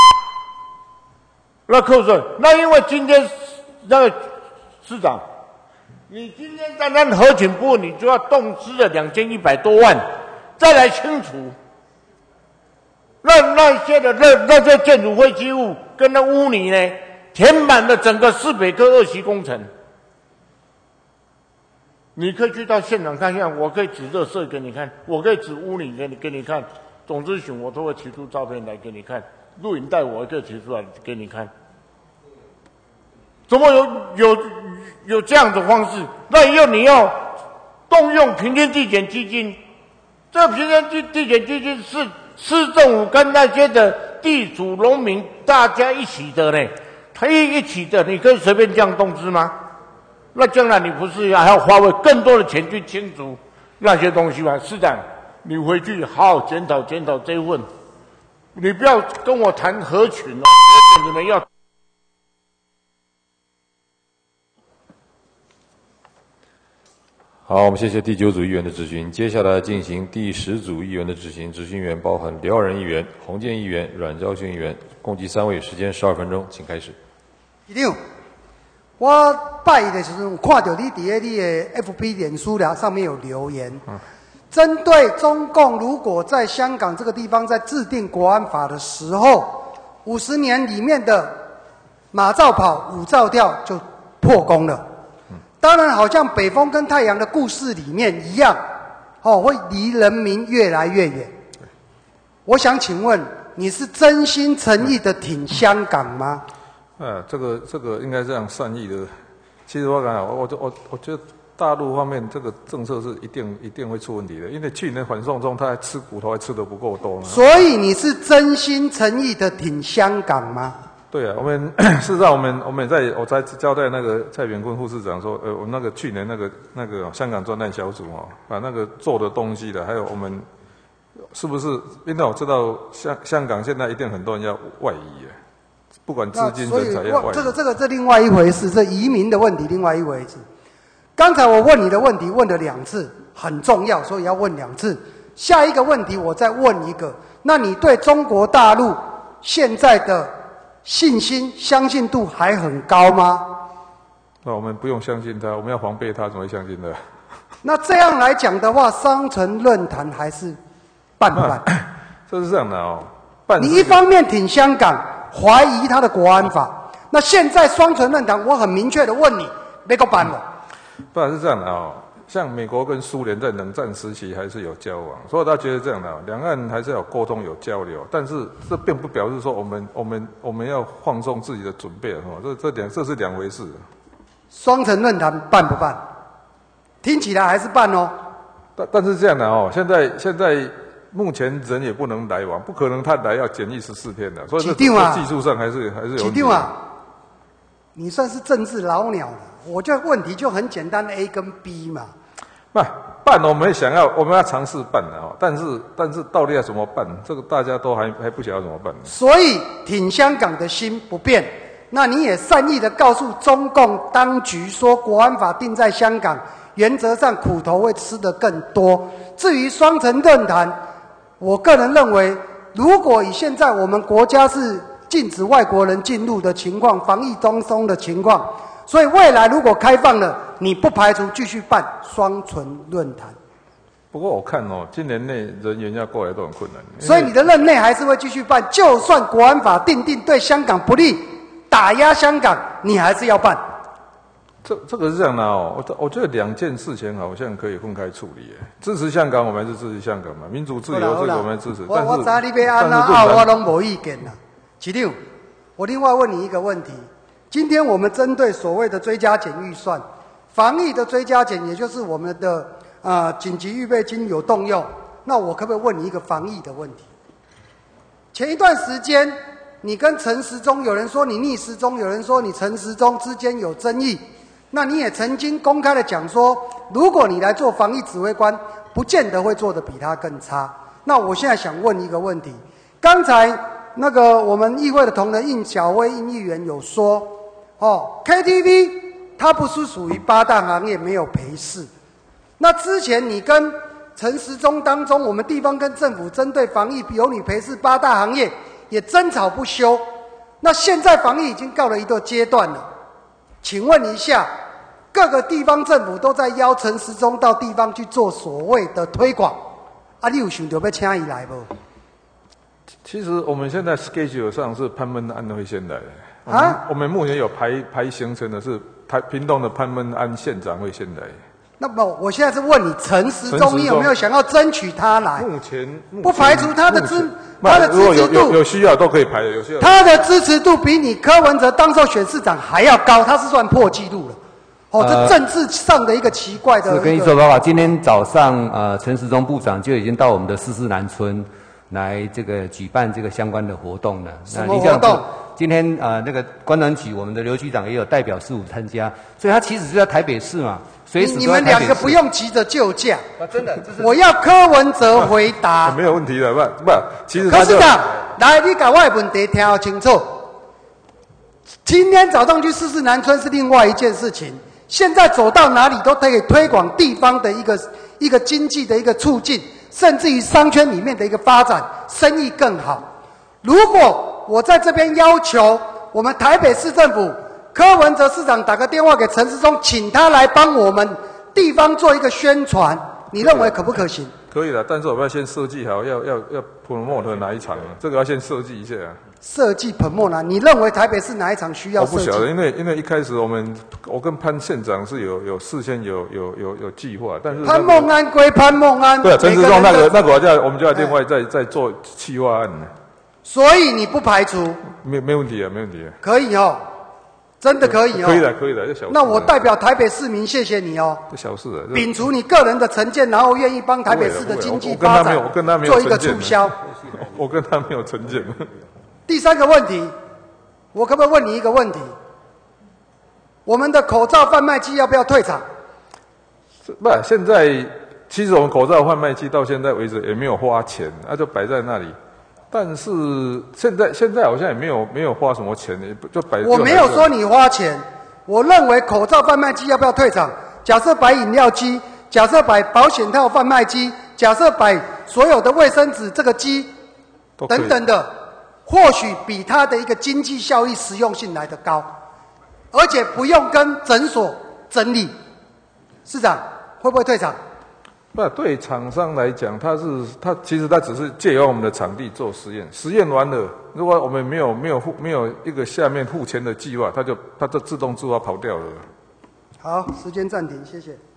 那柯市，那因为今天那个市长，你今天单单合群部，你就要动资了两千一百多万，再来清除。那那些的那那些建筑废弃物跟那污泥呢，填满了整个市北科二期工程。你可以去到现场看看，我可以指热色给你看，我可以指污泥给你给你看，总咨询我都会提出照片来给你看，录影带我也可以提出来给你看。怎么有有有这样的方式？那以后你要动用平均地权基金，这平均地地权基金是市政府跟那些的地主农民大家一起的呢，他一一起的，你可以随便这样动资吗？ 那将来你不是还要花费更多的钱去清除那些东西吗？市长，你回去好好检讨检讨这一份，你不要跟我谈合群哦，合群你们要。 好，我们谢谢第九组议员的质询。接下来进行第十组议员的质询，质询员包含廖仁议员、洪建议员、阮昭勋议员，共计三位，时间十二分钟，请开始。 市长，我拜的时候看到你伫你的 F B 脸书了上面有留言，嗯、针对中共如果在香港这个地方在制定国安法的时候，五十年里面的马照跑，舞照跳就破功了。当然，好像北风跟太阳的故事里面一样，哦，会离人民越来越远。我想请问，你是真心诚意的挺香港吗？ 啊，这个这个应该这样善意的。其实我讲，我我我我觉得大陆方面这个政策是一定一定会出问题的，因为去年反送中他还吃骨头还吃得不够多呢。 所以你是真心诚意的挺香港吗？ 对啊，我们事实上我们我们在我在交代那个蔡炳坤副市长说，呃，我那个去年那个那个香港专案小组哦，把那个做的东西的，还有我们是不是？因为我知道香香港现在一定很多人要外移啊，不管资金人才要外移。 这个这个这另外一回事，这移民的问题另外一回事。刚才我问你的问题问了两次，很重要，所以要问两次。下一个问题我再问一个，那你对中国大陆现在的信心、相信度还很高吗？ 那我们不用相信他，我们要防备他，怎么会相信他？ 那这样来讲的话，双城论坛还是办不办？ 这是这样的哦。办你一方面挺香港，怀疑他的国安法，那现在双城论坛，我很明确的问你，没个办了。 不然是这样的哦。像美国跟苏联在冷战时期还是有交往，所以他觉得这样的，两岸还是要沟通有交流，但是这并不表示说我们我们我们要放松自己的准备哦，这这两这是两回事。 双城论坛办不办？听起来还是办哦。 但但是这样的哦，现在现在目前人也不能来往，不可能他来要检疫十四天的，所以这这技术上还是还是有问题。 啊，你算是政治老鸟了。我觉得问题就很简单 ，A 跟 B 嘛。 那办我们想要，我们要尝试办的哦，但是但是到底要怎么办？这个大家都还还不晓得怎么办。 所以挺香港的心不变，那你也善意的告诉中共当局说，国安法定在香港，原则上苦头会吃得更多。至于双城论坛，我个人认为，如果以现在我们国家是禁止外国人进入的情况，防疫中松的情况。所以未来如果开放了，你不排除继续办双城论坛。 不过我看哦，今年内人员要过来都很困难。 所以你的任内还是会继续办，就算国安法定定对香港不利，打压香港，你还是要办。 这这个是这样的哦，我我觉得两件事情好像可以分开处理。支持香港，我们还是支持香港嘛，民主自由这个我们支持。 我我知道你要安啊，我拢无意见啦。市长，我另外问你一个问题。今天我们针对所谓的追加减预算，防疫的追加减，也就是我们的呃紧急预备金有动用。那我可不可以问你一个防疫的问题？前一段时间，你跟陈时中，有人说你逆时钟，有人说你陈时中之间有争议。那你也曾经公开的讲说，如果你来做防疫指挥官，不见得会做得比他更差。那我现在想问一个问题，刚才那个我们议会的同仁应小薇应议员有说。哦 ，K T V 它不是属于八大行业，没有赔市。那之前你跟陈时中当中，我们地方跟政府针对防疫有你赔市八大行业也争吵不休。那现在防疫已经告了一个阶段了，请问一下，各个地方政府都在邀陈时中到地方去做所谓的推广，啊，你有想到要请伊来不？ 其实我们现在 schedule 上是潘孟安会先来。 啊， 我们目前有排排行程的是台屏东的潘孟安县长会先来。 那么我现在是问你，陈时中，你有没有想要争取他来？ 目前不排除他的支他的支持度， 有有需要都可以排的，有需要。 他的支持度比你柯文哲当时候选市长还要高，他是算破纪录了。哦，这政治上的一个奇怪的。 是跟你说报告，今天早上呃，陈时中部长就已经到我们的四四南村来这个举办这个相关的活动了。 什么活动？ 今天呃那个观光局我们的刘局长也有代表事务参加，所以他其实就在台北市嘛，随时都你们在台北市。 两个不用急着就驾。 啊，真的，这是我要柯文哲回答。 没有问题的，不不，其实他就柯市长，来，你把我的问题听清楚。今天早上去四四南村是另外一件事情，现在走到哪里都可以推广地方的一个一个经济的一个促进，甚至于商圈里面的一个发展，生意更好。如果我在这边要求我们台北市政府柯文哲市长打个电话给陈时中，请他来帮我们地方做一个宣传，你认为可不可行？ 可以的，但是我们要先设计好要要要 promote 哪一场，这个要先设计一下。 设计彭莫呢？你认为台北市哪一场需要设计？ 我不晓得，因为因为一开始我们我跟潘县长是有有事先有有有有计划，但是、那个、 潘孟安归潘孟安， 对、啊，陈时中那个那个我就我们就要另外再再做企划案。 所以你不排除？ 没没问题啊，没问题啊。 可以哦，真的可以哦。 可以的，可以的，这小事。 那我代表台北市民谢谢你哦。 这小事啊。 摒除你个人的成见，然后愿意帮台北市的经济发展我跟他没有做一个促销。 我跟他没有成见。 第三个问题，我可不可以问你一个问题？我们的口罩贩卖机要不要退场？ 不，现在其实我们口罩贩卖机到现在为止也没有花钱，那、啊、就摆在那里。但是现在现在好像也没有没有花什么钱，就摆。 我没有说你花钱，我认为口罩贩卖机要不要退场？假设摆饮料机，假设摆保险套贩卖机，假设摆所有的卫生纸这个机等等的，或许比它的一个经济效益、实用性来得高，而且不用跟诊所整理。市长会不会退场？ 不，对厂商来讲，他是他其实他只是借用我们的场地做实验，实验完了，如果我们没有没有付没有一个下面付钱的计划，他就他就自动自发跑掉了。 好，时间暂停，谢谢。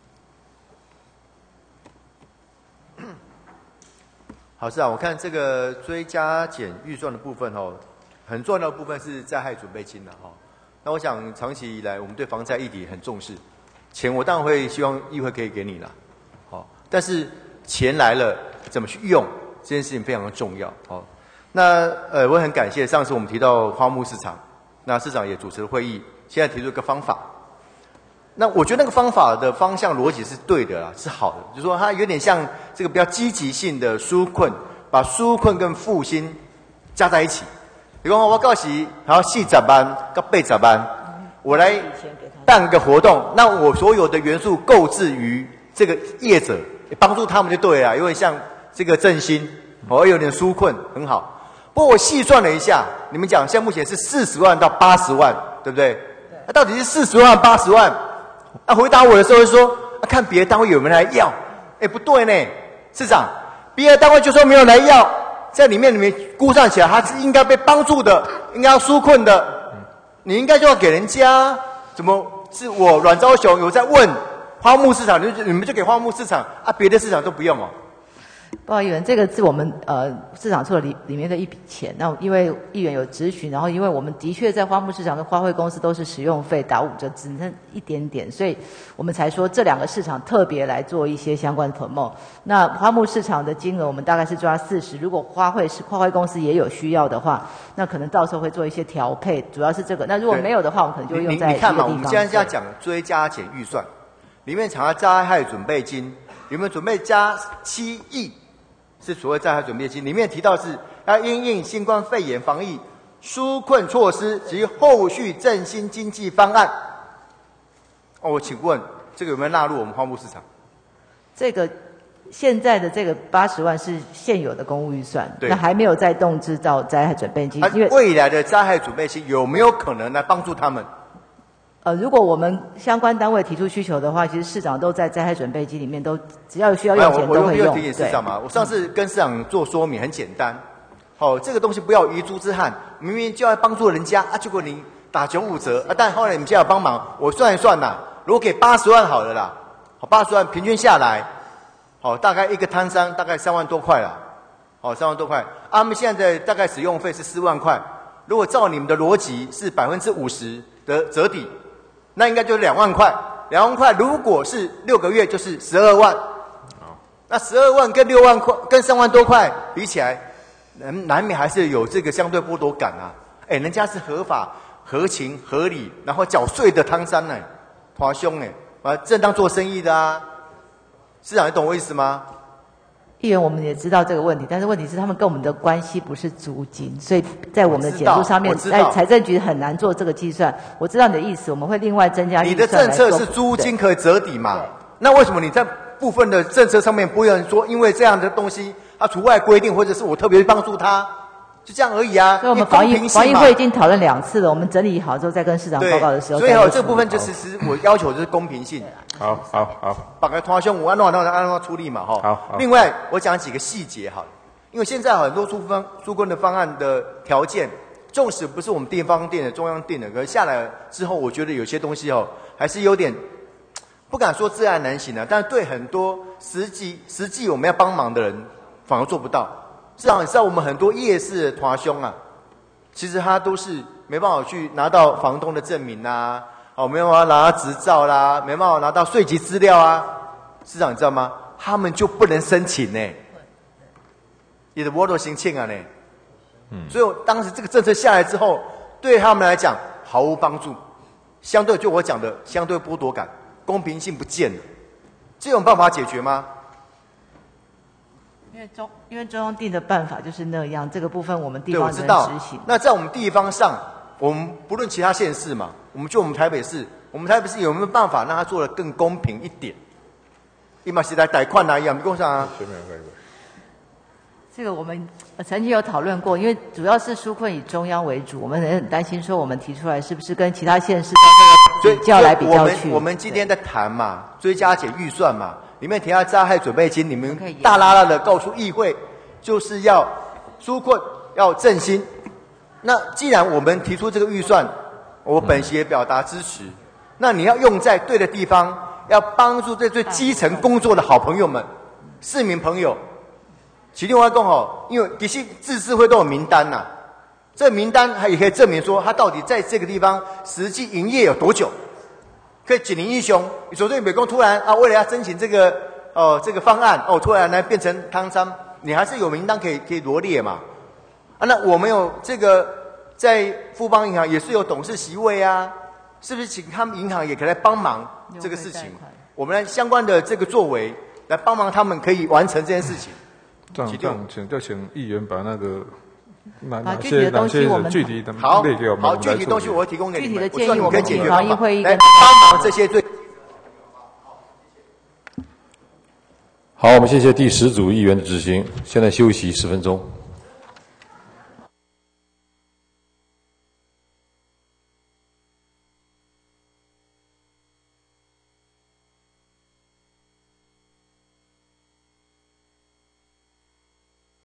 好，市长，我看这个追加减预算的部分哦，很重要的部分是灾害准备金的哈。那我想长期以来，我们对防灾议题很重视，钱我当然会希望议会可以给你啦。好，但是钱来了怎么去用这件事情非常的重要。好，那呃我很感谢上次我们提到花木市场，那市长也主持了会议，现在提出一个方法。那我觉得那个方法的方向逻辑是对的啦，是好的，就是说它有点像这个比较积极性的纾困，把纾困跟复兴加在一起。比如说我告诉你，然后四十万跟八十万，我来办个活动，那我所有的元素购置于这个业者，帮助他们就对了，有点像这个振兴，哦，有点纾困，很好。不过我细算了一下，你们讲现在目前是四十万到八十万，对不对？那到底是四十万八十万？那、啊、回答我的时候就说，啊、看别的单位有没有来要，哎，不对呢，市长，别的单位就说没有来要，在里面里面估算起来，他是应该被帮助的，应该要纾困的，你应该就要给人家，怎么是我阮昭雄有在问花木市场，你就你们就给花木市场啊，别的市场都不用哦。 报告议员，这个是我们呃市场处里里面的一笔钱。那因为议员有质询，然后因为我们的确在花木市场跟花卉公司都是使用费打五折，只剩一点点，所以我们才说这两个市场特别来做一些相关的 promote。那花木市场的金额我们大概是抓四十，如果花卉是花卉公司也有需要的话，那可能到时候会做一些调配，主要是这个。那如果没有的话，我们可能就会用在别的地方。 你看嘛，我们现在要讲追加减预算，里面讲到灾害准备金，有没有准备加七亿？是所谓灾害准备金，里面提到是要因应新冠肺炎防疫纾困措施及后续振兴经济方案。哦，我请问这个有没有纳入我们花木市场？ 这个现在的这个八十万是现有的公务预算，那还没有再动支到灾害准备金。 因为未来的灾害准备金有没有可能来帮助他们？ 呃，如果我们相关单位提出需求的话，其实市长都在灾害准备金里面都只要需要用钱都会用。 我提醒市长嘛，我上次跟市长做说明很简单，哦，这个东西不要遗珠之憾，明明就要帮助人家啊，结果你打九五折啊，但后来你们现在要帮忙，我算一算啦，如果给八十万好了啦，好八十万平均下来，好大概一个摊商大概三万多块啦，好三万多块，啊，他们现在的大概使用费是四万块，如果照你们的逻辑是百分之五十的折抵。那应该就是两万块，两万块如果是六个月就是十二万，那十二万跟六万块跟三万多块比起来，难难免还是有这个相对剥夺感啊。 哎，人家是合法、合情、合理，然后缴税的汤山呢，华兄哎，啊，正当做生意的啊，市长，你懂我意思吗？ 议员，我们也知道这个问题，但是问题是他们跟我们的关系不是租金，所以在我们的减租上面，在财政局很难做这个计算。我知道你的意思，我们会另外增加预算。 你的政策是租金可以折抵嘛？那为什么你在部分的政策上面不能说，因为这样的东西它除外规定，或者是我特别帮助他，就这样而已啊？ 所以我们防疫防疫会已经讨论两次了，我们整理好之后再跟市长报告的时候。 所以哦，这部分就是其实我要求就是公平性。 好好好， 把个拖凶，我按照按照按照处理嘛，哈。好。另外，我讲几个细节好了，因为现在很多纾方纾困的方案的条件，纵使不是我们地方定的，中央定的，可是下来之后，我觉得有些东西哦，还是有点不敢说自爱难行啊，但是对很多实际实际我们要帮忙的人，反而做不到。至少你知道，我们很多夜市的拖凶啊，其实他都是没办法去拿到房东的证明啊。哦，没办法拿到执照啦，没办法拿到税籍资料啊，市长你知道吗？他们就不能申请呢，也是我都申请啊呢。嗯，所以我当时这个政策下来之后，对他们来讲毫无帮助，相对就我讲的相对剥夺感、公平性不见了，这种办法解决吗？ 因为中因为中央定的办法就是那样，这个部分我们地对，我方知道能执行。 那在我们地方上，我们不论其他县市嘛，我们就我们台北市，我们台北市有没有办法让它做得更公平一点？伊嘛是来贷款啊，一样没讲啥啊？ 这个我们呃曾经有讨论过，因为主要是纾困以中央为主，我们也很担心说我们提出来是不是跟其他县市在这个比较来比较去。 我们我们今天在谈嘛，追加减预算嘛，里面提到灾害准备金，你们大拉拉的告诉议会，就是要纾困，要振兴。那既然我们提出这个预算，我本席也表达支持。那你要用在对的地方，要帮助在最基层工作的好朋友们、市民朋友。其另外讲吼，因为其实自治会都有名单呐、啊，这个名单它也可以证明说他到底在这个地方实际营业有多久，可以几年一雄。你说对美工突然啊，为了要申请这个哦、呃、这个方案哦，突然来变成汤山，你还是有名单可以可以罗列嘛。啊，那我们有这个在富邦银行也是有董事席位啊，是不是请他们银行也可以来帮忙这个事情？我们来相关的这个作为来帮忙他们可以完成这件事情。 这样这样，请就请议员把那个哪哪具体的些哪些东西我们具体的好列给我们， 好， 我们来具体东西处理我会提供给你们， 具体的建议我们我可以解决防疫会议来跟帮忙这些最。 好，我们谢谢第十组议员的执行，现在休息十分钟。